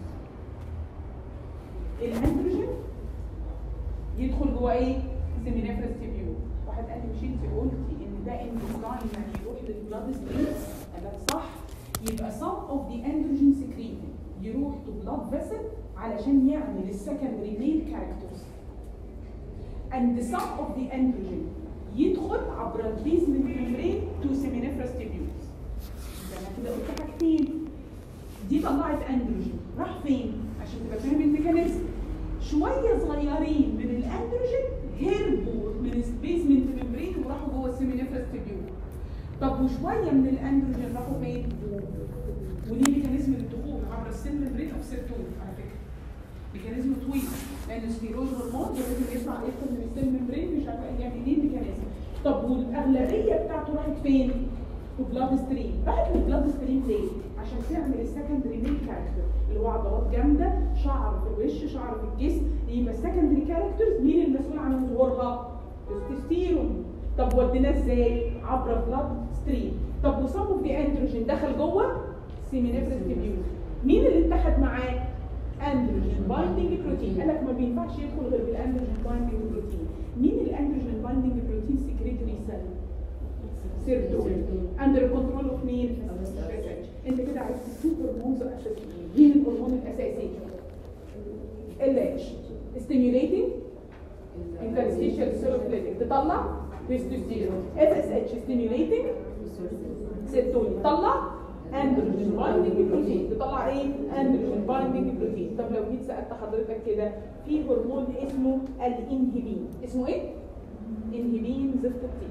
الاندروجين يدخل جوه ايه؟ سيمينيفرس تيبيول. واحد قال لي مش انت قلتي ان ده انزيم يروح للبلاد ستريم؟ قال لك صح. يبقى some of the androgen secreted يروح to blood vessel علشان يعمل السكندري ميل كاركترز. and some of the androgen يدخل عبر البيزمنت ممبرين to seminiferous tubules. ده انا كده قلت حاجتين. دي طلعت اندروجين راح فين؟ عشان تبقى فاهم الميكانيزم. شويه صغيرين من الاندروجين هربوا من السبيسمنت ممبرين وراحوا جوه السيمينيفرس تيبيول. طب وشويه من الاندروجين راحوا فين؟ ودي ميكانيزم للدخول عبر السيل ممبرين او سيرتول على فكره. ميكانيزم طويل لان الستيرويد هرمون لازم يطلع يدخل من السيل ممبرين مش عارفه يعني ليه ميكانيزم. طب والاغلبيه بتاعته راحت فين؟ في بلاد ستريم. راحت للبلاد ستريم ليه؟ عشان تعمل السكندري ميل كاركتر اللي هو عضلات جامده، شعر في الوش، شعر في الجسم. يبقى السكندري كاركترز مين المسؤول عن ظهورها؟ تستوستيرون. طب وديناه ازاي؟ عبر بلاد ستريم. طب وصم اوف ذا اندروجين دخل جوه سيمينيفرس تيبيول. مين اللي اتحد معاه؟ اندروجين بايندينج بروتين. قال لك ما بينفعش يدخل غير بالاندروجين بايندينج بروتين. مين الاندروجين بايندينج بروتين سكريتوري سيل؟ سيرتولين. اندر كنترول اوف مين؟ انت كده عرفت السوبر هرمونز الاساسيين. مين الهرمون الاساسي؟ LH stimulating interstitial cellular تطلع تستوستيرون. FSH stimulating سيرتولين تطلع اندروجين بايندينج بروتين. تطلع ايه؟ اندروجين بايندينج بروتين. طب لو جيت سالت حضرتك كده في هرمون اسمه الانهبين. اسمه ايه؟ انهبين زفت الطين.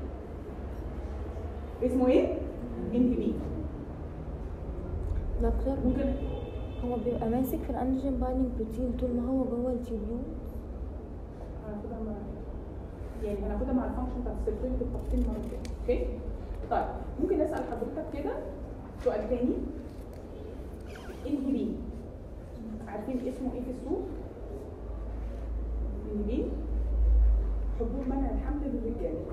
اسمه ايه؟ انهبين. دكتور ممكن هو بيبقى ماسك في الاندروجين بايندينج بروتين طول ما هو جوه التيوبيول؟ هناخدها مع الفانكشن بتاعت السيرتولين بالتفصيل مره تانيه. اوكي؟ طيب ممكن اسال حضرتك كده سؤال تاني. انهبين عارفين اسمه ايه في السوق؟ انهبين حبوب منع الحمل للرجاله.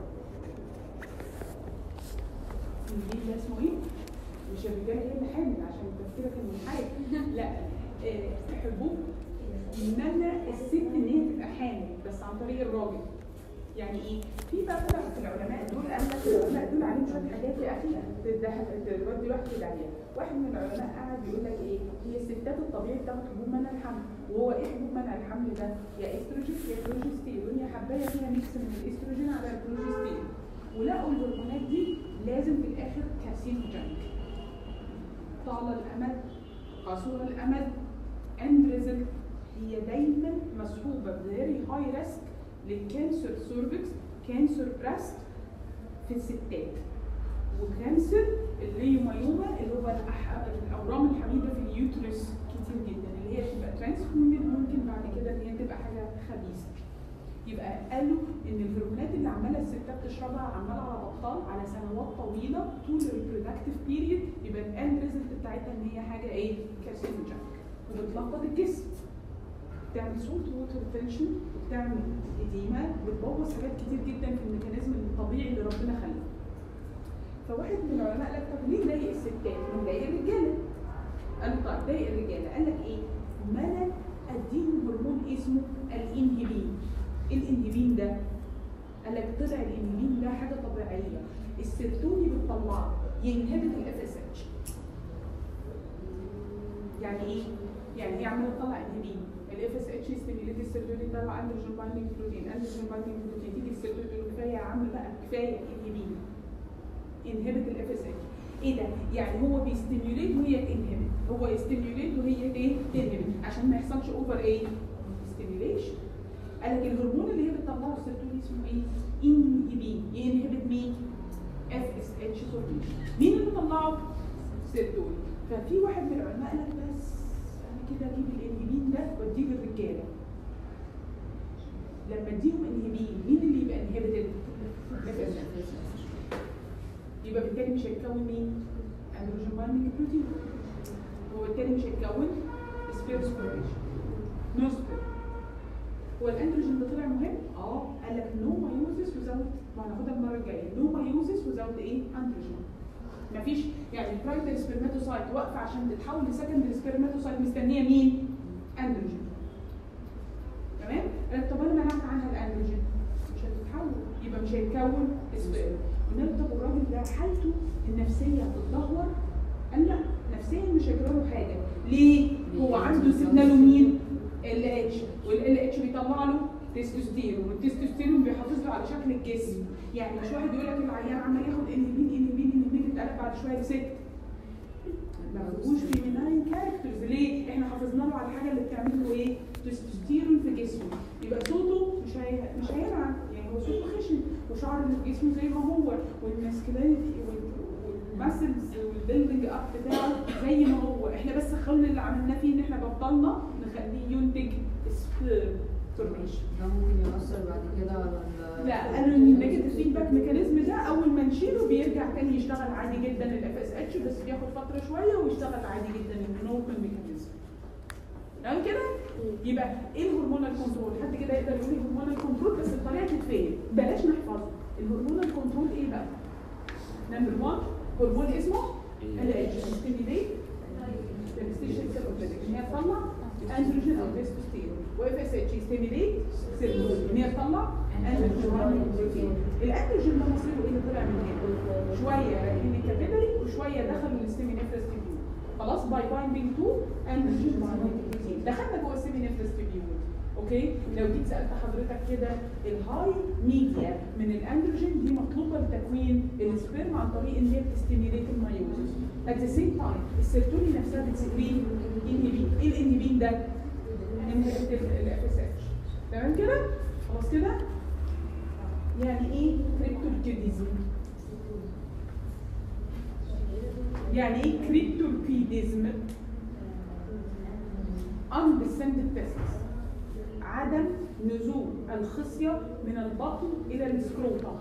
انهبين ده اسمه ايه؟ مش الرجاله هي اللي حامل عشان تفكيرك المنحرف. لا حبوب منع الست ان هي تبقى حامل بس عن طريق الراجل. يعني ايه؟ في بقى طلع في العلماء دول قال لك العلماء دول عليهم شويه حاجات يا اخي تودي واحد في داهيه. واحد من العلماء قاعد بيقول لك ايه؟ هي الستات الطبيعي بتاخد حبوب منع الحمل، وهو ايه حبوب منع الحمل ده؟ يا استروجين يا بروجستيرون يا حبايه فيها ميكس من الاستروجين على البروجستيرون. ولقوا الهرمونات دي لازم في الاخر كارسينوجينيك. طال الامد قصور الامد اند ريزلت هي دايما مصحوبه بفيري هاي ريسك للكانسر سيرفكس، كانسر براست في الستات، وكانسر الليومايوما اللي هو الاورام الحميده في اليوترس كتير جدا اللي هي تبقى ترانسفورمد ممكن بعد كده ان هي تبقى حاجه خبيثه. يبقى قالوا ان الهرمونات اللي عماله الستات تشربها عماله على بطال على سنوات طويله طول الريبرودكتيف بيريد، يبقى الاند ريزلت بتاعتها ان هي حاجه ايه؟ كارسينوجينيك وبتلخبط الجسم. بتعمل سولت ووتر تنشن وبتعمل اديمه وبتبوظ حاجات كتير جدا في الميكانيزم الطبيعي اللي ربنا خلقه. فواحد من العلماء قال لك طب ليه ضايق الستات؟ ما ضايق الرجاله. قالوا طيب ضايق الرجاله، قال لك ايه؟ ما انا اديهم هرمون اسمه الانهبين. الانهبين ده قال لك طلع الانهبين ده حاجه طبيعيه السيرتوني بتطلعه ينهبت الاف اس اتش. يعني ايه؟ يعني هي عماله تطلع انهبين الاف اس اتش ستيميوليت السيرتوني يطلع اندروجين بايندينج بروتين، اندروجين بايندينج بروتين تيجي السيرتوني تقول كفايه يا عم بقى كفايه انهبين. انهبت الاف اس اتش. ايه ده؟ يعني هو بيستيميوليت وهي تنهبت، هو يستيميوليت وهي ايه؟ تنهبت عشان ما يحصلش اوفر ايه؟ ستيميوليشن. قال لك الهرمون اللي هي بتطلعه السيرتوني اسمه ايه؟ انهبين. ينهبت مين؟ اف اس اتش سوربيشن. مين اللي طلعه؟ سيرتوني. ففي واحد من العلماء قال لك بس انا كده اجيب الانهبين ده واديه للرجاله. لما اديهم انهبين مين اللي يبقى انهبتد؟ اف اس اتش. يبقى بالتالي مش هيتكون مين؟ اندروجين بايندينج بروتين. وبالتالي مش هيتكون سبيرم سبوريشن. نو سبيرم. هو الاندروجين ده طلع مهم؟ قال لك نو مايوزس وزاوت، ما هناخدها المره الجايه، نو مايوزس وزاوت ايه؟ اندروجين. مفيش يعني البرايمري سبرماتوسايت واقفه عشان تتحول لسكندري سبرماتوسايت مستنيه مين؟ اندروجين. تمام؟ طب انا منعت عنها الاندروجين مش هتتحول يبقى مش هيتكون سبرم. قلنا له طب الراجل ده حالته النفسيه هتتدهور؟ قال لا نفسيا مش هيجرى له حاجه. ليه؟ هو عنده سيبنا له مين؟ ال اتش، والال اتش بيطلع له تستوستيرون، والتستوستيرون بيحافظ له على شكل الجسم. يعني مش واحد يقول لك العيان عمال ياخد انهبين اتقلب بعد شويه لست. ما فيهوش فيميناين كاركترز. ليه؟ احنا حافظنا له على الحاجه اللي بتعمل له ايه؟ تستوستيرون في جسمه، يبقى صوته مش هيلعب، يعني هو صوته خشن وشعر اللي في جسمه زي ما هو، والماسكلينيتي والماسلز والبيلدنج اب بتاعه زي ما هو. احنا بس كل اللي عملناه فيه ان احنا بطلنا نخليه ينتج سبيرم فورميشن. ده ممكن يأثر بعد كده على لا، قالوا ان النيجاتيف فيدباك ميكانيزم ده اول ما نشيله بيرجع تاني يشتغل عادي جدا الاف اس اتش، بس بياخد فتره شويه ويشتغل عادي جدا النورمال ميكانيزم. تمام كده؟ يبقى ايه الهرمونال كنترول؟ حد كده يقدر يقول الهرمونال كنترول بس الطريقه تتفهم، بلاش نحفظه. الهرمونال كنترول ايه بقى؟ نمبر 1 هرمون اسمه ال اتش ستيميليت الستيشن سيل ان هي تطلع اندروجين او تستوستيرون، واف اس اتش ستيميليت سيل ان هي تطلع اندروجين. الاندروجين ده مصيره ايه اللي طلع من هنا؟ شويه رايحين الكابيلاري وشويه دخلوا الستيمينيفرس تيبيول. خلاص باي بايندينج تو اندروجين بايندينج دخلنا جوه الستيمينيفرس تيبيول. اوكي، لو جيت سالت حضرتك كده الهاي ميديا من الاندروجين دي مطلوبه لتكوين السبيرم عن طريق ان هي بتستيميليت الميوزس. ات ذا سيم تايم السيرتولين نفسها بتسكرين انهبين. ايه الانهبين ده؟ انهبيتيف الاف اس اتش. تمام كده؟ خلاص كده؟ يعني ايه كريبتوركيديزم؟ يعني ايه كريبتوركيديزم؟ undescended testes، عدم نزول الخصية من البطن إلى السكروتم.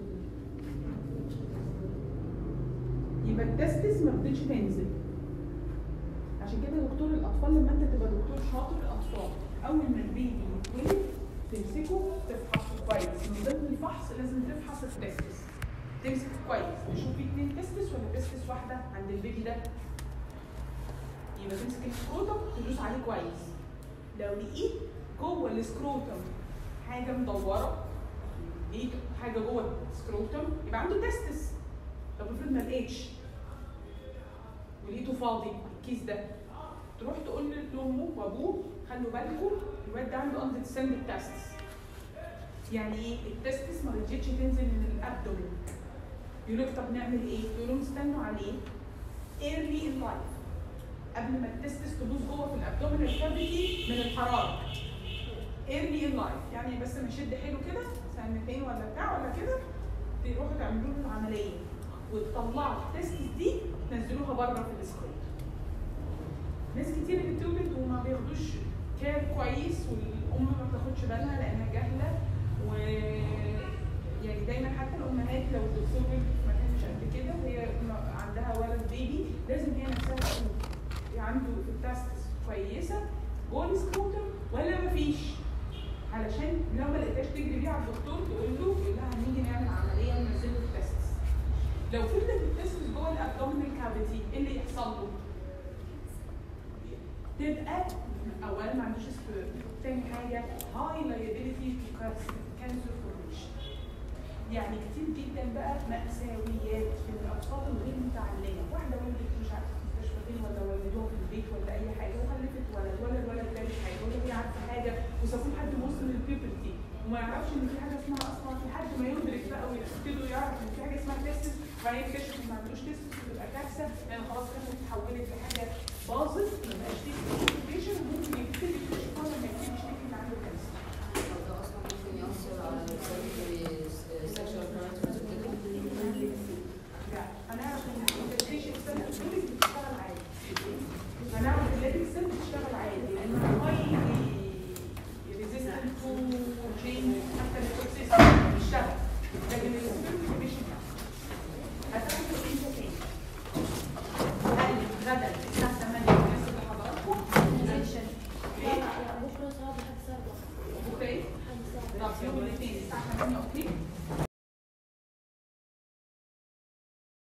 يبقى التستس ما بدتش تنزل. عشان كده دكتور الأطفال لما أنت تبقى دكتور شاطر الأطفال أول ما البيبي يتولد تمسكه تفحصه كويس. من ضمن الفحص لازم تفحص التستس، تمسك كويس تشوف في 2 تستس ولا تستس واحدة عند البيبي ده. يبقى تمسك السكروتم تدوس عليه كويس. لو لقيت جوه السكروتم حاجه مدوره، لقيت حاجه جوه السكروتم يبقى عنده تستس. طب افرض ما لقيتش ولقيته فاضي الكيس ده، تروح تقول لامه وابوه خلوا بالكم الواد ده عنده اندسندد تستس. يعني ايه؟ التستس ما رضيتش تنزل من الابدومين. يقول لك طب نعمل ايه؟ يقول لهم استنوا عليه early in life قبل ما التستس تبوظ جوه في الابدومينال كافيتي من الحراره. early in life يعني بس ما يشد حيله كده سنتين ولا بتاع ولا كده، تروحوا تعملوا له العمليه وتطلعوا التستس دي تنزلوها بره في السكروت. ناس كتير بتولد وما بياخدوش كير كويس، والام ما بتاخدش بالها لانها جاهله. و يعني دايما حتى الامهات لو الدكتور ما كانش قد كده وهي عندها ولد بيبي لازم هي نفسها تشوف عنده في التستس كويسه جوه السكروتم ولا مفيش، علشان لو ما لقيتهاش تجري بيها على الدكتور تقول لها هنيجي نعمل عمليه وننزل له التستس. لو فضلت التستس جوه الابدومينال كافيتي ايه اللي يحصل له؟ تبقى اولا ما عندوش سبيرم، ثاني حاجه هاي لايبيليتي تو كانسر فورميشن. يعني كتير جدا بقى مأساويات في الاطفال الغير متعلمه. واحده ولدت مش عارفه في مستشفى فين ولا ولدوها في البيت ولا اي حاجه وخلفت ولد ولا الولد ده مش حاجه ولا هي عارفه حاجه وسابوه لحد ما وصل للبيبرتي وما يعرفش ان في حاجه اسمها اصلا لحد ما يدرك بقى ويبتدوا يعرف ان في حاجه اسمها تستس، وبعدين يكتشف ان ما عندوش تستس وتبقى كارثه لان خلاص كانت اتحولت لحاجه باظت ما بقاش فيه كومبليكيشن وممكن يبتدي يكتشف لما يبتدي يشتكي ان عنده كانسر. ده اصلا ممكن يأثر على السيرجري